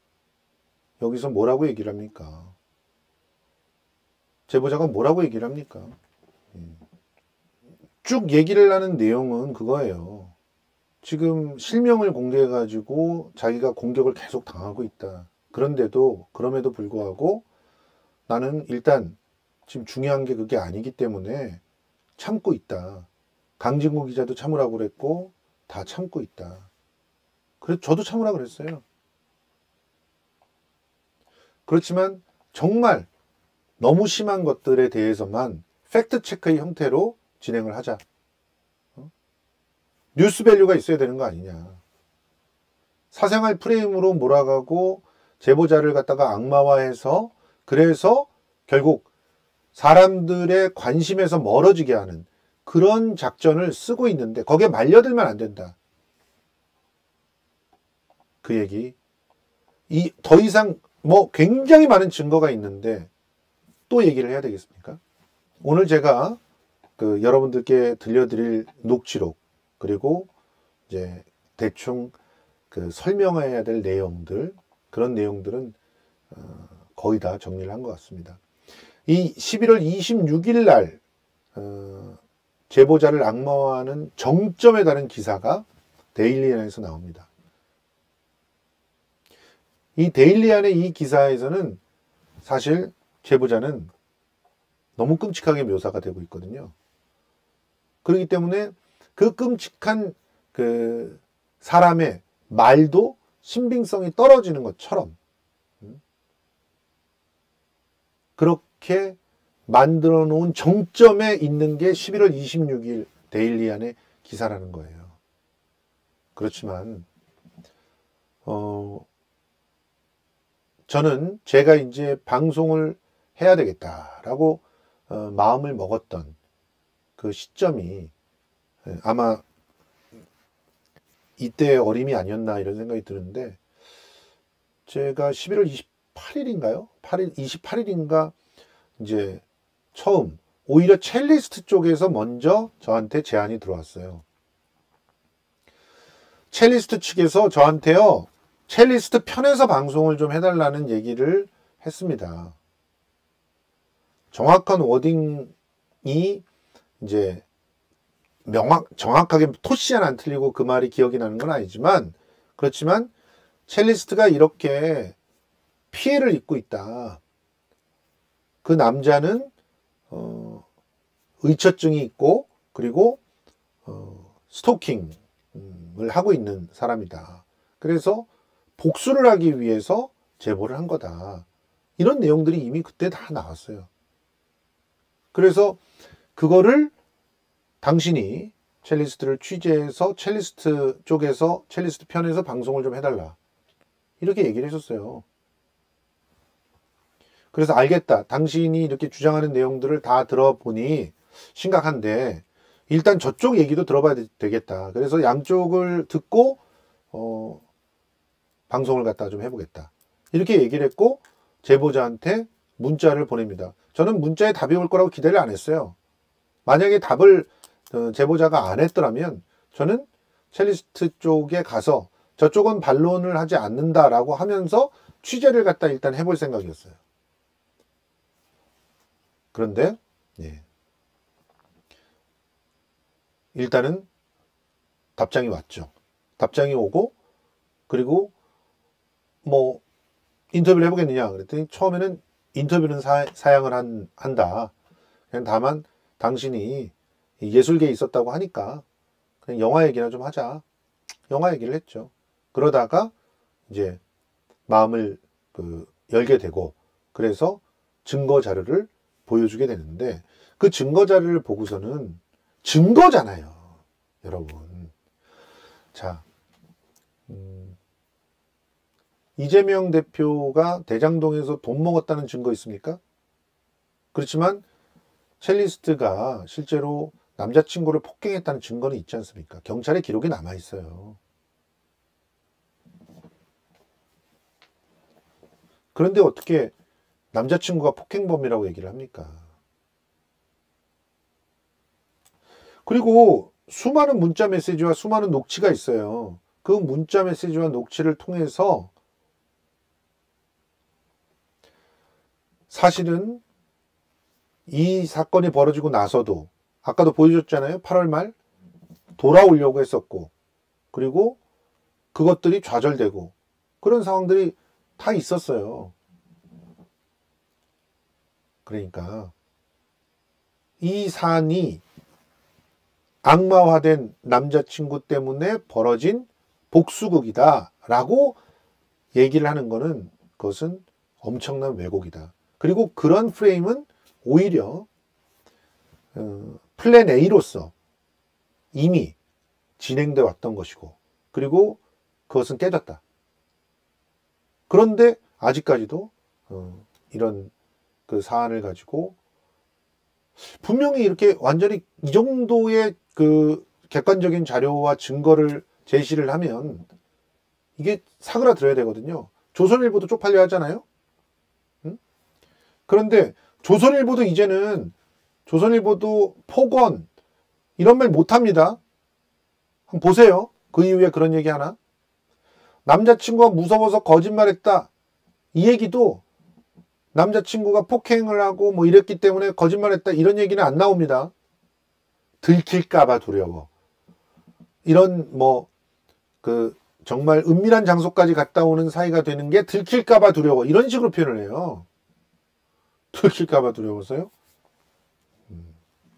여기서 뭐라고 얘기를 합니까? 제보자가 뭐라고 얘기를 합니까? 예. 쭉 얘기를 하는 내용은 그거예요. 지금 실명을 공개해가지고 자기가 공격을 계속 당하고 있다. 그런데도 그럼에도 불구하고 나는 일단 지금 중요한 게 그게 아니기 때문에 참고 있다. 강진구 기자도 참으라고 그랬고 다 참고 있다. 그래서 저도 참으라 그랬어요. 그렇지만 정말 너무 심한 것들에 대해서만 팩트 체크의 형태로 진행을 하자. 어? 뉴스 밸류가 있어야 되는 거 아니냐. 사생활 프레임으로 몰아가고 제보자를 갖다가 악마화해서 그래서 결국 사람들의 관심에서 멀어지게 하는 그런 작전을 쓰고 있는데 거기에 말려들면 안 된다. 그 얘기. 이 더 이상 뭐 굉장히 많은 증거가 있는데 또 얘기를 해야 되겠습니까? 오늘 제가 그 여러분들께 들려드릴 녹취록 그리고 이제 대충 그 설명해야 될 내용들 그런 내용들은 어, 거의 다 정리를 한 것 같습니다. 이 십일월 이십육일 날 어, 제보자를 악마화하는 정점에 달한 기사가 데일리안에서 나옵니다. 이 데일리안의 이 기사에서는 사실 제보자는 너무 끔찍하게 묘사가 되고 있거든요. 그렇기 때문에 그 끔찍한 그 사람의 말도 신빙성이 떨어지는 것처럼 그렇게 만들어 놓은 정점에 있는 게 십일월 이십육일 데일리안의 기사라는 거예요. 그렇지만 어, 저는 제가 이제 방송을 해야 되겠다라고 어, 마음을 먹었던 그 시점이 아마 이때 어림이 아니었나 이런 생각이 드는데, 제가 십일월 이십팔일인가요? 팔 일, 이십팔일인가 이제 처음 오히려 첼리스트 쪽에서 먼저 저한테 제안이 들어왔어요. 첼리스트 측에서 저한테요, 첼리스트 편에서 방송을 좀 해달라는 얘기를 했습니다. 정확한 워딩이 이제 명확, 정확하게 토시 하나 안 틀리고 그 말이 기억이 나는 건 아니지만, 그렇지만 첼리스트가 이렇게 피해를 입고 있다. 그 남자는 어, 의처증이 있고, 그리고 어, 스토킹을 하고 있는 사람이다. 그래서 복수를 하기 위해서 제보를 한 거다. 이런 내용들이 이미 그때 다 나왔어요. 그래서 그거를 당신이 첼리스트를 취재해서 첼리스트 쪽에서, 첼리스트 편에서 방송을 좀 해달라. 이렇게 얘기를 했었어요. 그래서 알겠다. 당신이 이렇게 주장하는 내용들을 다 들어보니 심각한데 일단 저쪽 얘기도 들어봐야 되겠다. 그래서 양쪽을 듣고 어, 방송을 갖다 좀 해보겠다. 이렇게 얘기를 했고 제보자한테 문자를 보냅니다. 저는 문자에 답이 올 거라고 기대를 안 했어요. 만약에 답을 제보자가 안 했더라면 저는 첼리스트 쪽에 가서 저쪽은 반론을 하지 않는다라고 하면서 취재를 갖다 일단 해볼 생각이었어요. 그런데 예. 일단은 답장이 왔죠. 답장이 오고, 그리고 뭐 인터뷰를 해보겠느냐 그랬더니 처음에는 인터뷰는 사, 사양을 한, 한다. 그냥 다만 당신이 예술계에 있었다고 하니까 그냥 영화 얘기나 좀 하자. 영화 얘기를 했죠. 그러다가 이제 마음을 그 열게 되고, 그래서 증거 자료를 보여주게 되는데, 그 증거 자료를 보고서는 증거잖아요, 여러분. 자, 음, 이재명 대표가 대장동에서 돈 먹었다는 증거 있습니까? 그렇지만 첼리스트가 실제로 남자친구를 폭행했다는 증거는 있지 않습니까? 경찰의 기록이 남아 있어요. 그런데 어떻게 남자친구가 폭행범이라고 얘기를 합니까? 그리고 수많은 문자 메시지와 수많은 녹취가 있어요. 그 문자 메시지와 녹취를 통해서 사실은 이 사건이 벌어지고 나서도 아까도 보여줬잖아요. 팔월 말 돌아오려고 했었고, 그리고 그것들이 좌절되고 그런 상황들이 다 있었어요. 그러니까 이 사안이 악마화된 남자친구 때문에 벌어진 복수극이다 라고 얘기를 하는 거는, 그것은 엄청난 왜곡이다. 그리고 그런 프레임은 오히려 어, 플랜 A로서 이미 진행돼 왔던 것이고, 그리고 그것은 깨졌다. 그런데 아직까지도 어, 이런 그 사안을 가지고 분명히 이렇게 완전히 이 정도의 그 객관적인 자료와 증거를 제시를 하면 이게 사그라들어야 되거든요. 조선일보도 쪽팔려 하잖아요. 응? 그런데 조선일보도 이제는, 조선일보도 폭언 이런 말 못합니다. 한번 보세요. 그 이후에 그런 얘기 하나. 남자친구가 무서워서 거짓말했다. 이 얘기도 남자친구가 폭행을 하고 뭐 이랬기 때문에 거짓말했다 이런 얘기는 안 나옵니다. 들킬까봐 두려워. 이런 뭐 그 정말 은밀한 장소까지 갔다 오는 사이가 되는 게 들킬까봐 두려워. 이런 식으로 표현을 해요. 들킬까봐 두려워서요? 음.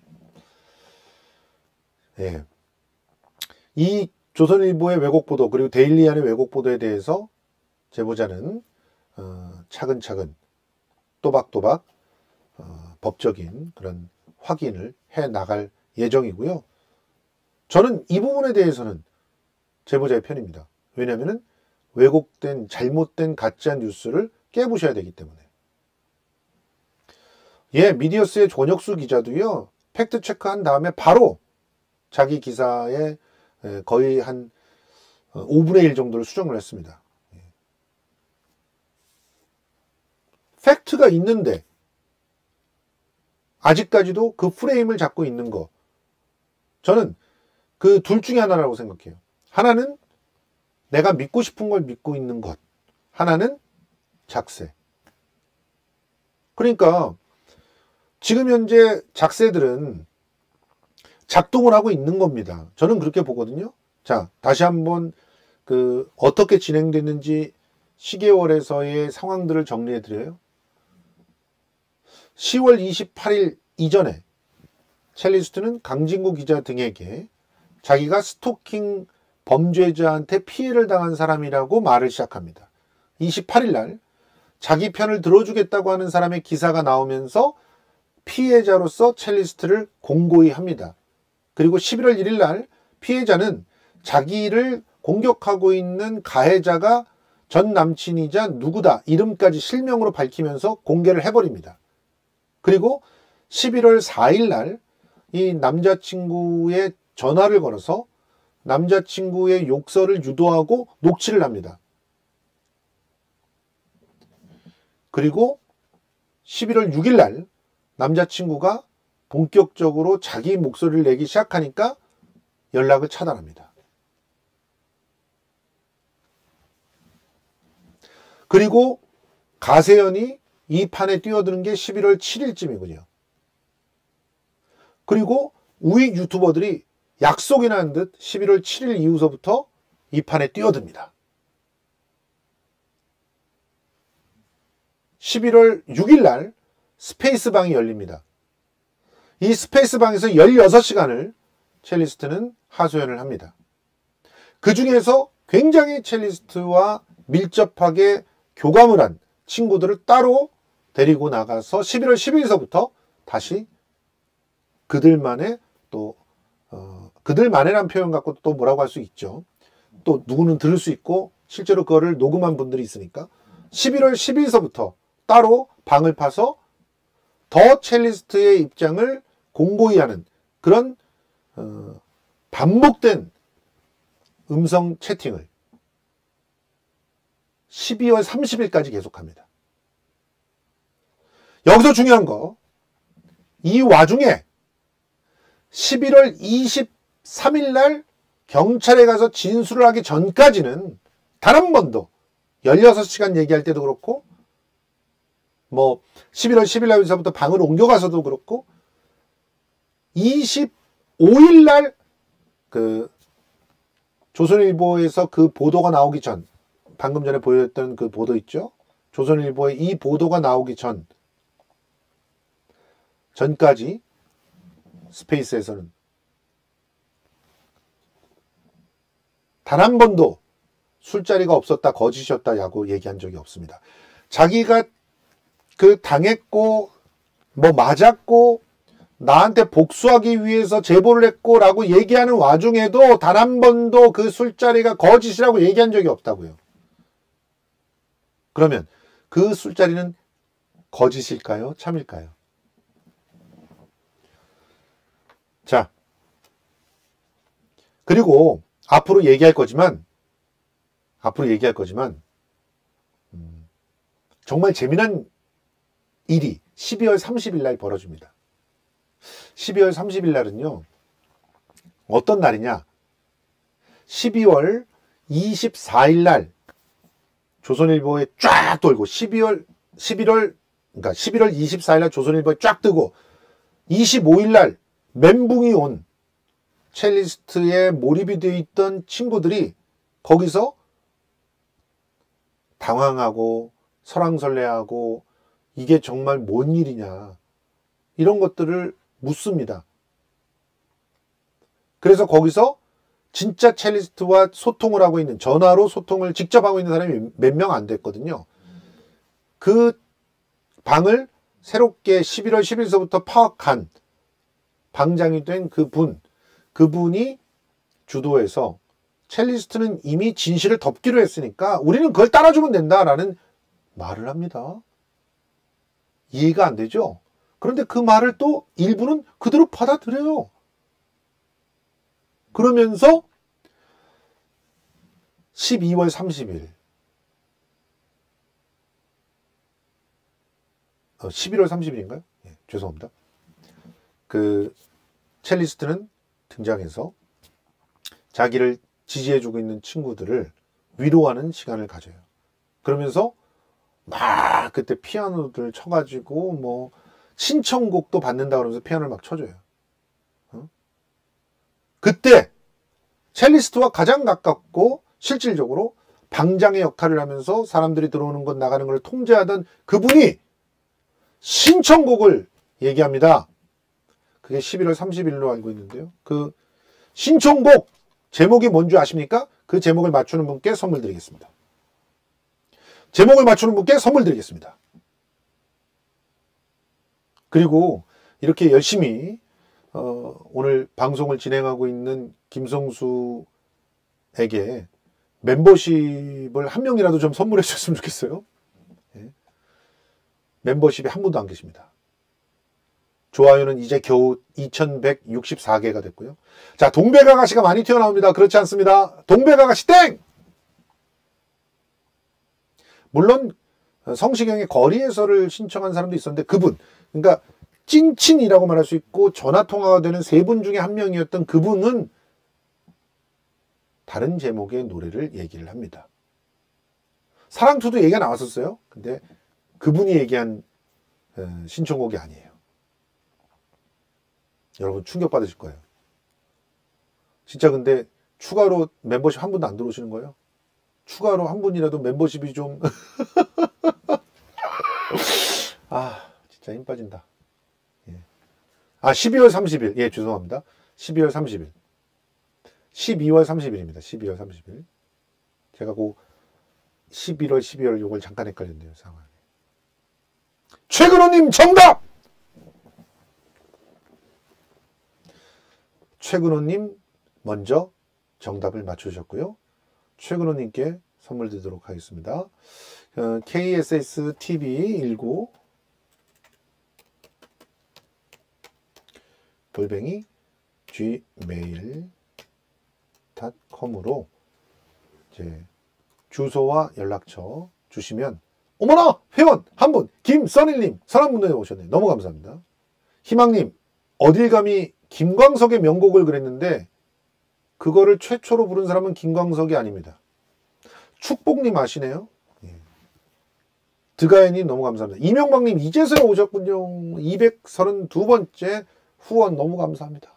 예. 이 조선일보의 왜곡 보도, 그리고 데일리안의 왜곡 보도에 대해서 제보자는 어, 차근차근 또박또박 어, 법적인 그런 확인을 해 나갈 예정이고요. 저는 이 부분에 대해서는 제보자의 편입니다. 왜냐하면 왜곡된 잘못된 가짜 뉴스를 깨부셔야 되기 때문에. 예, 미디어스의 권혁수 기자도요, 팩트 체크한 다음에 바로 자기 기사에 거의 한 오분의 일 정도를 수정을 했습니다. 팩트가 있는데 아직까지도 그 프레임을 잡고 있는 거, 저는 그 둘 중에 하나라고 생각해요. 하나는 내가 믿고 싶은 걸 믿고 있는 것, 하나는 작세. 그러니까 지금 현재 작세들은 작동을 하고 있는 겁니다. 저는 그렇게 보거든요. 자, 다시 한번 그 어떻게 진행됐는지 시계월에서의 상황들을 정리해 드려요. 시월 이십팔일 이전에 첼리스트는 강진구 기자 등에게 자기가 스토킹 범죄자한테 피해를 당한 사람이라고 말을 시작합니다. 이십팔일 날 자기 편을 들어주겠다고 하는 사람의 기사가 나오면서 피해자로서 첼리스트를 공고히 합니다. 그리고 십일월 일일 날 피해자는 자기를 공격하고 있는 가해자가 전 남친이자 누구다 이름까지 실명으로 밝히면서 공개를 해버립니다. 그리고 십일월 사일 날 이 남자친구의 전화를 걸어서 남자친구의 욕설을 유도하고 녹취를 합니다. 그리고 십일월 육일 날 남자친구가 본격적으로 자기 목소리를 내기 시작하니까 연락을 차단합니다. 그리고 가세연이 이 판에 뛰어드는 게 십일월 칠일쯤이군요. 그리고 우익 유튜버들이 약속이나 한 듯 십일월 칠일 이후서부터 이 판에 뛰어듭니다. 십일월 육일 날 스페이스방이 열립니다. 이 스페이스방에서 열여섯 시간을 첼리스트는 하소연을 합니다. 그 중에서 굉장히 첼리스트와 밀접하게 교감을 한 친구들을 따로 데리고 나가서 십일월 십일일서부터 다시 그들만의 또 어, 그들만의란 표현 갖고 또 뭐라고 할 수 있죠. 또 누구는 들을 수 있고 실제로 그거를 녹음한 분들이 있으니까 십일월 십일일서부터 따로 방을 파서 더 첼리스트의 입장을 공고히 하는 그런 어, 반복된 음성 채팅을 십이월 삼십일까지 계속합니다. 여기서 중요한 거, 이 와중에 십일월 이십삼일 날 경찰에 가서 진술을 하기 전까지는 단 한 번도 열여섯 시간 얘기할 때도 그렇고 뭐 십일월 십일 날부터 방을 옮겨가서도 그렇고 이십오일 날 그 조선일보에서 그 보도가 나오기 전, 방금 전에 보여줬던 그 보도 있죠? 조선일보에 이 보도가 나오기 전 전까지 스페이스에서는 단 한 번도 술자리가 없었다, 거짓이었다라고 얘기한 적이 없습니다. 자기가 그 당했고 뭐 맞았고 나한테 복수하기 위해서 제보를 했고 라고 얘기하는 와중에도 단 한 번도 그 술자리가 거짓이라고 얘기한 적이 없다고요. 그러면 그 술자리는 거짓일까요? 참일까요? 자, 그리고 앞으로 얘기할 거지만 앞으로 얘기할 거지만 음, 정말 재미난 일이 십이월 삼십일 날 벌어집니다. 십이월 삼십일 날은요, 어떤 날이냐? 십이월 이십사일 날 조선일보에 쫙 돌고 십이월 십일월 그러니까 십일월 이십사일 날 조선일보에 쫙 뜨고 이십오일 날 멘붕이 온 첼리스트에 몰입이 되어 있던 친구들이 거기서 당황하고 설왕설래하고 이게 정말 뭔 일이냐 이런 것들을 묻습니다. 그래서 거기서 진짜 첼리스트와 소통을 하고 있는, 전화로 소통을 직접 하고 있는 사람이 몇 명 안 됐거든요. 그 방을 새롭게 십일월 십일일서부터 파악한 방장이 된 그 분, 그분이 주도해서 첼리스트는 이미 진실을 덮기로 했으니까 우리는 그걸 따라주면 된다라는 말을 합니다. 이해가 안 되죠? 그런데 그 말을 또 일부는 그대로 받아들여요. 그러면서 십이월 삼십일, 어, 십일월 삼십일인가요? 예, 죄송합니다. 그 첼리스트는 등장해서 자기를 지지해주고 있는 친구들을 위로하는 시간을 가져요. 그러면서 막 그때 피아노를 쳐가지고 뭐 신청곡도 받는다 그러면서 피아노를 막 쳐줘요. 어? 그때 첼리스트와 가장 가깝고 실질적으로 방장의 역할을 하면서 사람들이 들어오는 것 나가는 걸 통제하던 그분이 신청곡을 얘기합니다. 그게 십일월 삼십일로 알고 있는데요. 그 신청곡 제목이 뭔지 아십니까? 그 제목을 맞추는 분께 선물 드리겠습니다. 제목을 맞추는 분께 선물 드리겠습니다. 그리고 이렇게 열심히 어, 오늘 방송을 진행하고 있는 김성수에게 멤버십을 한 명이라도 좀 선물해 주셨으면 좋겠어요. 예. 멤버십이 한 분도 안 계십니다. 좋아요는 이제 겨우 이천백육십사 개가 됐고요. 자, 동백아가씨가 많이 튀어나옵니다. 그렇지 않습니다. 동백아가씨 땡! 물론 성시경의 거리에서를 신청한 사람도 있었는데 그분, 그러니까 찐친이라고 말할 수 있고 전화통화가 되는 세 분 중에 한 명이었던 그분은 다른 제목의 노래를 얘기를 합니다. 사랑투도 얘기가 나왔었어요. 근데 그분이 얘기한 신청곡이 아니에요. 여러분 충격받으실 거예요. 진짜 근데 추가로 멤버십 한 분도 안 들어오시는 거예요? 추가로 한 분이라도 멤버십이 좀 아 진짜 힘 빠진다. 예. 아 십이월 삼십일, 예 죄송합니다. 십이월 삼십일, 십이월 삼십일입니다. 십이월 삼십일. 제가 그 십일월, 십이월 요걸 잠깐 헷갈렸네요. 상황이. 최근호님 정답! 최근호님 먼저 정답을 맞추셨고요. 최근호님께 선물 드리도록 하겠습니다. 어, 케이에스에스 티비 십구 골뱅이 지메일 닷컴으로 이제 주소와 연락처 주시면 어머나! 회원 한 분! 김써닐님 사랑문에 오셨네요. 너무 감사합니다. 희망님 어딜 감히 김광석의 명곡을 그랬는데 그거를 최초로 부른 사람은 김광석이 아닙니다. 축복님 아시네요? 예. 드가연님 너무 감사합니다. 이명박님 이제서야 오셨군요. 이백삼십이 번째 후원 너무 감사합니다.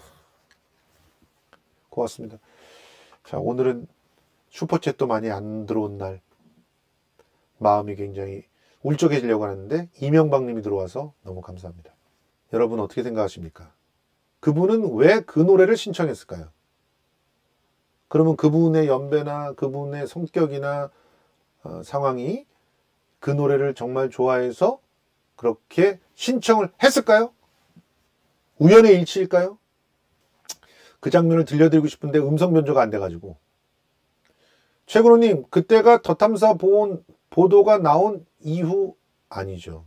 고맙습니다. 자, 오늘은 슈퍼챗도 많이 안 들어온 날 마음이 굉장히 울적해지려고 하는데 이명박님이 들어와서 너무 감사합니다. 여러분 어떻게 생각하십니까? 그분은 왜 그 노래를 신청했을까요? 그러면 그분의 연배나 그분의 성격이나 어, 상황이 그 노래를 정말 좋아해서 그렇게 신청을 했을까요? 우연의 일치일까요? 그 장면을 들려드리고 싶은데 음성 변조가 안 돼가지고. 최근호님 그때가 더 탐사 보온, 보도가 나온 이후 아니죠.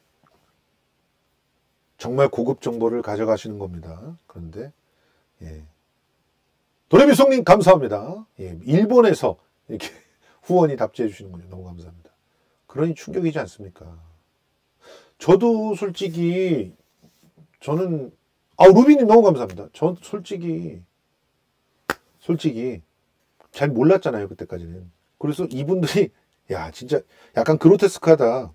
정말 고급 정보를 가져가시는 겁니다. 그런데 예. 도레미송님 감사합니다. 예, 일본에서 이렇게 후원이 답지해 주시는군요. 너무 감사합니다. 그러니 충격이지 않습니까? 저도 솔직히 저는 아 루비님 너무 감사합니다. 전 솔직히 솔직히 잘 몰랐잖아요. 그때까지는. 그래서 이분들이 야 진짜 약간 그로테스크하다.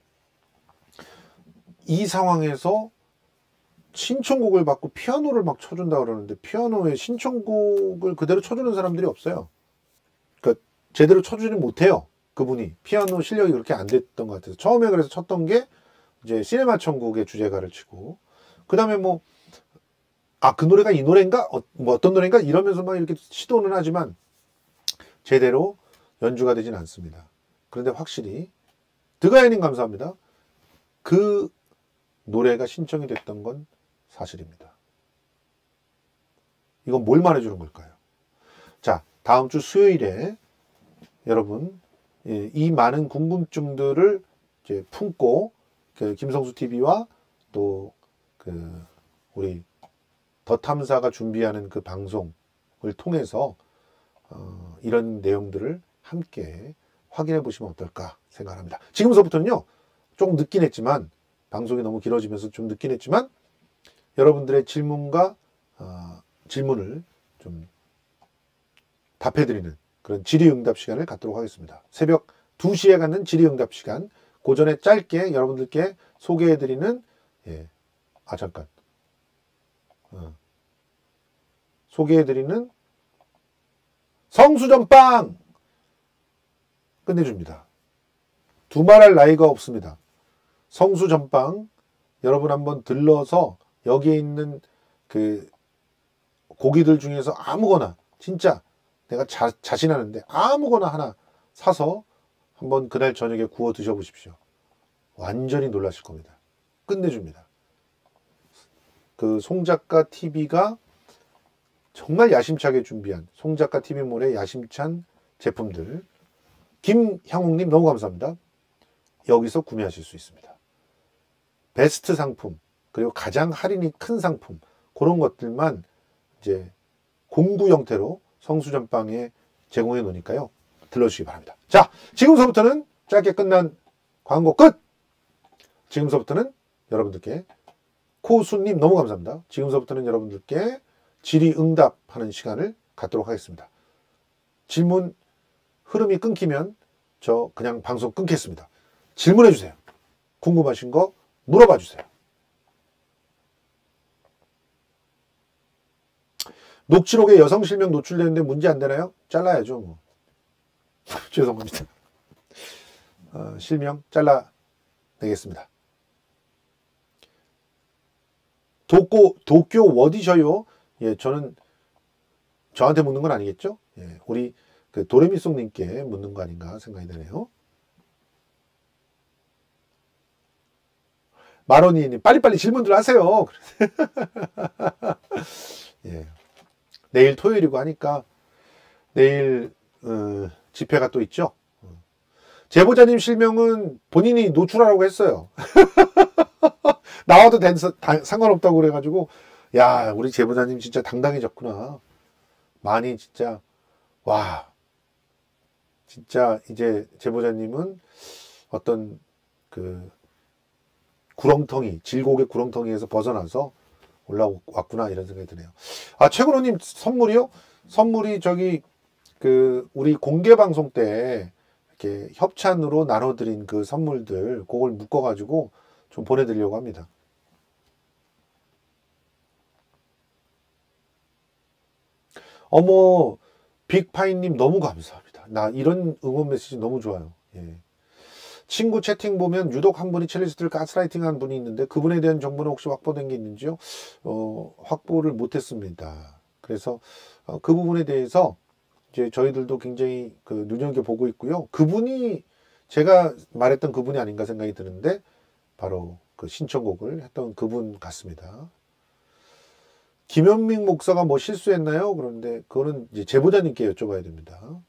이 상황에서 신청곡을 받고 피아노를 막 쳐준다 그러는데 피아노에 신청곡을 그대로 쳐주는 사람들이 없어요. 그러니까 제대로 쳐주지 못해요. 그분이 피아노 실력이 그렇게 안 됐던 것 같아서 처음에 그래서 쳤던 게 이제 시네마 천국의 주제가를 치고 그 다음에 뭐 아 그 노래가 이 노래인가 어, 뭐 어떤 노래인가 이러면서 막 이렇게 시도는 하지만 제대로 연주가 되진 않습니다. 그런데 확실히 드가연님 감사합니다. 그 노래가 신청이 됐던 건 사실입니다. 이건 뭘 말해주는 걸까요? 자, 다음 주 수요일에 여러분 예, 이 많은 궁금증들을 이제 품고 그 김성수 티비와 또 그 우리 더 탐사가 준비하는 그 방송을 통해서 어, 이런 내용들을 함께 확인해 보시면 어떨까 생각합니다. 지금서부터는요, 조금 늦긴 했지만, 방송이 너무 길어지면서 좀 늦긴 했지만, 여러분들의 질문과 어, 질문을 좀 답해드리는 그런 질의응답 시간을 갖도록 하겠습니다. 새벽 두 시에 갖는 질의응답 시간, 그 전에 짧게 여러분들께 소개해드리는, 예, 아, 잠깐. 어, 소개해드리는 성수전빵! 끝내줍니다. 두말할 나이가 없습니다. 성수전빵, 여러분 한번 들러서 여기에 있는 그 고기들 중에서 아무거나, 진짜 내가 자, 자신하는데 아무거나 하나 사서 한번 그날 저녁에 구워 드셔보십시오. 완전히 놀라실 겁니다. 끝내줍니다. 그 송작가 티비가 정말 야심차게 준비한 송작가 티비몰의 야심찬 제품들, 김향옥님 너무 감사합니다. 여기서 구매하실 수 있습니다. 베스트 상품, 그리고 가장 할인이 큰 상품, 그런 것들만 이제 공구 형태로 성수전빵에 제공해 놓으니까요, 들러주시기 바랍니다. 자, 지금서부터는 짧게 끝난 광고 끝! 지금서부터는 여러분들께, 코수님 너무 감사합니다. 지금서부터는 여러분들께 질의응답하는 시간을 갖도록 하겠습니다. 질문 흐름이 끊기면 저 그냥 방송 끊겠습니다. 질문해 주세요. 궁금하신 거 물어봐 주세요. 녹취록에 여성 실명 노출되는데 문제 안 되나요? 잘라야죠. 뭐. 죄송합니다. 어, 실명 잘라내겠습니다. 도쿄, 도쿄 어디셔요? 예, 저는 저한테 묻는 건 아니겠죠? 예, 우리 그 도레미송님께 묻는 거 아닌가 생각이 드네요. 마로니님 빨리빨리 질문들 하세요. 예, 내일 토요일이고 하니까 내일 어, 집회가 또 있죠. 제보자님 실명은 본인이 노출하라고 했어요. 나와도 된, 상관없다고 그래가지고, 야, 우리 제보자님 진짜 당당해졌구나. 많이 진짜, 와, 진짜 이제 제보자님은 어떤 그 구렁텅이, 질곡의 구렁텅이에서 벗어나서 올라왔구나, 이런 생각이 드네요. 아, 최근호님 선물이요? 선물이 저기 그 우리 공개 방송 때 이렇게 협찬으로 나눠드린 그 선물들, 그걸 묶어가지고 좀 보내드리려고 합니다. 어머, 빅파이님 너무 감사합니다. 나 이런 응원 메시지 너무 좋아요. 예. 친구 채팅 보면 유독 한 분이 첼리스트를 가스라이팅 한 분이 있는데 그분에 대한 정보는 혹시 확보된 게 있는지요? 어, 확보를 못했습니다. 그래서 어, 그 부분에 대해서 이제 저희들도 굉장히 그 눈여겨보고 있고요. 그분이 제가 말했던 그분이 아닌가 생각이 드는데 바로 그 신청곡을 했던 그분 같습니다. 김현민 목사가 뭐 실수했나요? 그런데 그거는 이제 제보자님께 여쭤봐야 됩니다.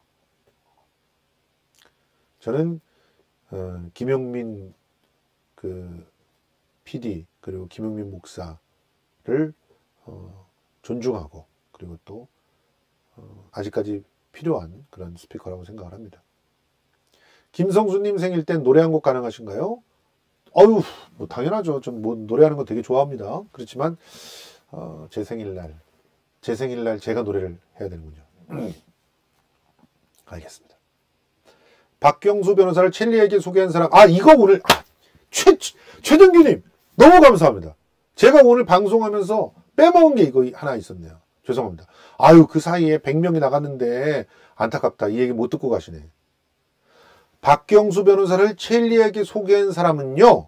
저는 어, 김영민 그 피디 그리고 김영민 목사를 어, 존중하고 그리고 또 어, 아직까지 필요한 그런 스피커라고 생각을 합니다. 김성수님 생일 땐 노래 한 곡 가능하신가요? 어휴, 뭐 당연하죠. 좀 뭐 노래하는 거 되게 좋아합니다. 그렇지만 어, 제 생일날, 제 생일날 제가 노래를 해야 되는군요. 알겠습니다. 박경수 변호사를 첼리에게 소개한 사람, 아, 이거 오늘, 아, 최, 최정규님, 너무 감사합니다. 제가 오늘 방송하면서 빼먹은 게 이거 하나 있었네요. 죄송합니다. 아유, 그 사이에 백 명이 나갔는데, 안타깝다. 이 얘기 못 듣고 가시네. 박경수 변호사를 첼리에게 소개한 사람은요,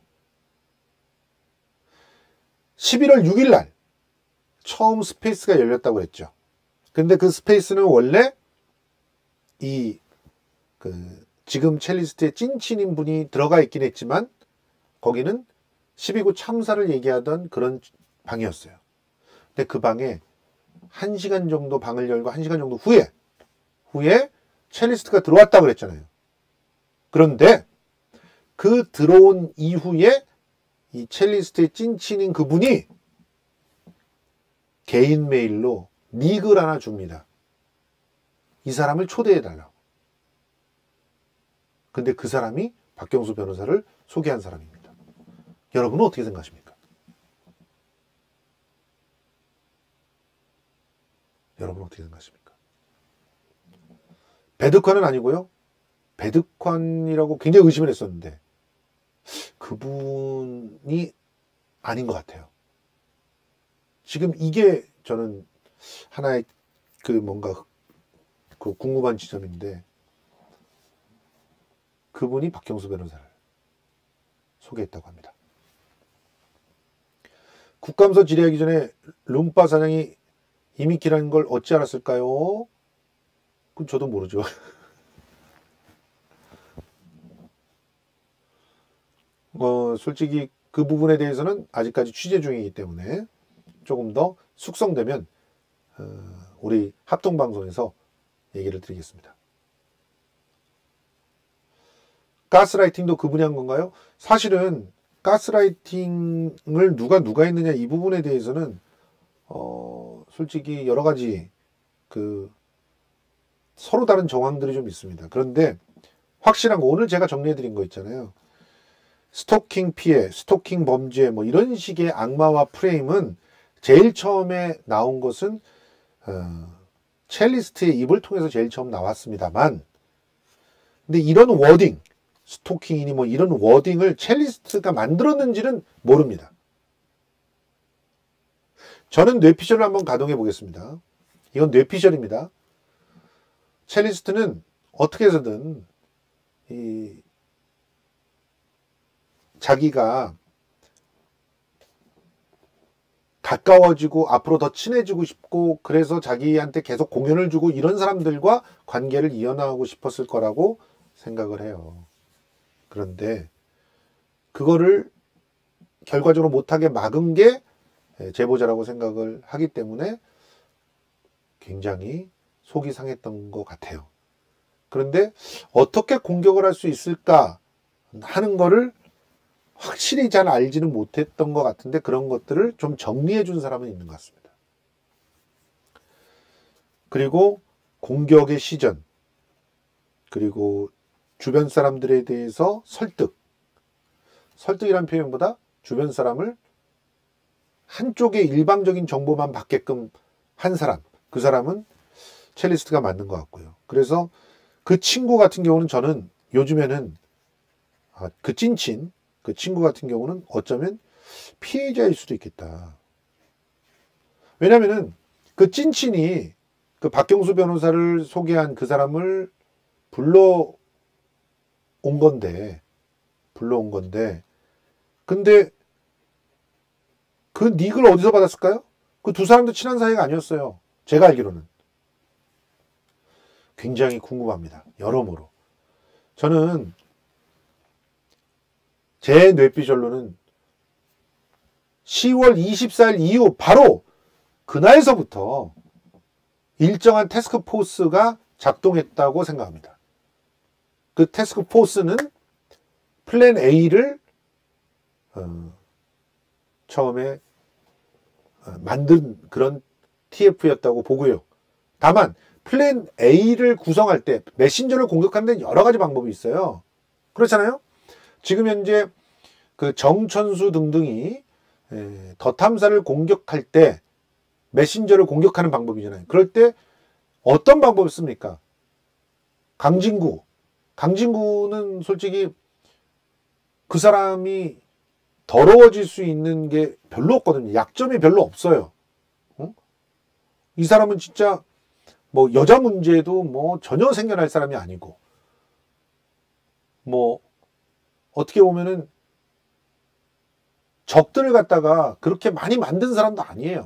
십일월 육일 날, 처음 스페이스가 열렸다고 그랬죠. 근데 그 스페이스는 원래 이 그 지금 첼리스트의 찐친인 분이 들어가 있긴 했지만 거기는 십이 구 참사를 얘기하던 그런 방이었어요. 근데 그 방에 한 시간 정도 방을 열고 한 시간 정도 후에 후에 첼리스트가 들어왔다 그랬잖아요. 그런데 그 들어온 이후에 이 첼리스트의 찐친인 그분이 개인 메일로 닉을 하나 줍니다. 이 사람을 초대해달라고. 근데 그 사람이 박경수 변호사를 소개한 사람입니다. 여러분은 어떻게 생각하십니까? 여러분은 어떻게 생각하십니까? 배드宽은 아니고요. 배드寬이라고 굉장히 의심을 했었는데 그분이 아닌 것 같아요. 지금 이게 저는 하나의 그 뭔가 그 궁금한 지점인데 그분이 박경수 변호사를 소개했다고 합니다. 국감서 질의하기 전에 룸바 사장이 이미키라는 걸 어찌 알았을까요? 그건 저도 모르죠. 어, 솔직히 그 부분에 대해서는 아직까지 취재 중이기 때문에 조금 더 숙성되면 어, 우리 합동방송에서 얘기를 드리겠습니다. 가스라이팅도 그분이 한 건가요? 사실은 가스라이팅을 누가 누가 했느냐 이 부분에 대해서는 어, 솔직히 여러 가지 그 서로 다른 정황들이 좀 있습니다. 그런데 확실한 거 오늘 제가 정리해 드린 거 있잖아요. 스토킹 피해, 스토킹 범죄 뭐 이런 식의 악마와 프레임은 제일 처음에 나온 것은 어, 첼리스트의 입을 통해서 제일 처음 나왔습니다만 근데 이런 워딩 스토킹이니 뭐 이런 워딩을 첼리스트가 만들었는지는 모릅니다. 저는 뇌피셜을 한번 가동해 보겠습니다. 이건 뇌피셜입니다. 첼리스트는 어떻게 해서든 이 자기가 가까워지고 앞으로 더 친해지고 싶고 그래서 자기한테 계속 공연을 주고 이런 사람들과 관계를 이어나가고 싶었을 거라고 생각을 해요. 그런데 그거를 결과적으로 못하게 막은 게 제보자라고 생각을 하기 때문에 굉장히 속이 상했던 것 같아요. 그런데 어떻게 공격을 할 수 있을까 하는 거를 확실히 잘 알지는 못했던 것 같은데 그런 것들을 좀 정리해 준 사람은 있는 것 같습니다. 그리고 공격의 시전, 그리고 주변 사람들에 대해서 설득, 설득이라는 표현보다 주변 사람을 한쪽의 일방적인 정보만 받게끔 한 사람, 그 사람은 첼리스트가 맞는 것 같고요. 그래서 그 친구 같은 경우는 저는 요즘에는 아, 그 찐친, 그 친구 같은 경우는 어쩌면 피해자일 수도 있겠다. 왜냐면은 그 찐친이 그 박경수 변호사를 소개한 그 사람을 불러온 건데, 불러온 건데, 근데 그 닉을 어디서 받았을까요? 그 두 사람도 친한 사이가 아니었어요. 제가 알기로는. 굉장히 궁금합니다. 여러모로. 저는 제 뇌피셜로는 시월 이십사일 이후 바로 그날서부터 일정한 태스크포스가 작동했다고 생각합니다. 그 태스크포스는 플랜 A를 어, 처음에 만든 그런 티에프였다고 보고요. 다만 플랜 A를 구성할 때 메신저를 공격하는 데는 여러 가지 방법이 있어요. 그렇잖아요. 지금 현재 그 정천수 등등이 더 탐사를 공격할 때 메신저를 공격하는 방법이잖아요. 그럴 때 어떤 방법을 씁니까? 강진구. 강진구는 솔직히 그 사람이 더러워질 수 있는 게 별로 없거든요. 약점이 별로 없어요. 응? 이 사람은 진짜 뭐 여자 문제도 뭐 전혀 생겨날 사람이 아니고 뭐 어떻게 보면은 적들을 갖다가 그렇게 많이 만든 사람도 아니에요.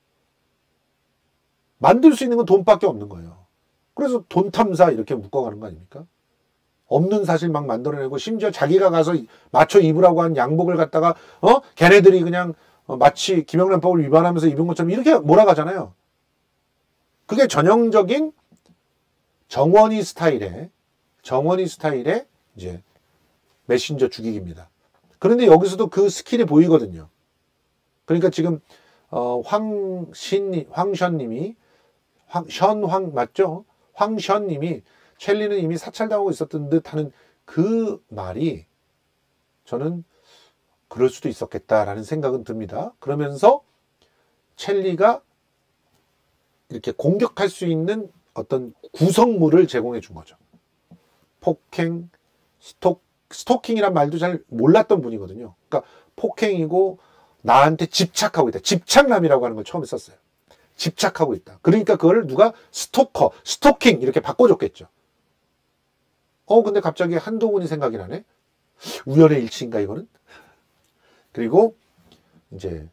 만들 수 있는 건 돈밖에 없는 거예요. 그래서 돈 탐사 이렇게 묶어가는 거 아닙니까? 없는 사실 막 만들어내고 심지어 자기가 가서 맞춰 입으라고 한 양복을 갖다가 어 걔네들이 그냥 어, 마치 김영란법을 위반하면서 입은 것처럼 이렇게 몰아가잖아요. 그게 전형적인 정원이 스타일의 정원이 스타일의 이제 메신저 죽이기입니다. 그런데 여기서도 그 스킬이 보이거든요. 그러니까 지금 어, 황신 황션님이 황션황 맞죠? 황션님이 첼리는 이미 사찰당하고 있었던 듯하는 그 말이 저는 그럴 수도 있었겠다라는 생각은 듭니다. 그러면서 첼리가 이렇게 공격할 수 있는 어떤 구성물을 제공해 준 거죠. 폭행, 스톡, 스토킹이란 말도 잘 몰랐던 분이거든요. 그러니까 폭행이고 나한테 집착하고 있다. 집착남이라고 하는 걸 처음에 썼어요. 집착하고 있다. 그러니까 그걸 누가 스토커, 스토킹 이렇게 바꿔줬겠죠. 어 근데 갑자기 한동훈이 생각이 나네. 우연의 일치인가 이거는? 그리고 이제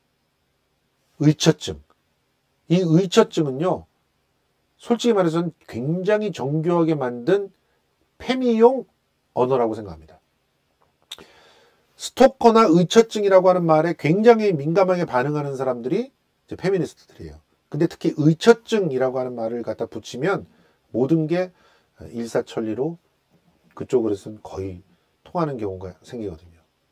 의처증. 이 의처증은요. 솔직히 말해서는 굉장히 정교하게 만든 페미용 언어라고 생각합니다. 스토커나 의처증이라고 하는 말에 굉장히 민감하게 반응하는 사람들이 이제 페미니스트들이에요. 근데 특히 의처증이라고 하는 말을 갖다 붙이면 모든 게 일사천리로 그쪽으로서는 거의 통하는 경우가 생기거든요.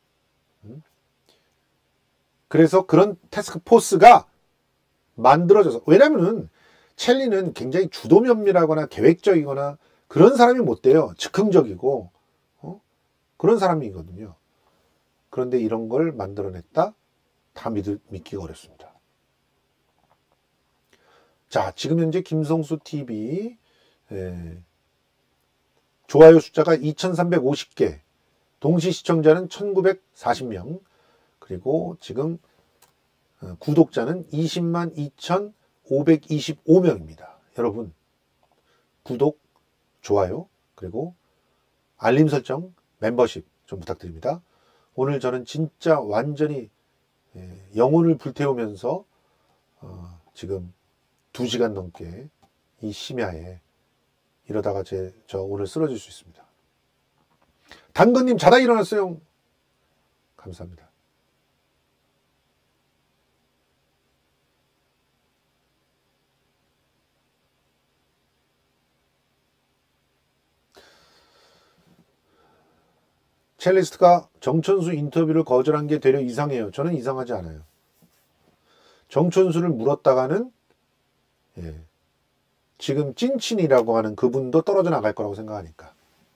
그래서 그런 태스크포스가 만들어져서, 왜냐면은 첼리는 굉장히 주도면밀하거나 계획적이거나 그런 사람이 못 돼요. 즉흥적이고 어? 그런 사람이거든요. 그런데 이런 걸 만들어냈다? 다 믿, 믿기가 어렵습니다. 자, 지금 현재 김성수 티비 에, 좋아요 숫자가 이천삼백오십 개, 동시 시청자는 천구백사십 명, 그리고 지금 구독자는 이십만 이천오백이십오 명입니다. 여러분 구독, 좋아요, 그리고 알림 설정, 멤버십 좀 부탁드립니다. 오늘 저는 진짜 완전히 영혼을 불태우면서 어, 지금 두 시간 넘게 이 심야에 이러다가 제, 저 오늘 쓰러질 수 있습니다. 당근님 자다 일어났어요. 감사합니다. 첼리스트가 정천수 인터뷰를 거절한 게 되려 이상해요. 저는 이상하지 않아요. 정천수를 물었다가는 예, 지금 찐친이라고 하는 그분도 떨어져 나갈 거라고 생각하니까.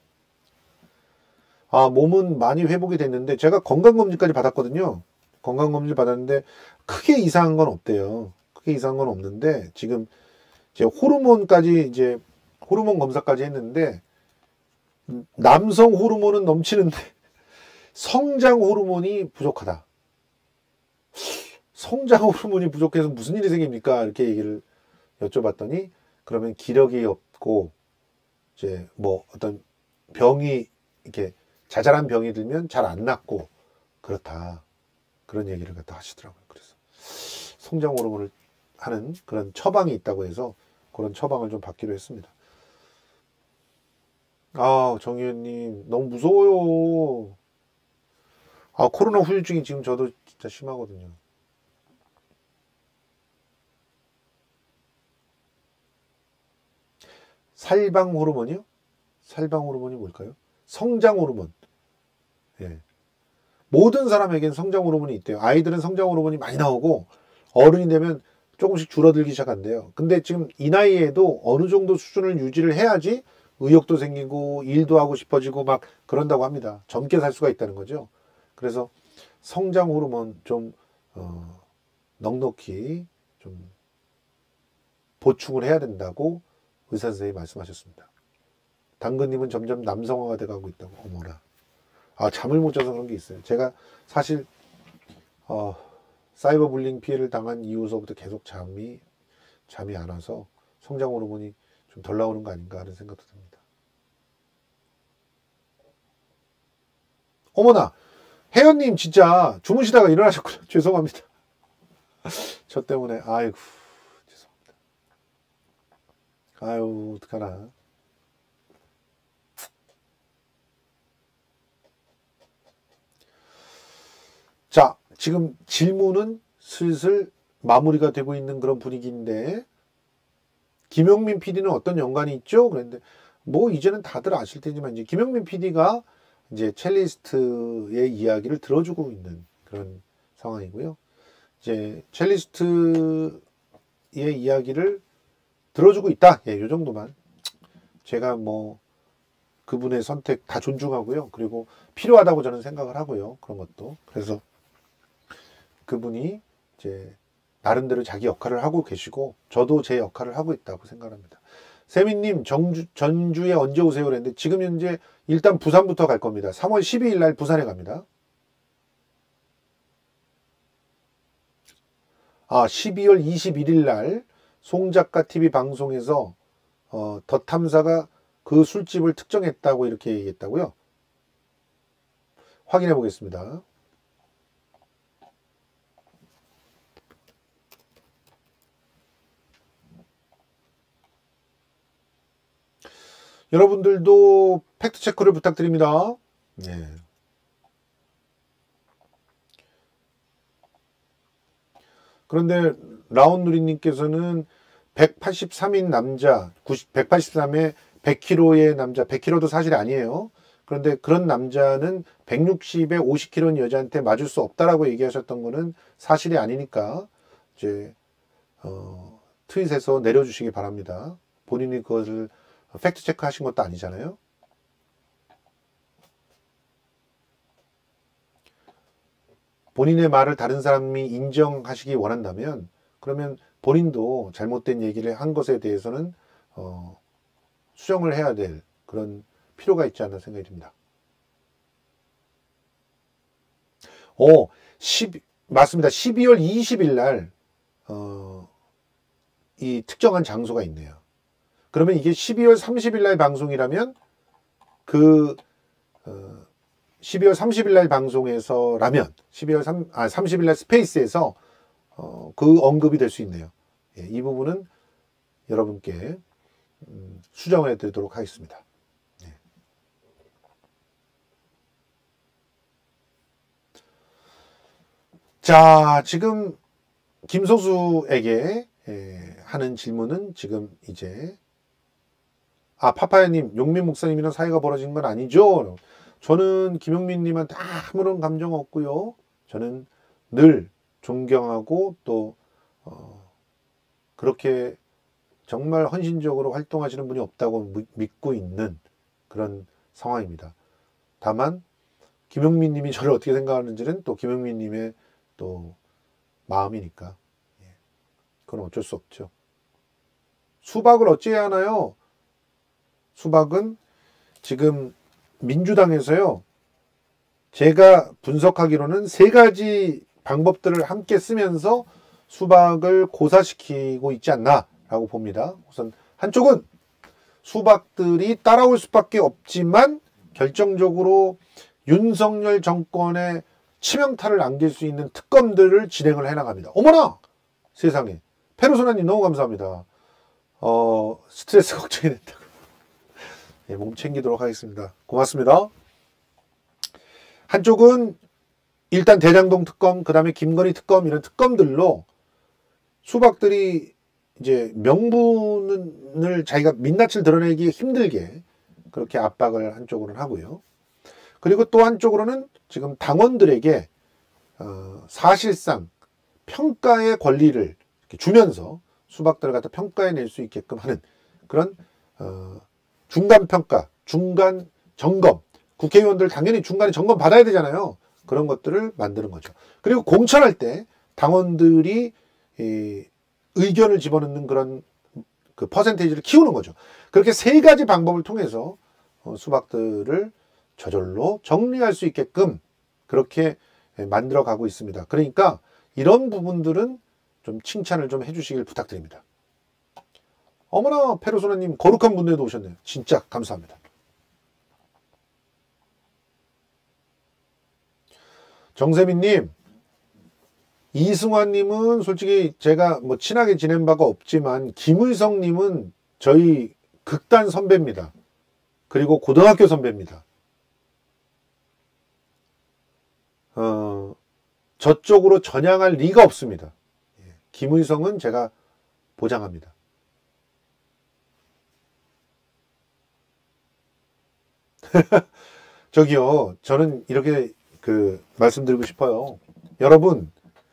아, 몸은 많이 회복이 됐는데 제가 건강검진까지 받았거든요. 건강검진 받았는데 크게 이상한 건 없대요. 크게 이상한 건 없는데 지금 이제 호르몬까지 이제 호르몬 검사까지 했는데 남성 호르몬은 넘치는데 성장 호르몬이 부족하다. 성장 호르몬이 부족해서 무슨 일이 생깁니까? 이렇게 얘기를 여쭤봤더니 그러면 기력이 없고 이제 뭐 어떤 병이 이렇게 자잘한 병이 들면 잘 안 낫고 그렇다. 그런 얘기를 갖다 하시더라고요. 그래서 성장 호르몬을 하는 그런 처방이 있다고 해서 그런 처방을 좀 받기로 했습니다. 아, 정의원님 너무 무서워요. 아, 코로나 후유증이 지금 저도 진짜 심하거든요. 살방 호르몬이요? 살방 호르몬이 뭘까요? 성장 호르몬. 예. 모든 사람에겐 성장 호르몬이 있대요. 아이들은 성장 호르몬이 많이 나오고 어른이 되면 조금씩 줄어들기 시작한대요. 근데 지금 이 나이에도 어느 정도 수준을 유지를 해야지 의욕도 생기고 일도 하고 싶어지고 막 그런다고 합니다. 젊게 살 수가 있다는 거죠. 그래서 성장 호르몬 좀 어, 넉넉히 좀 보충을 해야 된다고 의사 선생님이 말씀하셨습니다. 당근님은 점점 남성화가 돼가고 있다고. 어머나. 아, 잠을 못 자서 그런 게 있어요. 제가 사실 어, 사이버 불링 피해를 당한 이후서부터 계속 잠이 잠이 안 와서 성장 호르몬이 좀 덜 나오는 거 아닌가 하는 생각도 듭니다. 어머나, 혜연님 진짜 주무시다가 일어나셨군요. 죄송합니다. 저 때문에 아이고 죄송합니다. 아유 어떡하나. 자, 지금 질문은 슬슬 마무리가 되고 있는 그런 분위기인데 김용민 피디는 어떤 연관이 있죠? 그런데 뭐 이제는 다들 아실 테지만 이제 김용민 피디가 이제 첼리스트의 이야기를 들어주고 있는 그런 상황이고요. 이제 첼리스트의 이야기를 들어주고 있다. 예, 요 정도만. 제가 뭐 그분의 선택 다 존중하고요. 그리고 필요하다고 저는 생각을 하고요. 그런 것도. 그래서 그분이 이제 나름대로 자기 역할을 하고 계시고 저도 제 역할을 하고 있다고 생각합니다. 세민님 정주, 전주에 언제 오세요? 그랬는데 지금 현재 일단 부산부터 갈 겁니다. 삼월 십이일 날 부산에 갑니다. 아, 십이월 이십일일 날 송작가 티비 방송에서 어, 더 탐사가 그 술집을 특정했다고 이렇게 얘기했다고요? 확인해 보겠습니다. 여러분들도 팩트체크를 부탁드립니다. 네. 그런데 라온누리님께서는 백팔십삼인 남자, 백팔십삼에 백 킬로그램의 남자, 백 킬로그램도 사실 아니에요. 그런데 그런 남자는 백육십에 오십 킬로그램인 여자한테 맞을 수 없다라고 얘기하셨던 거는 사실이 아니니까 이제 어, 트윗에서 내려주시기 바랍니다. 본인이 그것을 팩트 체크하신 것도 아니잖아요. 본인의 말을 다른 사람이 인정하시기 원한다면 그러면 본인도 잘못된 얘기를 한 것에 대해서는 어, 수정을 해야 될 그런 필요가 있지 않나 생각이 듭니다. 오, 십, 맞습니다. 십이월 이십일 날 어, 이 특정한 장소가 있네요. 그러면 이게 십이월 삼십일 날 방송이라면 그 어, 십이월 삼십일 날 방송에서라면 십이월 삼, 아, 삼십일 날 스페이스에서 어, 그 언급이 될 수 있네요. 예, 이 부분은 여러분께 음, 수정을 해드리도록 하겠습니다. 예. 자, 지금 김소수에게 예, 하는 질문은 지금 이제 아, 파파야님, 용민 목사님이랑 사이가 벌어진 건 아니죠? 저는 김용민님한테 아무런 감정 없고요. 저는 늘 존경하고 또 어, 그렇게 정말 헌신적으로 활동하시는 분이 없다고 믿고 있는 그런 상황입니다. 다만 김용민님이 저를 어떻게 생각하는지는 또 김용민님의 또 마음이니까 그건 어쩔 수 없죠. 수박을 어찌해야 하나요? 수박은 지금 민주당에서요. 제가 분석하기로는 세 가지 방법들을 함께 쓰면서 수박을 고사시키고 있지 않나라고 봅니다. 우선 한쪽은 수박들이 따라올 수밖에 없지만 결정적으로 윤석열 정권에 치명타를 안길 수 있는 특검들을 진행을 해나갑니다. 어머나! 세상에. 페루소나님 너무 감사합니다. 어, 스트레스 걱정이 됐다고. 네, 몸 챙기도록 하겠습니다. 고맙습니다. 한쪽은 일단 대장동 특검, 그 다음에 김건희 특검 이런 특검들로 수박들이 이제 명분을 자기가 민낯을 드러내기 힘들게 그렇게 압박을 한쪽으로는 하고요. 그리고 또 한쪽으로는 지금 당원들에게 어, 사실상 평가의 권리를 이렇게 주면서 수박들을 갖다 평가해낼 수 있게끔 하는 그런 어, 중간 평가, 중간 점검, 국회의원들 당연히 중간에 점검 받아야 되잖아요. 그런 것들을 만드는 거죠. 그리고 공천할 때 당원들이 이 의견을 집어넣는 그런 그 퍼센테이지를 키우는 거죠. 그렇게 세 가지 방법을 통해서 어, 수박들을 저절로 정리할 수 있게끔 그렇게 만들어 가고 있습니다. 그러니까 이런 부분들은 좀 칭찬을 좀 해주시길 부탁드립니다. 어머나 페루소나님 거룩한 분들도 오셨네요. 진짜 감사합니다. 정세민님, 이승환님은 솔직히 제가 뭐 친하게 지낸 바가 없지만 김의성님은 저희 극단 선배입니다. 그리고 고등학교 선배입니다. 어, 저쪽으로 전향할 리가 없습니다. 김의성은 제가 보장합니다. 저기요, 저는 이렇게 그 말씀드리고 싶어요. 여러분,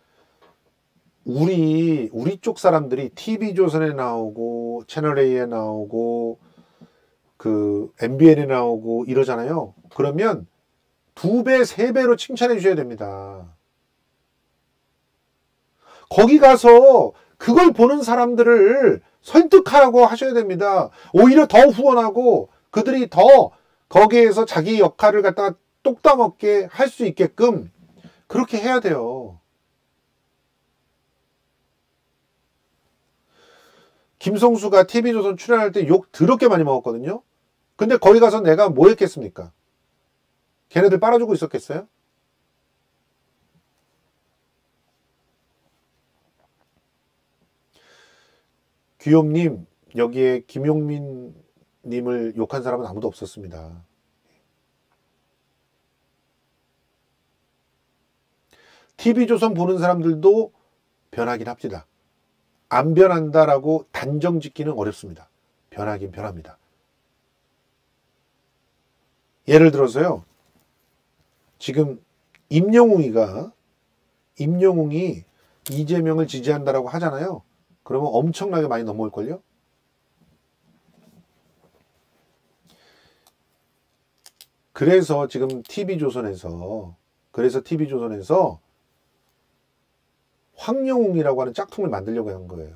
우리 우리 쪽 사람들이 티비조선에 나오고 채널A에 나오고 그 엠비엔에 나오고 이러잖아요. 그러면 두 배, 세 배로 칭찬해 주셔야 됩니다. 거기 가서 그걸 보는 사람들을 설득하라고 하셔야 됩니다. 오히려 더 후원하고 그들이 더 거기에서 자기 역할을 갖다가 똑 따먹게 할 수 있게끔 그렇게 해야 돼요. 김성수가 티비조선 출연할 때 욕 더럽게 많이 먹었거든요. 근데 거기 가서 내가 뭐 했겠습니까? 걔네들 빨아주고 있었겠어요? 귀염님, 여기에 김용민 님을 욕한 사람은 아무도 없었습니다. 티비조선 보는 사람들도 변하긴 합니다. 안 변한다라고 단정 짓기는 어렵습니다. 변하긴 변합니다. 예를 들어서요. 지금 임영웅이가 임영웅이 이재명을 지지한다라고 하잖아요. 그러면 엄청나게 많이 넘어올걸요? 그래서 지금 티비조선에서 그래서 티비조선에서 황영웅이라고 하는 짝퉁을 만들려고 한 거예요.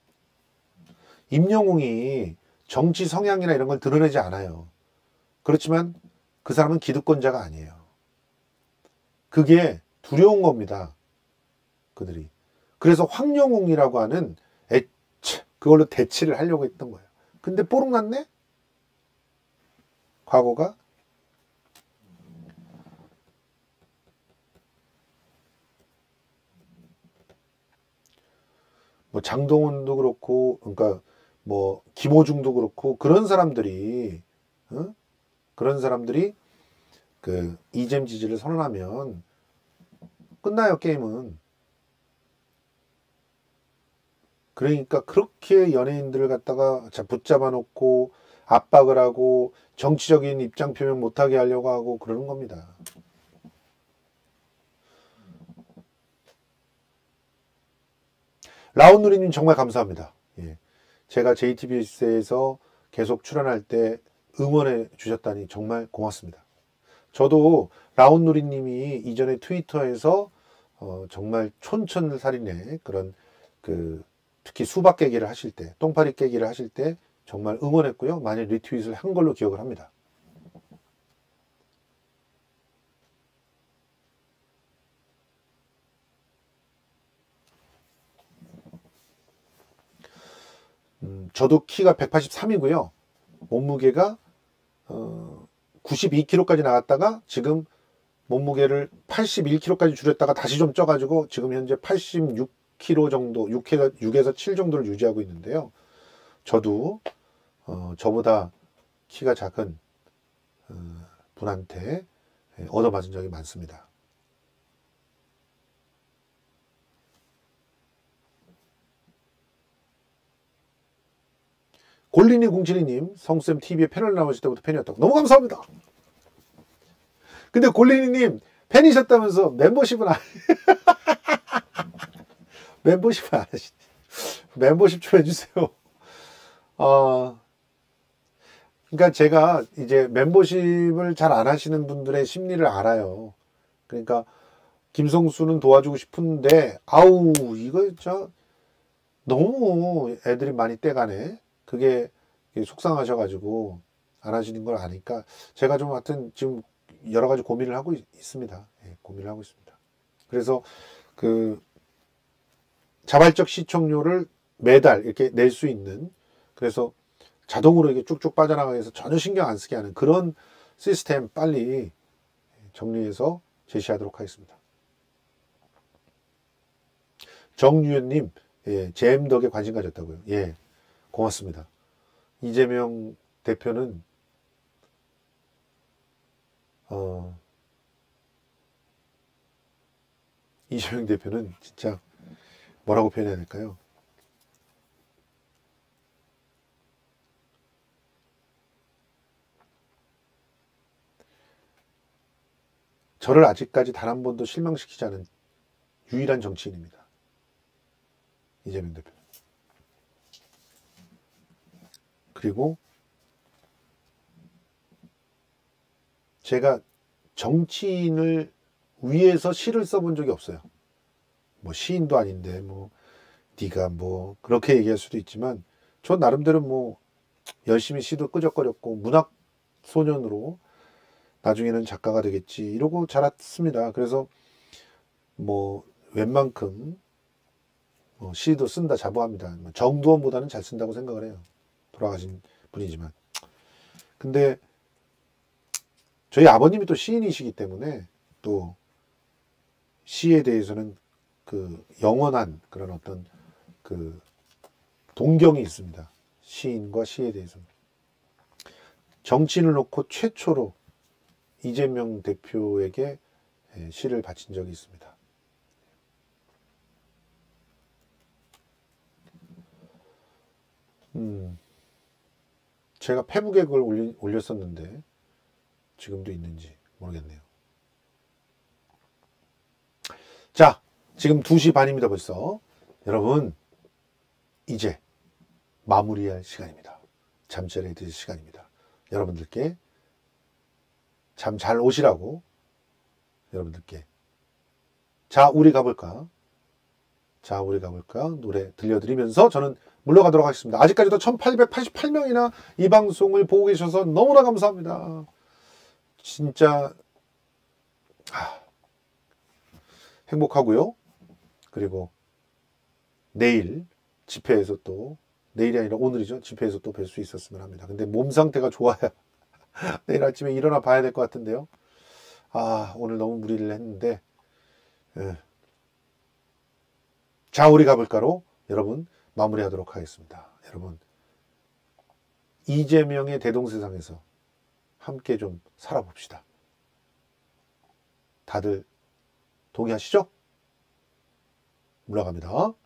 임영웅이 정치 성향이나 이런 걸 드러내지 않아요. 그렇지만 그 사람은 기득권자가 아니에요. 그게 두려운 겁니다. 그들이. 그래서 황영웅이라고 하는 애, 그걸로 대치를 하려고 했던 거예요. 근데 뽀록 났네? 과거가? 뭐 장동훈도 그렇고, 그러니까 뭐 김호중도 그렇고 그런 사람들이 어? 그런 사람들이 그 이재명 지지를 선언하면 끝나요, 게임은. 그러니까 그렇게 연예인들을 갖다가 붙잡아 놓고 압박을 하고 정치적인 입장 표명 못하게 하려고 하고 그러는 겁니다. 라온누리님 정말 감사합니다. 예. 제가 제이티비에스에서 계속 출연할 때 응원해 주셨다니 정말 고맙습니다. 저도 라온누리님이 이전에 트위터에서 어, 정말 촌철살인의 그런 그 특히 수박 깨기를 하실 때, 똥파리 깨기를 하실 때 정말 응원했고요. 많이 리트윗을 한 걸로 기억을 합니다. 음, 저도 키가 백팔십삼이고요. 몸무게가 어, 구십이 킬로그램까지 나갔다가 지금 몸무게를 팔십일 킬로그램까지 줄였다가 다시 좀 쪄가지고 지금 현재 팔십육 킬로그램 정도, 육에서 칠 정도를 유지하고 있는데요. 저도 어, 저보다 키가 작은 어, 분한테 얻어맞은 적이 많습니다. 골린이 공칠이님, 성쌤 티비에 패널 나오실 때부터 팬이었다고. 너무 감사합니다. 근데 골린이님 팬이셨다면서 멤버십은 안 멤버십은 안 하시네. 멤버십 좀 해주세요. 어, 그러니까 제가 이제 멤버십을 잘 안 하시는 분들의 심리를 알아요. 그러니까 김성수는 도와주고 싶은데 아우 이거 저 너무 애들이 많이 떼가네. 그게 속상하셔가지고 안 하시는 걸 아니까 제가 좀 하여튼 지금 여러 가지 고민을 하고 있습니다. 예, 고민을 하고 있습니다. 그래서 그 자발적 시청료를 매달 이렇게 낼 수 있는, 그래서 자동으로 이게 쭉쭉 빠져나가게 해서 전혀 신경 안 쓰게 하는 그런 시스템 빨리 정리해서 제시하도록 하겠습니다. 정유현님, 예, 제엠 덕에 관심 가졌다고요. 예, 고맙습니다. 이재명 대표는 어, 이재명 대표는 진짜 뭐라고 표현해야 될까요? 저를 아직까지 단 한 번도 실망시키지 않은 유일한 정치인입니다. 이재명 대표. 그리고 제가 정치인을 위해서 시를 써본 적이 없어요. 뭐 시인도 아닌데 뭐 네가 뭐 그렇게 얘기할 수도 있지만 저 나름대로 뭐 열심히 시도 끄적거렸고 문학 소년으로 나중에는 작가가 되겠지 이러고 자랐습니다. 그래서 뭐 웬만큼 뭐 시도 쓴다 자부합니다. 정두원보다는 잘 쓴다고 생각을 해요. 돌아가신 분이지만. 근데 저희 아버님이 또 시인이시기 때문에 또 시에 대해서는 그 영원한 그런 어떤 그 동경이 있습니다. 시인과 시에 대해서는. 정치인을 놓고 최초로 이재명 대표에게 시를 바친 적이 있습니다. 음, 제가 페북에 그걸 올리, 올렸었는데 지금도 있는지 모르겠네요. 자, 지금 두 시 반입니다 벌써. 여러분 이제 마무리할 시간입니다. 잠자리에 들 시간입니다. 여러분들께 잠 잘 오시라고 여러분들께 자 우리 가볼까 자 우리 가볼까 노래 들려드리면서 저는 물러가도록 하겠습니다. 아직까지도 천팔백팔십팔 명이나 이 방송을 보고 계셔서 너무나 감사합니다. 진짜 아, 행복하고요. 그리고 내일 집회에서 또 내일이 아니라 오늘이죠. 집회에서 또 뵐 수 있었으면 합니다. 근데 몸 상태가 좋아야 내일 아침에 일어나 봐야 될 것 같은데요. 아 오늘 너무 무리를 했는데 예. 자 우리 가볼까로 여러분 마무리하도록 하겠습니다. 여러분 이재명의 대동세상에서 함께 좀 살아봅시다. 다들 동의하시죠? 물러갑니다.